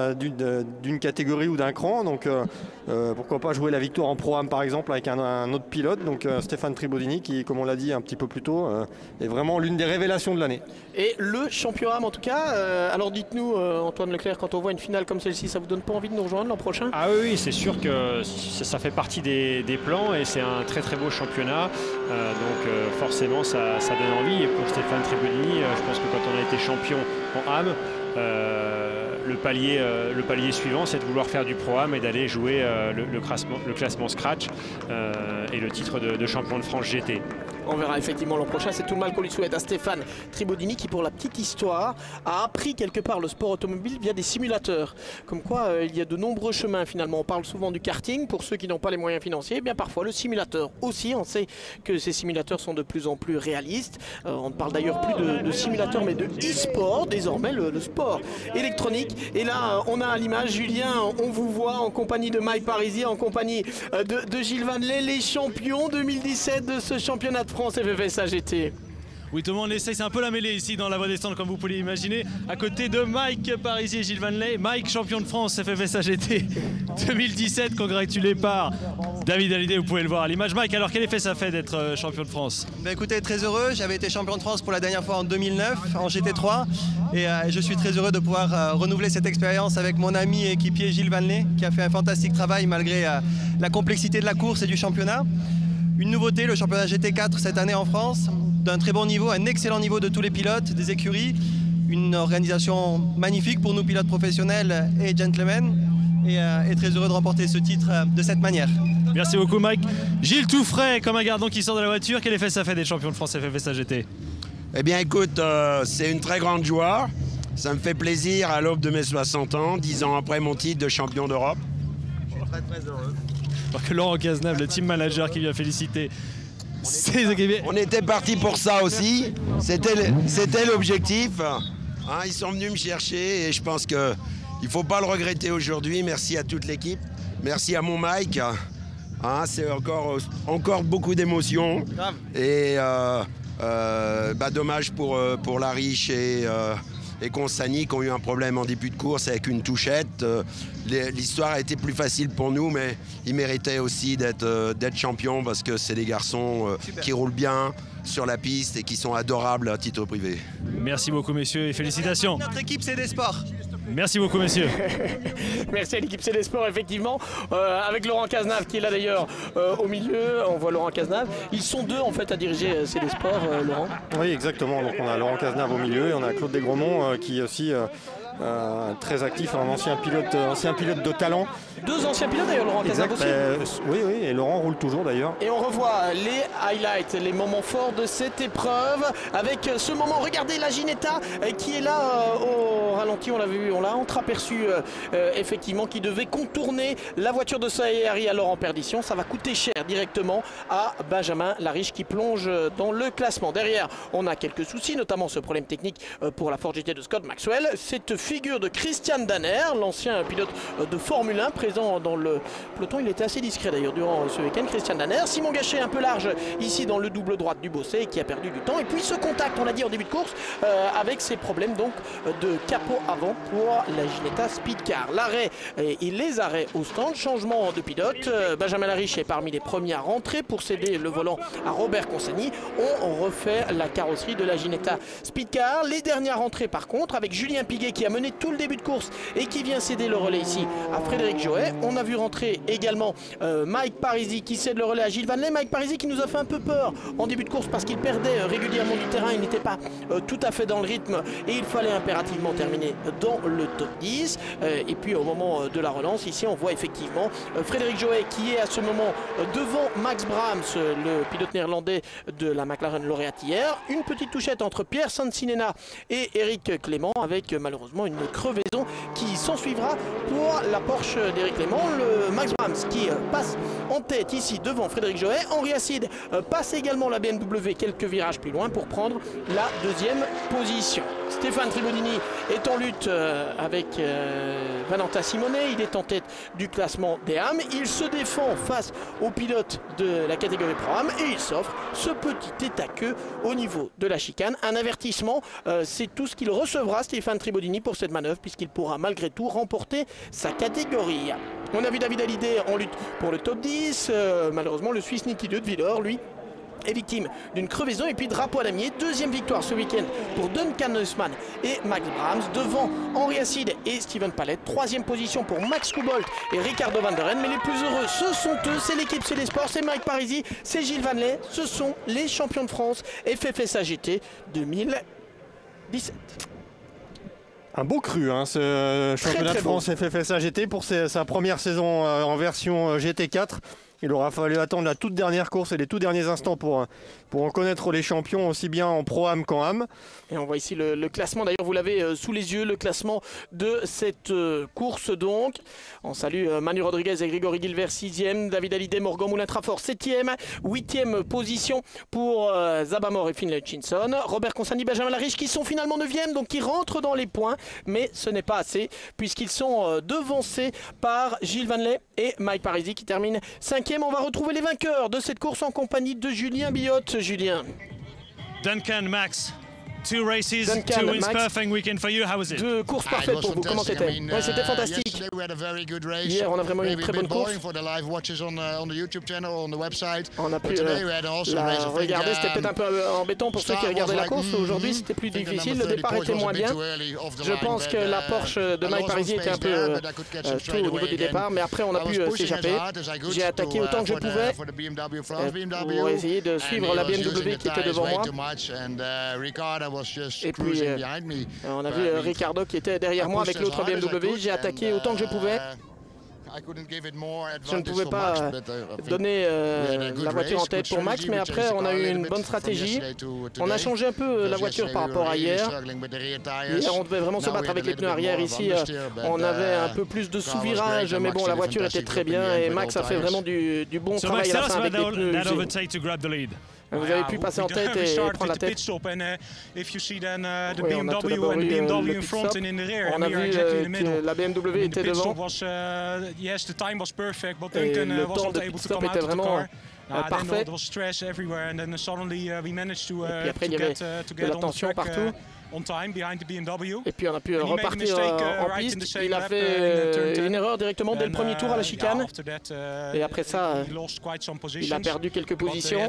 [SPEAKER 5] d'une catégorie ou d'un cran. Donc euh, euh, pourquoi pas jouer la victoire en Pro-Am par exemple avec un, un autre pilote. Donc euh, Stéphane Tribodini qui, comme on l'a dit un petit peu plus tôt, euh, est vraiment l'une des révélations de l'année.
[SPEAKER 2] Et le champion A M en tout cas. Euh, alors dites-nous euh, Antoine Leclerc, quand on voit une finale comme celle-ci, ça vous donne pas envie de nous rejoindre l'an prochain?
[SPEAKER 1] Ah oui, oui c'est sûr que ça, ça fait partie des, des plans et c'est un très très beau championnat. Euh, donc euh, forcément ça, ça donne envie. Et pour Stéphane Tribodini, euh, je pense que quand on a été champion en A M, euh, le, palier, euh, le palier suivant, c'est de vouloir faire du Pro-Am et d'aller jouer euh, le, le, classement, le classement Scratch euh, et le titre de, de champion de France G T.
[SPEAKER 2] On verra effectivement l'an prochain, c'est tout le mal qu'on lui souhaite à Stéphane Tribodini qui, pour la petite histoire, a appris quelque part le sport automobile via des simulateurs. Comme quoi euh, il y a de nombreux chemins finalement. On parle souvent du karting pour ceux qui n'ont pas les moyens financiers. Et bien parfois le simulateur aussi, on sait que ces simulateurs sont de plus en plus réalistes. Euh, on ne parle d'ailleurs plus de, de simulateurs mais de e-sport, désormais le, le sport électronique. Et là euh, on a à l'image, Julien, on vous voit en compagnie de Mike Parisi, en compagnie euh, de, de Gilles Vanley, les champions deux mille dix-sept de ce championnat de France F F S A G T.
[SPEAKER 3] Oui, Thomas, on essaye, c'est un peu la mêlée ici dans la voie des stands, comme vous pouvez l'imaginer. À côté de Mike Parisi et Gilles Vanley. Mike, champion de France F F S A G T deux mille dix-sept, congratulé par David Hallyday, vous pouvez le voir à l'image. Mike, alors quel effet ça fait d'être champion de France?
[SPEAKER 10] Bah écoutez, très heureux. J'avais été champion de France pour la dernière fois en deux mille neuf en G T trois. Et euh, je suis très heureux de pouvoir euh, renouveler cette expérience avec mon ami et équipier Gilles Vanley, qui a fait un fantastique travail malgré euh, la complexité de la course et du championnat. Une nouveauté, le championnat G T quatre cette année en France, d'un très bon niveau, un excellent niveau de tous les pilotes, des écuries, une organisation magnifique pour nous pilotes professionnels et gentlemen, et, euh, et très heureux de remporter ce titre euh, de cette manière.
[SPEAKER 3] Merci beaucoup Mike. Gilles tout frais, comme un gardon qui sort de la voiture, quel effet ça fait d'être champion de France F F S A G T?
[SPEAKER 6] Eh bien écoute, euh, c'est une très grande joie, ça me fait plaisir à l'aube de mes soixante ans, dix ans après mon titre de champion d'Europe. Je suis très très heureux.
[SPEAKER 3] Alors que Laurent Cazenave, le team manager qui vient féliciter ses
[SPEAKER 6] équipiers. On était parti pour ça aussi, c'était l'objectif. Hein, ils sont venus me chercher et je pense qu'il ne faut pas le regretter aujourd'hui. Merci à toute l'équipe, merci à mon Mike. Hein, c'est encore, encore beaucoup d'émotions. Et euh, euh, bah, dommage pour, pour Lariche et... Euh, et Constani qui ont eu un problème en début de course avec une touchette. L'histoire a été plus facile pour nous, mais ils méritaient aussi d'être d'être champions parce que c'est des garçons qui roulent bien sur la piste et qui sont adorables à titre privé.
[SPEAKER 3] Merci beaucoup messieurs et félicitations.
[SPEAKER 10] Notre équipe c'est des sports.
[SPEAKER 3] Merci beaucoup messieurs.
[SPEAKER 2] Merci à l'équipe C D Sport effectivement, euh, avec Laurent Cazenave qui est là d'ailleurs euh, au milieu, on voit Laurent Cazenave. Ils sont deux en fait à diriger C D Sport, euh, Laurent.
[SPEAKER 5] Oui exactement, donc on a Laurent Cazenave au milieu et on a Claude Desgromont euh, qui est aussi euh, euh, très actif, un ancien pilote, euh, ancien pilote de talent.
[SPEAKER 2] Deux anciens pilotes d'ailleurs, Laurent Cazenave aussi.
[SPEAKER 5] Euh, oui, oui, et Laurent roule toujours d'ailleurs.
[SPEAKER 2] Et on revoit les highlights, les moments forts de cette épreuve, avec ce moment, regardez la Ginetta qui est là euh, au ralenti, on l'a vu, on l'a entreaperçu euh, euh, effectivement, qui devait contourner la voiture de Sahari alors en perdition. Ça va coûter cher directement à Benjamin Lariche qui plonge dans le classement. Derrière, on a quelques soucis, notamment ce problème technique pour la Ford G T de Scott Maxwell. Cette figure de Christian Danner, l'ancien pilote de Formule un, présent dans le peloton. Il était assez discret d'ailleurs durant ce week-end, Christian Danner. Simon Gachet un peu large ici dans le double droite du Bossé qui a perdu du temps. Et puis ce contact, on l'a dit en début de course, euh, avec ces problèmes donc de capot avant pour la Ginetta Speedcar. L'arrêt et, et les arrêts au stand, changement de pilote. Euh, Benjamin Lariche est parmi les premiers à rentrer pour céder le volant à Robert Constani. On refait la carrosserie de la Ginetta Speedcar. Les dernières rentrées par contre avec Julien Piguet qui a mené tout le début de course et qui vient céder le relais ici à Frédéric Joet. On a vu rentrer également euh, Mike Parisi qui cède le relais à Gilles Vanley. Mike Parisi qui nous a fait un peu peur en début de course parce qu'il perdait euh, régulièrement du terrain. Il n'était pas euh, tout à fait dans le rythme et il fallait impérativement terminer dans le top dix. Euh, et puis au moment euh, de la relance, ici on voit effectivement euh, Frédéric Joet qui est à ce moment euh, devant Max Brahms, euh, le pilote néerlandais de la McLaren lauréate hier. Une petite touchette entre Pierre Sansinena et Eric Clément avec euh, malheureusement une crevaison qui s'ensuivra pour la Porsche d'Eric Clément. Le Max Brahms qui euh, passe en tête ici devant Frédéric Joet. Henri Acide euh, passe également la B M W quelques virages plus loin pour prendre la deuxième position. Stéphane Tribodini est en lutte euh, avec euh, Valentin Simonet. Il est en tête du classement des A M. Il se défend face au pilote de la catégorie Pro-Am et il s'offre ce petit tête à queue au niveau de la chicane. Un avertissement, euh, c'est tout ce qu'il recevra Stéphane Tribodini pour cette manœuvre puisqu'il pourra malgré tout remporter sa catégorie. On a vu David Hallyday en lutte pour le top dix. Euh, malheureusement, le Suisse Niki de Villers, lui, est victime d'une crevaison. Et puis drapeau à damier, deuxième victoire ce week-end pour Duncan Nussmann et Max Brahms devant Henri Acide et Steven Palette. Troisième position pour Max Kubolt et Ricardo Van der Ren. Mais les plus heureux, ce sont eux, c'est l'équipe C D Sport, c'est Mike Parisi, c'est Gilles Vanley. Ce sont les champions de France F F S A G T deux mille dix-sept.
[SPEAKER 5] Un beau cru, hein, ce championnat de France F F S A G T pour ses, sa première saison euh, en version G T quatre. Il aura fallu attendre la toute dernière course et les tout derniers instants pour, pour en connaître les champions aussi bien en Pro-Am qu'en A M.
[SPEAKER 2] Et on voit ici le, le classement, d'ailleurs vous l'avez euh, sous les yeux, le classement de cette euh, course donc. On salue euh, Manu Rodriguez et Grégory Gilbert sixième, David Hallyday, Morgan Moulin-Trafort septième, huitième position pour euh, Zabamor et Finlay Hutchinson, Robert Constani, Benjamin Lariche qui sont finalement neuvième, donc qui rentrent dans les points, mais ce n'est pas assez puisqu'ils sont euh, devancés par Gilles Vanley et Mike Parisi qui termine cinquième. On va retrouver les vainqueurs de cette course en compagnie de Julien Billotte. Julien.
[SPEAKER 3] Duncan, Max. Two races,
[SPEAKER 2] Duncan,
[SPEAKER 3] two wins,
[SPEAKER 2] Max.
[SPEAKER 3] perfect weekend for you. How was it?
[SPEAKER 2] Deux courses parfaites pour vous. Comment c'était? Ouais, c'était fantastique. Hier, on a vraiment eu une très bonne course. On a pu euh, la regarder. C'était peut-être un peu embêtant pour ceux qui regardaient la course. Aujourd'hui, c'était plus difficile. Le départ était moins bien. Je pense que la Porsche de Mike Parisi était un peu euh, euh, tôt au niveau du départ, mais après, on a pu euh, s'échapper. J'ai attaqué autant que je pouvais euh, pour essayer de suivre la B M W qui était devant moi. Et puis, euh, on a vu euh, Ricardo qui était derrière moi avec l'autre B M W. J'ai attaqué autant que je pouvais. Je ne pouvais pas euh, donner euh, la voiture en tête pour Max, mais après on a eu une bonne stratégie. On a changé un peu la voiture par rapport à hier. Hier on devait vraiment se battre avec les pneus arrière. Ici euh, on avait un peu plus de sous-virage, mais bon, la voiture était très bien et Max a fait vraiment du, du bon travail à la fin avec les pneus usés. Vous avez pu passer en tête et prendre la tête. Oui, on a tout d'abord eu euh, le pit stop. On a vu euh, que la B M W était devant. Et le temps de pit stop était vraiment euh, parfait. Et puis après, il y avait de la tension partout. Et puis on a pu repartir euh, en piste. Il a fait euh, une erreur directement dès le premier tour à la chicane. Et après ça, euh, il a perdu quelques positions.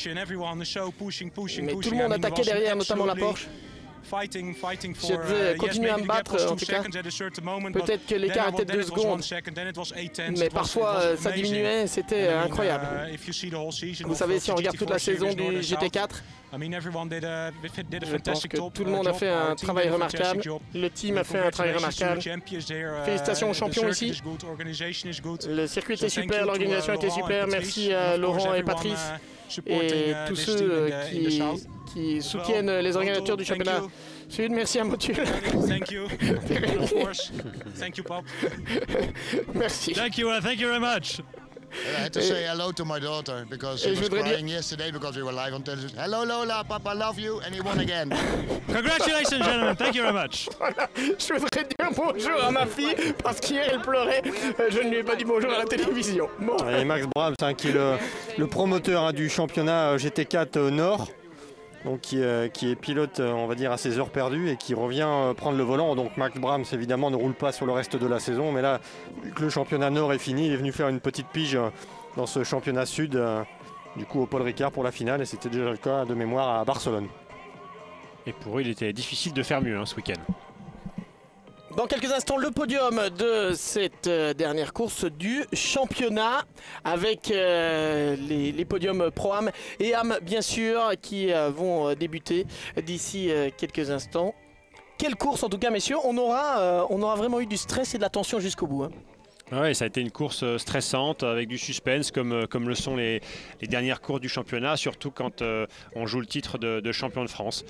[SPEAKER 2] Mais tout le monde attaquait derrière, notamment la Porsche. Je devais continuer à me battre en tout cas. Peut-être que l'écart était de deux secondes, mais parfois ça diminuait, c'était incroyable. Vous savez, si on regarde toute la saison du G T quatre, je pense que tout le monde a fait un travail remarquable. Le team a fait un travail remarquable. Félicitations aux champions ici. Le circuit était super, l'organisation était super. Merci à Laurent et Patrice et tous ceux qui, qui soutiennent les organisateurs du championnat sud. Merci à Motul.
[SPEAKER 3] Thank you. Of course. Thank you, Pop.
[SPEAKER 2] Merci.
[SPEAKER 3] Thank you, uh, thank you very much.
[SPEAKER 11] I had to say hello to my daughter because she was crying yesterday because we were live on television. Hello Lola, Papa love you, and he won again.
[SPEAKER 3] Congratulations, gentlemen. Thank you very much.
[SPEAKER 2] Voilà. Je voudrais dire bonjour à ma fille parce qu'hier elle pleurait. Je ne lui ai pas dit bonjour à la télévision. Bon.
[SPEAKER 5] Et Max Brabs, hein, qui est le, le promoteur hein, du championnat G T quatre Nord. Donc qui, euh, qui est pilote, euh, on va dire, à ses heures perdues et qui revient euh, prendre le volant. Donc Max Brabs, évidemment, ne roule pas sur le reste de la saison. Mais là, vu que le championnat Nord est fini, il est venu faire une petite pige euh, dans ce championnat Sud, euh, du coup au Paul Ricard pour la finale. Et c'était déjà le cas de mémoire à Barcelone.
[SPEAKER 1] Et pour eux, il était difficile de faire mieux hein, ce week-end.
[SPEAKER 2] Dans quelques instants, le podium de cette euh, dernière course du championnat avec euh, les, les podiums Pro-Am et Am bien sûr qui euh, vont euh, débuter d'ici euh, quelques instants. Quelle course en tout cas messieurs, on aura, euh, on aura vraiment eu du stress et de la tension jusqu'au bout. Hein.
[SPEAKER 1] Oui, ça a été une course stressante avec du suspense comme, comme le sont les, les dernières courses du championnat, surtout quand euh, on joue le titre de, de champion de France.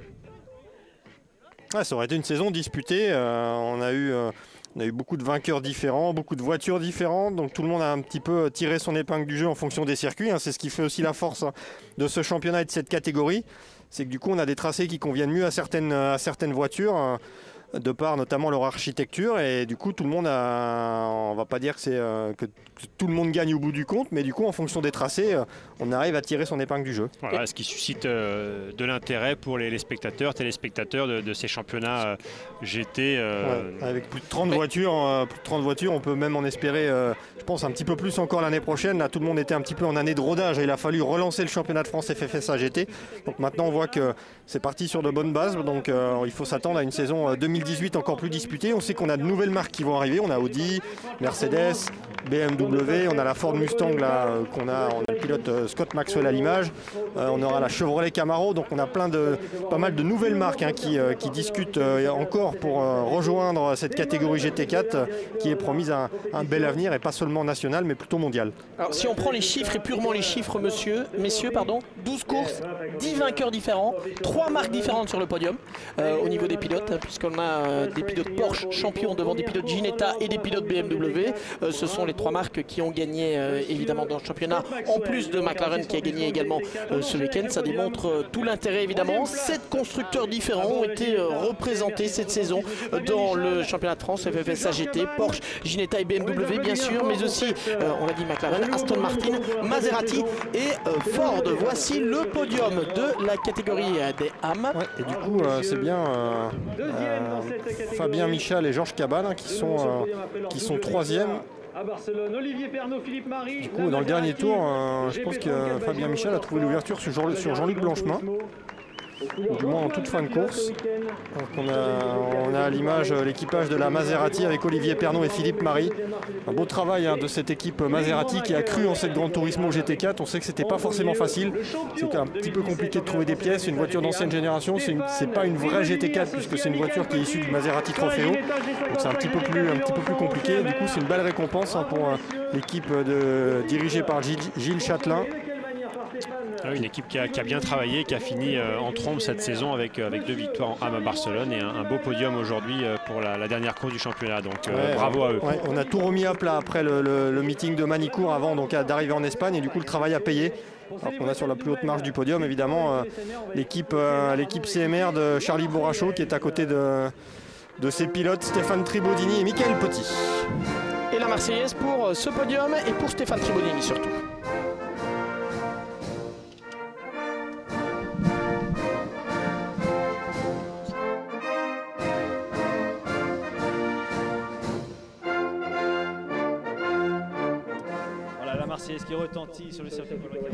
[SPEAKER 5] Ouais, ça aurait été une saison disputée, euh, on, a eu, euh, on a eu beaucoup de vainqueurs différents, beaucoup de voitures différentes, donc tout le monde a un petit peu tiré son épingle du jeu en fonction des circuits, hein. C'est ce qui fait aussi la force de ce championnat et de cette catégorie, c'est que du coup on a des tracés qui conviennent mieux à certaines, à certaines voitures, hein, de par notamment leur architecture, et du coup tout le monde a, on va pas dire que, c'est, euh, que tout le monde gagne au bout du compte, mais du coup en fonction des tracés, euh, on arrive à tirer son épingle du jeu.
[SPEAKER 1] Voilà, ce qui suscite euh, de l'intérêt pour les, les spectateurs, téléspectateurs de, de ces championnats euh, G T. Euh...
[SPEAKER 5] Ouais, avec plus de trente voitures, euh, plus de trente voitures, on peut même en espérer, euh, je pense, un petit peu plus encore l'année prochaine. Là, tout le monde était un petit peu en année de rodage et il a fallu relancer le championnat de France F F S A G T. Donc maintenant, on voit que c'est parti sur de bonnes bases. Donc euh, il faut s'attendre à une saison deux mille dix-huit encore plus disputée. On sait qu'on a de nouvelles marques qui vont arriver. On a Audi, Mercedes, B M W, on a la Ford Mustang là, euh, qu'on a, on a le pilote euh, Scott Maxwell à l'image, euh, on aura la Chevrolet Camaro, donc on a plein de, pas mal de nouvelles marques hein, qui, euh, qui discutent euh, encore pour euh, rejoindre cette catégorie G T quatre euh, qui est promise un, un bel avenir et pas seulement national mais plutôt mondial.
[SPEAKER 2] Alors si on prend les chiffres et purement les chiffres monsieur, messieurs, pardon, douze courses, dix vainqueurs différents, trois marques différentes sur le podium euh, au niveau des pilotes, hein, puisqu'on a a des pilotes Porsche champions devant des pilotes Ginetta et des pilotes B M W. Euh, ce sont les trois marques qui ont gagné euh, évidemment dans le championnat, en plus de McLaren qui a gagné également euh, ce week-end. Ça démontre euh, tout l'intérêt évidemment. Sept constructeurs différents ont été euh, représentés cette saison euh, dans le championnat de France, F F S A G T, Porsche, Ginetta et B M W bien sûr, mais aussi, euh, on l'a dit, McLaren, Aston Martin, Maserati et euh, Ford. Voici le podium de la catégorie euh, des A M.
[SPEAKER 5] Ouais, et du coup, euh, c'est bien euh, euh, Fabien Michal et Georges Cabane hein, qui sont, euh, qui sont troisièmes.
[SPEAKER 12] À Barcelone, Olivier Pernot, Philippe Marie.
[SPEAKER 5] Du coup, dans le dernier tour, euh, je pense que Fabien Michal a trouvé l'ouverture sur, Jean, sur Jean-Luc Blanchemin, ou du moins en toute fin de course. Donc on a, on a à l'image l'équipage de la Maserati avec Olivier Pernot et Philippe Marie. Un beau travail hein, de cette équipe Maserati qui a cru en cette Gran Turismo G T quatre. On sait que c'était pas forcément facile, c'est un petit peu compliqué de trouver des pièces. C'est une voiture d'ancienne génération, c'est pas une vraie G T quatre puisque c'est une voiture qui est issue du Maserati Trofeo. Donc c'est un petit peu plus, un petit peu plus compliqué. Du coup c'est une belle récompense hein, pour euh, l'équipe dirigée par Gilles, Gilles Châtelain.
[SPEAKER 1] Ah oui, une équipe qui a, qui a bien travaillé, qui a fini euh, en trombe cette saison avec, avec deux victoires en A M à Barcelone et un, un beau podium aujourd'hui euh, pour la, la dernière course du championnat. Donc euh,
[SPEAKER 5] ouais,
[SPEAKER 1] bravo à eux.
[SPEAKER 5] Ouais, on a tout remis à plat après le, le, le meeting de Manicourt avant d'arriver en Espagne et du coup le travail a payé. Alors qu'on a sur la plus haute marche du podium évidemment euh, l'équipe euh, l'équipe C M R de Charlie Bourrachot qui est à côté de, de ses pilotes Stéphane Tribodini et Mickaël Petit.
[SPEAKER 2] Et la Marseillaise pour ce podium et pour Stéphane Tribodini surtout.
[SPEAKER 12] Qui retentit sur le circuit.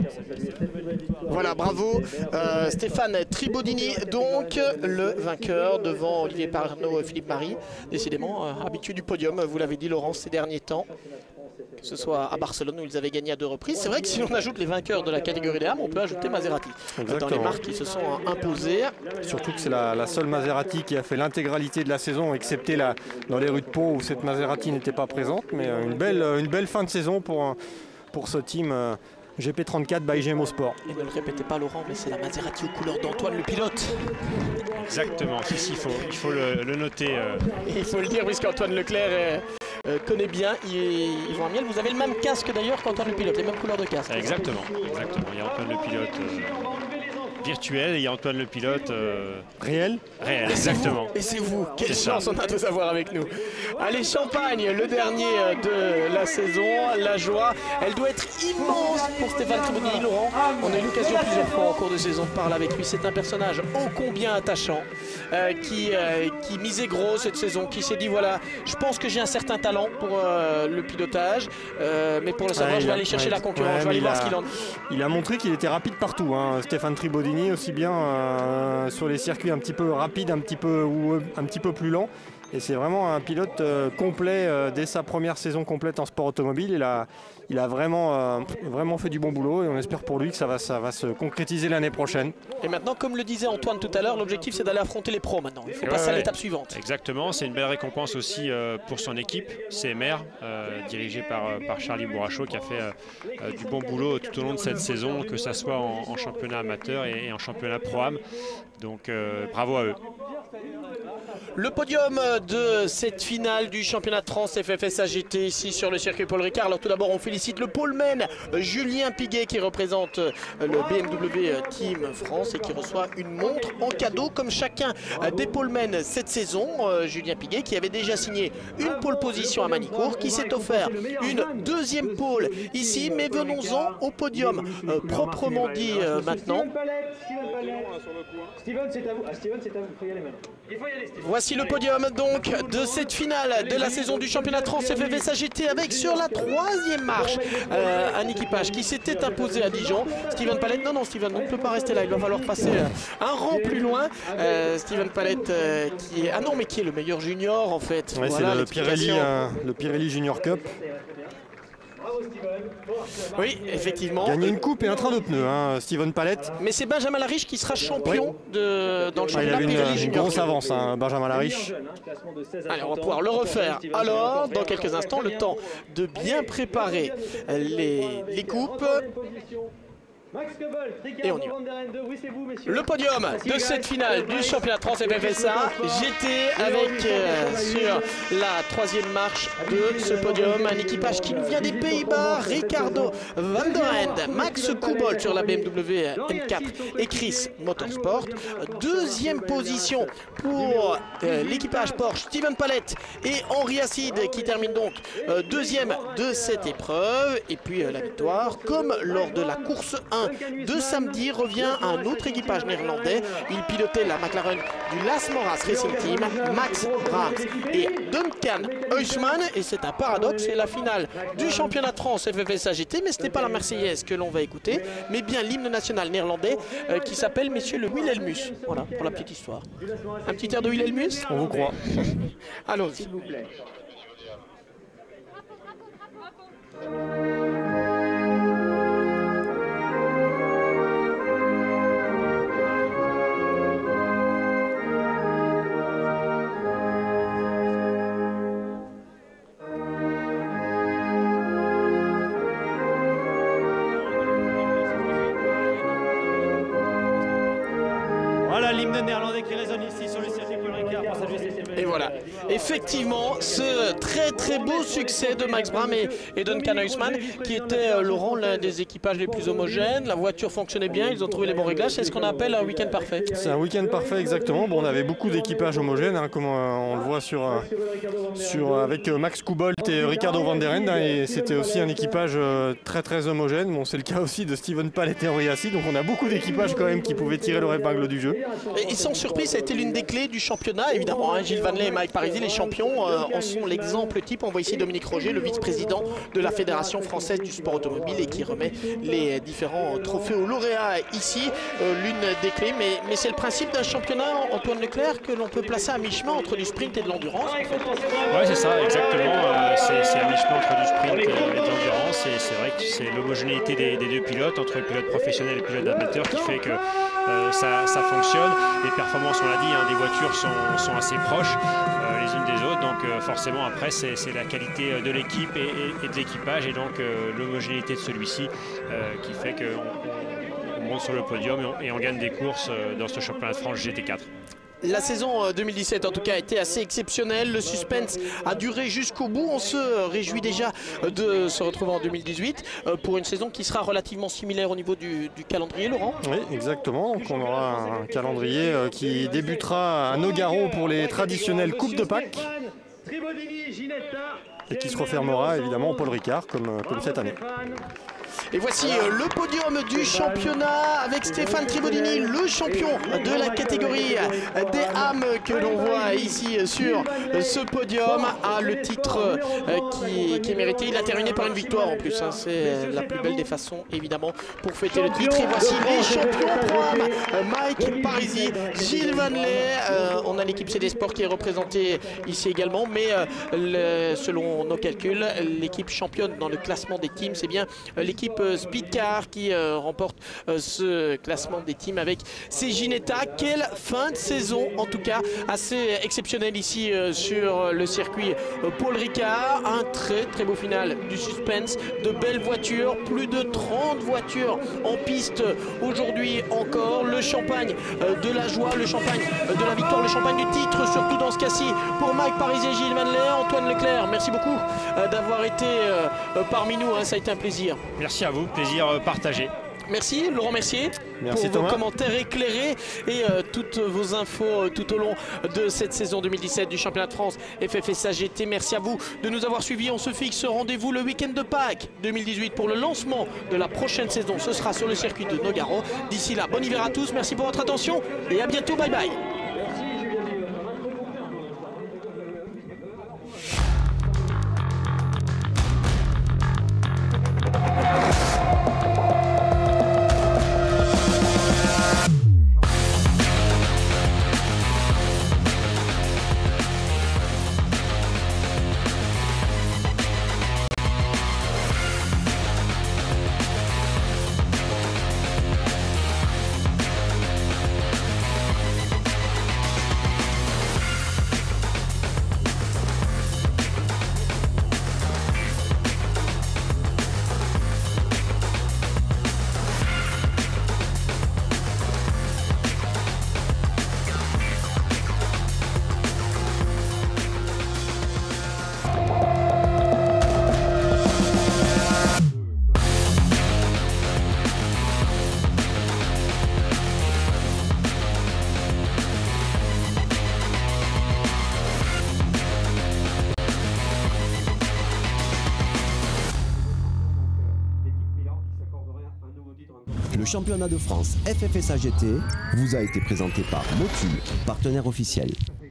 [SPEAKER 2] Voilà, bravo euh, Stéphane Tribodini, donc le vainqueur devant Olivier Pernot et Philippe Marie. Décidément, euh, habitué du podium, vous l'avez dit Laurent, ces derniers temps. Que ce soit à Barcelone où ils avaient gagné à deux reprises. C'est vrai que si on ajoute les vainqueurs de la catégorie des A M, on peut ajouter Maserati. Exactement. Dans les marques qui se sont imposées.
[SPEAKER 5] Surtout que c'est la, la seule Maserati qui a fait l'intégralité de la saison, excepté la, dans les rues de Pau où cette Maserati n'était pas présente. Mais une belle, une belle fin de saison pour, pour ce team euh, G P trente-quatre by G M O Sport.
[SPEAKER 2] Et ne le répétez pas Laurent, mais c'est la Maserati aux couleurs d'Antoine le pilote.
[SPEAKER 1] Exactement, si, si, il faut, il faut le, le noter. Euh...
[SPEAKER 2] Et il faut le dire puisqu'Antoine Leclerc est... Euh, connaît bien Yvan Miel. Vous avez le même casque d'ailleurs qu'Antoine le pilote, les mêmes couleurs de casque.
[SPEAKER 1] Exactement, exactement. Il y a Antoine le pilote euh, virtuel et il y a Antoine le pilote euh,
[SPEAKER 5] réel.
[SPEAKER 1] Réel, exactement.
[SPEAKER 2] Et c'est vous, quelle chance on a de vous avoir avec nous. Allez, Champagne, le dernier de la saison, la joie, elle doit être immense pour Stéphane Tribodini. Laurent, on a eu l'occasion plusieurs fois en cours de saison de parler avec lui. C'est un personnage ô combien attachant, euh, qui, euh, qui misait gros cette saison, qui s'est dit voilà, je pense que j'ai un certain talent pour euh, le pilotage, euh, mais pour le savoir, ouais, je vais aller chercher ouais, la concurrence, ouais, je vais aller voir a, ce qu'il en dit.
[SPEAKER 5] Il a montré qu'il était rapide partout, hein, Stéphane Tribodini, aussi bien euh, sur les circuits un petit peu rapides, un petit peu, ou un petit peu plus lents. Et c'est vraiment un pilote euh, complet euh, dès sa première saison complète en sport automobile. Il a, il a vraiment, euh, vraiment fait du bon boulot et on espère pour lui que ça va, ça va se concrétiser l'année prochaine.
[SPEAKER 2] Et maintenant, comme le disait Antoine tout à l'heure, l'objectif c'est d'aller affronter les pros maintenant. Il faut ouais, passer ouais. à l'étape suivante.
[SPEAKER 1] Exactement, c'est une belle récompense aussi euh, pour son équipe, C M R, euh, dirigée par, par Charlie Bourrachot, qui a fait euh, du bon boulot tout au long de cette saison, que ce soit en, en championnat amateur et, et en championnat pro-am. Donc euh, bravo à eux.
[SPEAKER 2] Le podium de cette finale du championnat de France F F S A G T ici sur le circuit Paul Ricard. Alors tout d'abord on félicite le poleman Julien Piguet qui représente le B M W Team France et qui reçoit une montre en cadeau comme chacun des polemen cette saison. Julien Piguet qui avait déjà signé une pole position à Manicourt, qui s'est offert une deuxième pole ici, mais venons-en au podium euh, proprement dit euh, maintenant.
[SPEAKER 12] Steven, c'est à vous. Ah, Steven, c'est à vous. Il faut y aller maintenant. Il faut y aller, Steven.
[SPEAKER 2] Voici le podium donc de cette finale de la saison du championnat de France F F S A G T avec sur la troisième marche euh, un équipage qui s'était imposé à Dijon. Steven Palette, non non Steven, on ne peut pas rester là, il va falloir passer un rang plus loin. Euh, Steven Palette euh, qui est, ah non mais qui est le meilleur junior en fait.
[SPEAKER 5] Ouais, voilà, c'est le Pirelli, euh, le Pirelli Junior Cup.
[SPEAKER 2] Oui, effectivement.
[SPEAKER 5] Gagner une coupe et un train de pneus, hein, Steven Palette.
[SPEAKER 2] Mais c'est Benjamin Lariche qui sera champion oui. de, dans le championnat.
[SPEAKER 5] Ah, il avait
[SPEAKER 2] Pirelli
[SPEAKER 5] une,
[SPEAKER 2] Junior.
[SPEAKER 5] une grosse avance, hein, Benjamin Lariche.
[SPEAKER 2] Allez, on va pouvoir le refaire. Alors, dans quelques instants, le temps de bien préparer les, les coupes. Et on y va. Le podium de cette finale du championnat de France F F S A. J'étais avec euh, sur la troisième marche de ce podium un équipage qui nous vient des Pays-Bas, Ricardo van der Ende, Max Kubold sur la B M W M quatre et Chris Motorsport. Deuxième position pour euh, l'équipage Porsche, Steven Palette et Henri Acide qui termine donc euh, deuxième de cette épreuve. Et puis euh, la victoire, comme lors de la course un de samedi, revient à un autre équipage néerlandais. Il pilotait la McLaren du Las Moras Racing Team, Max Brahms et Duncan Huisman. Et c'est un paradoxe, c'est la finale du championnat de France F F S A G T, mais ce n'est pas la Marseillaise que l'on va écouter, mais bien l'hymne national néerlandais euh, qui s'appelle Messieurs le Wilhelmus. Voilà, pour la petite histoire. Un petit air de Wilhelmus?
[SPEAKER 5] On vous croit.
[SPEAKER 2] Allons-y.
[SPEAKER 12] S'il vous plaît.
[SPEAKER 3] Voilà l'hymne néerlandais qui résonne ici sur le circuit Paul Ricard pour cette G C C.
[SPEAKER 2] Et voilà, effectivement, ce très très beau succès de Max Brahms et, et Duncan Huisman, qui était, euh, Laurent, l'un des équipages les plus homogènes. La voiture fonctionnait bien, ils ont trouvé les bons réglages. C'est ce qu'on appelle un week-end parfait.
[SPEAKER 5] C'est un week-end parfait, exactement. Bon, on avait beaucoup d'équipages homogènes, hein, comme euh, on le voit sur, euh, sur, avec euh, Max Kubold et Ricardo van der Ende, hein, et c'était aussi un équipage euh, très très homogène. Bon, c'est le cas aussi de Steven Palette et Henri Acide, donc on a beaucoup d'équipages quand même qui pouvaient tirer leur épingle du jeu.
[SPEAKER 2] Et, et sans surprise, ça a été l'une des clés du championnat, évidemment. Hein, Gilles Vanley et Mike Parisi, les champions, euh, en sont l'exemple type. On voit ici Dominique Roger, le vice-président de la Fédération française du sport automobile et qui remet les différents trophées aux lauréats ici. Euh, l'une des clés, mais, mais c'est le principe d'un championnat, Antoine Leclerc, que l'on peut placer à mi-chemin entre du sprint et de l'endurance. En fait.
[SPEAKER 1] Oui, c'est ça, exactement. Euh, c'est à mi-chemin entre du sprint et, et de l'endurance. Et c'est vrai que c'est l'homogénéité des, des deux pilotes, entre le pilote professionnel et le pilote amateur, qui fait que euh, ça, ça fonctionne. Les performances, on l'a dit, hein, des voitures sont, sont assez proches euh, les unes des autres. Donc euh, forcément, après, c'est la qualité de l'équipe et, et, et de l'équipage, et donc euh, l'homogénéité de celui-ci euh, qui fait qu'on on monte sur le podium et on, et on gagne des courses euh, dans ce championnat de France G T quatre.
[SPEAKER 2] La saison deux mille dix-sept en tout cas a été assez exceptionnelle, le suspense a duré jusqu'au bout, on se réjouit déjà de se retrouver en deux mille dix-huit pour une saison qui sera relativement similaire au niveau du, du calendrier, Laurent.
[SPEAKER 5] Oui, exactement, donc on aura un calendrier qui débutera à Nogaro pour les traditionnelles Coupes de Pâques et qui se refermera évidemment au Paul Ricard comme, comme cette année.
[SPEAKER 2] Et voici le podium du championnat avec Stéphane Tribodini, le champion de la catégorie des âmes que l'on voit ici sur ce podium, a le titre qui, qui est mérité. Il a terminé par une victoire en plus, hein. C'est la plus belle des façons évidemment pour fêter le titre. Et voici les champions pro-âme, Mike Parisi, Gilles Vanley. Euh, on a l'équipe C D Sport qui est représentée ici également, mais euh, le, selon nos calculs, l'équipe championne dans le classement des teams, c'est bien l'équipe Speedcar qui euh, remporte euh, ce classement des teams avec ces Ginetta. Quelle fin de saison, en tout cas assez exceptionnelle ici euh, sur le circuit euh, Paul Ricard. Un très très beau final, du suspense, de belles voitures, plus de trente voitures en piste aujourd'hui encore. Le champagne euh, de la joie, le champagne euh, de la victoire, le champagne du titre, surtout dans ce cas-ci pour Mike Parisi et Gilles Vanley. Antoine Leclerc, merci beaucoup euh, d'avoir été euh, euh, parmi nous, hein, ça a été un plaisir.
[SPEAKER 1] Merci à vous, plaisir partagé.
[SPEAKER 2] Merci Laurent Mercier.
[SPEAKER 5] Merci
[SPEAKER 2] pour
[SPEAKER 5] Thomas.
[SPEAKER 2] vos commentaires éclairés et euh, toutes vos infos euh, tout au long de cette saison deux mille dix-sept du championnat de France F F S A G T. Merci à vous de nous avoir suivis. On se fixe rendez-vous le week-end de Pâques deux mille dix-huit pour le lancement de la prochaine saison. Ce sera sur le circuit de Nogaro. D'ici là, bon hiver à tous. Merci pour votre attention et à bientôt. Bye bye.
[SPEAKER 13] Le championnat de France F F S A G T vous a été présenté par Motul, partenaire officiel.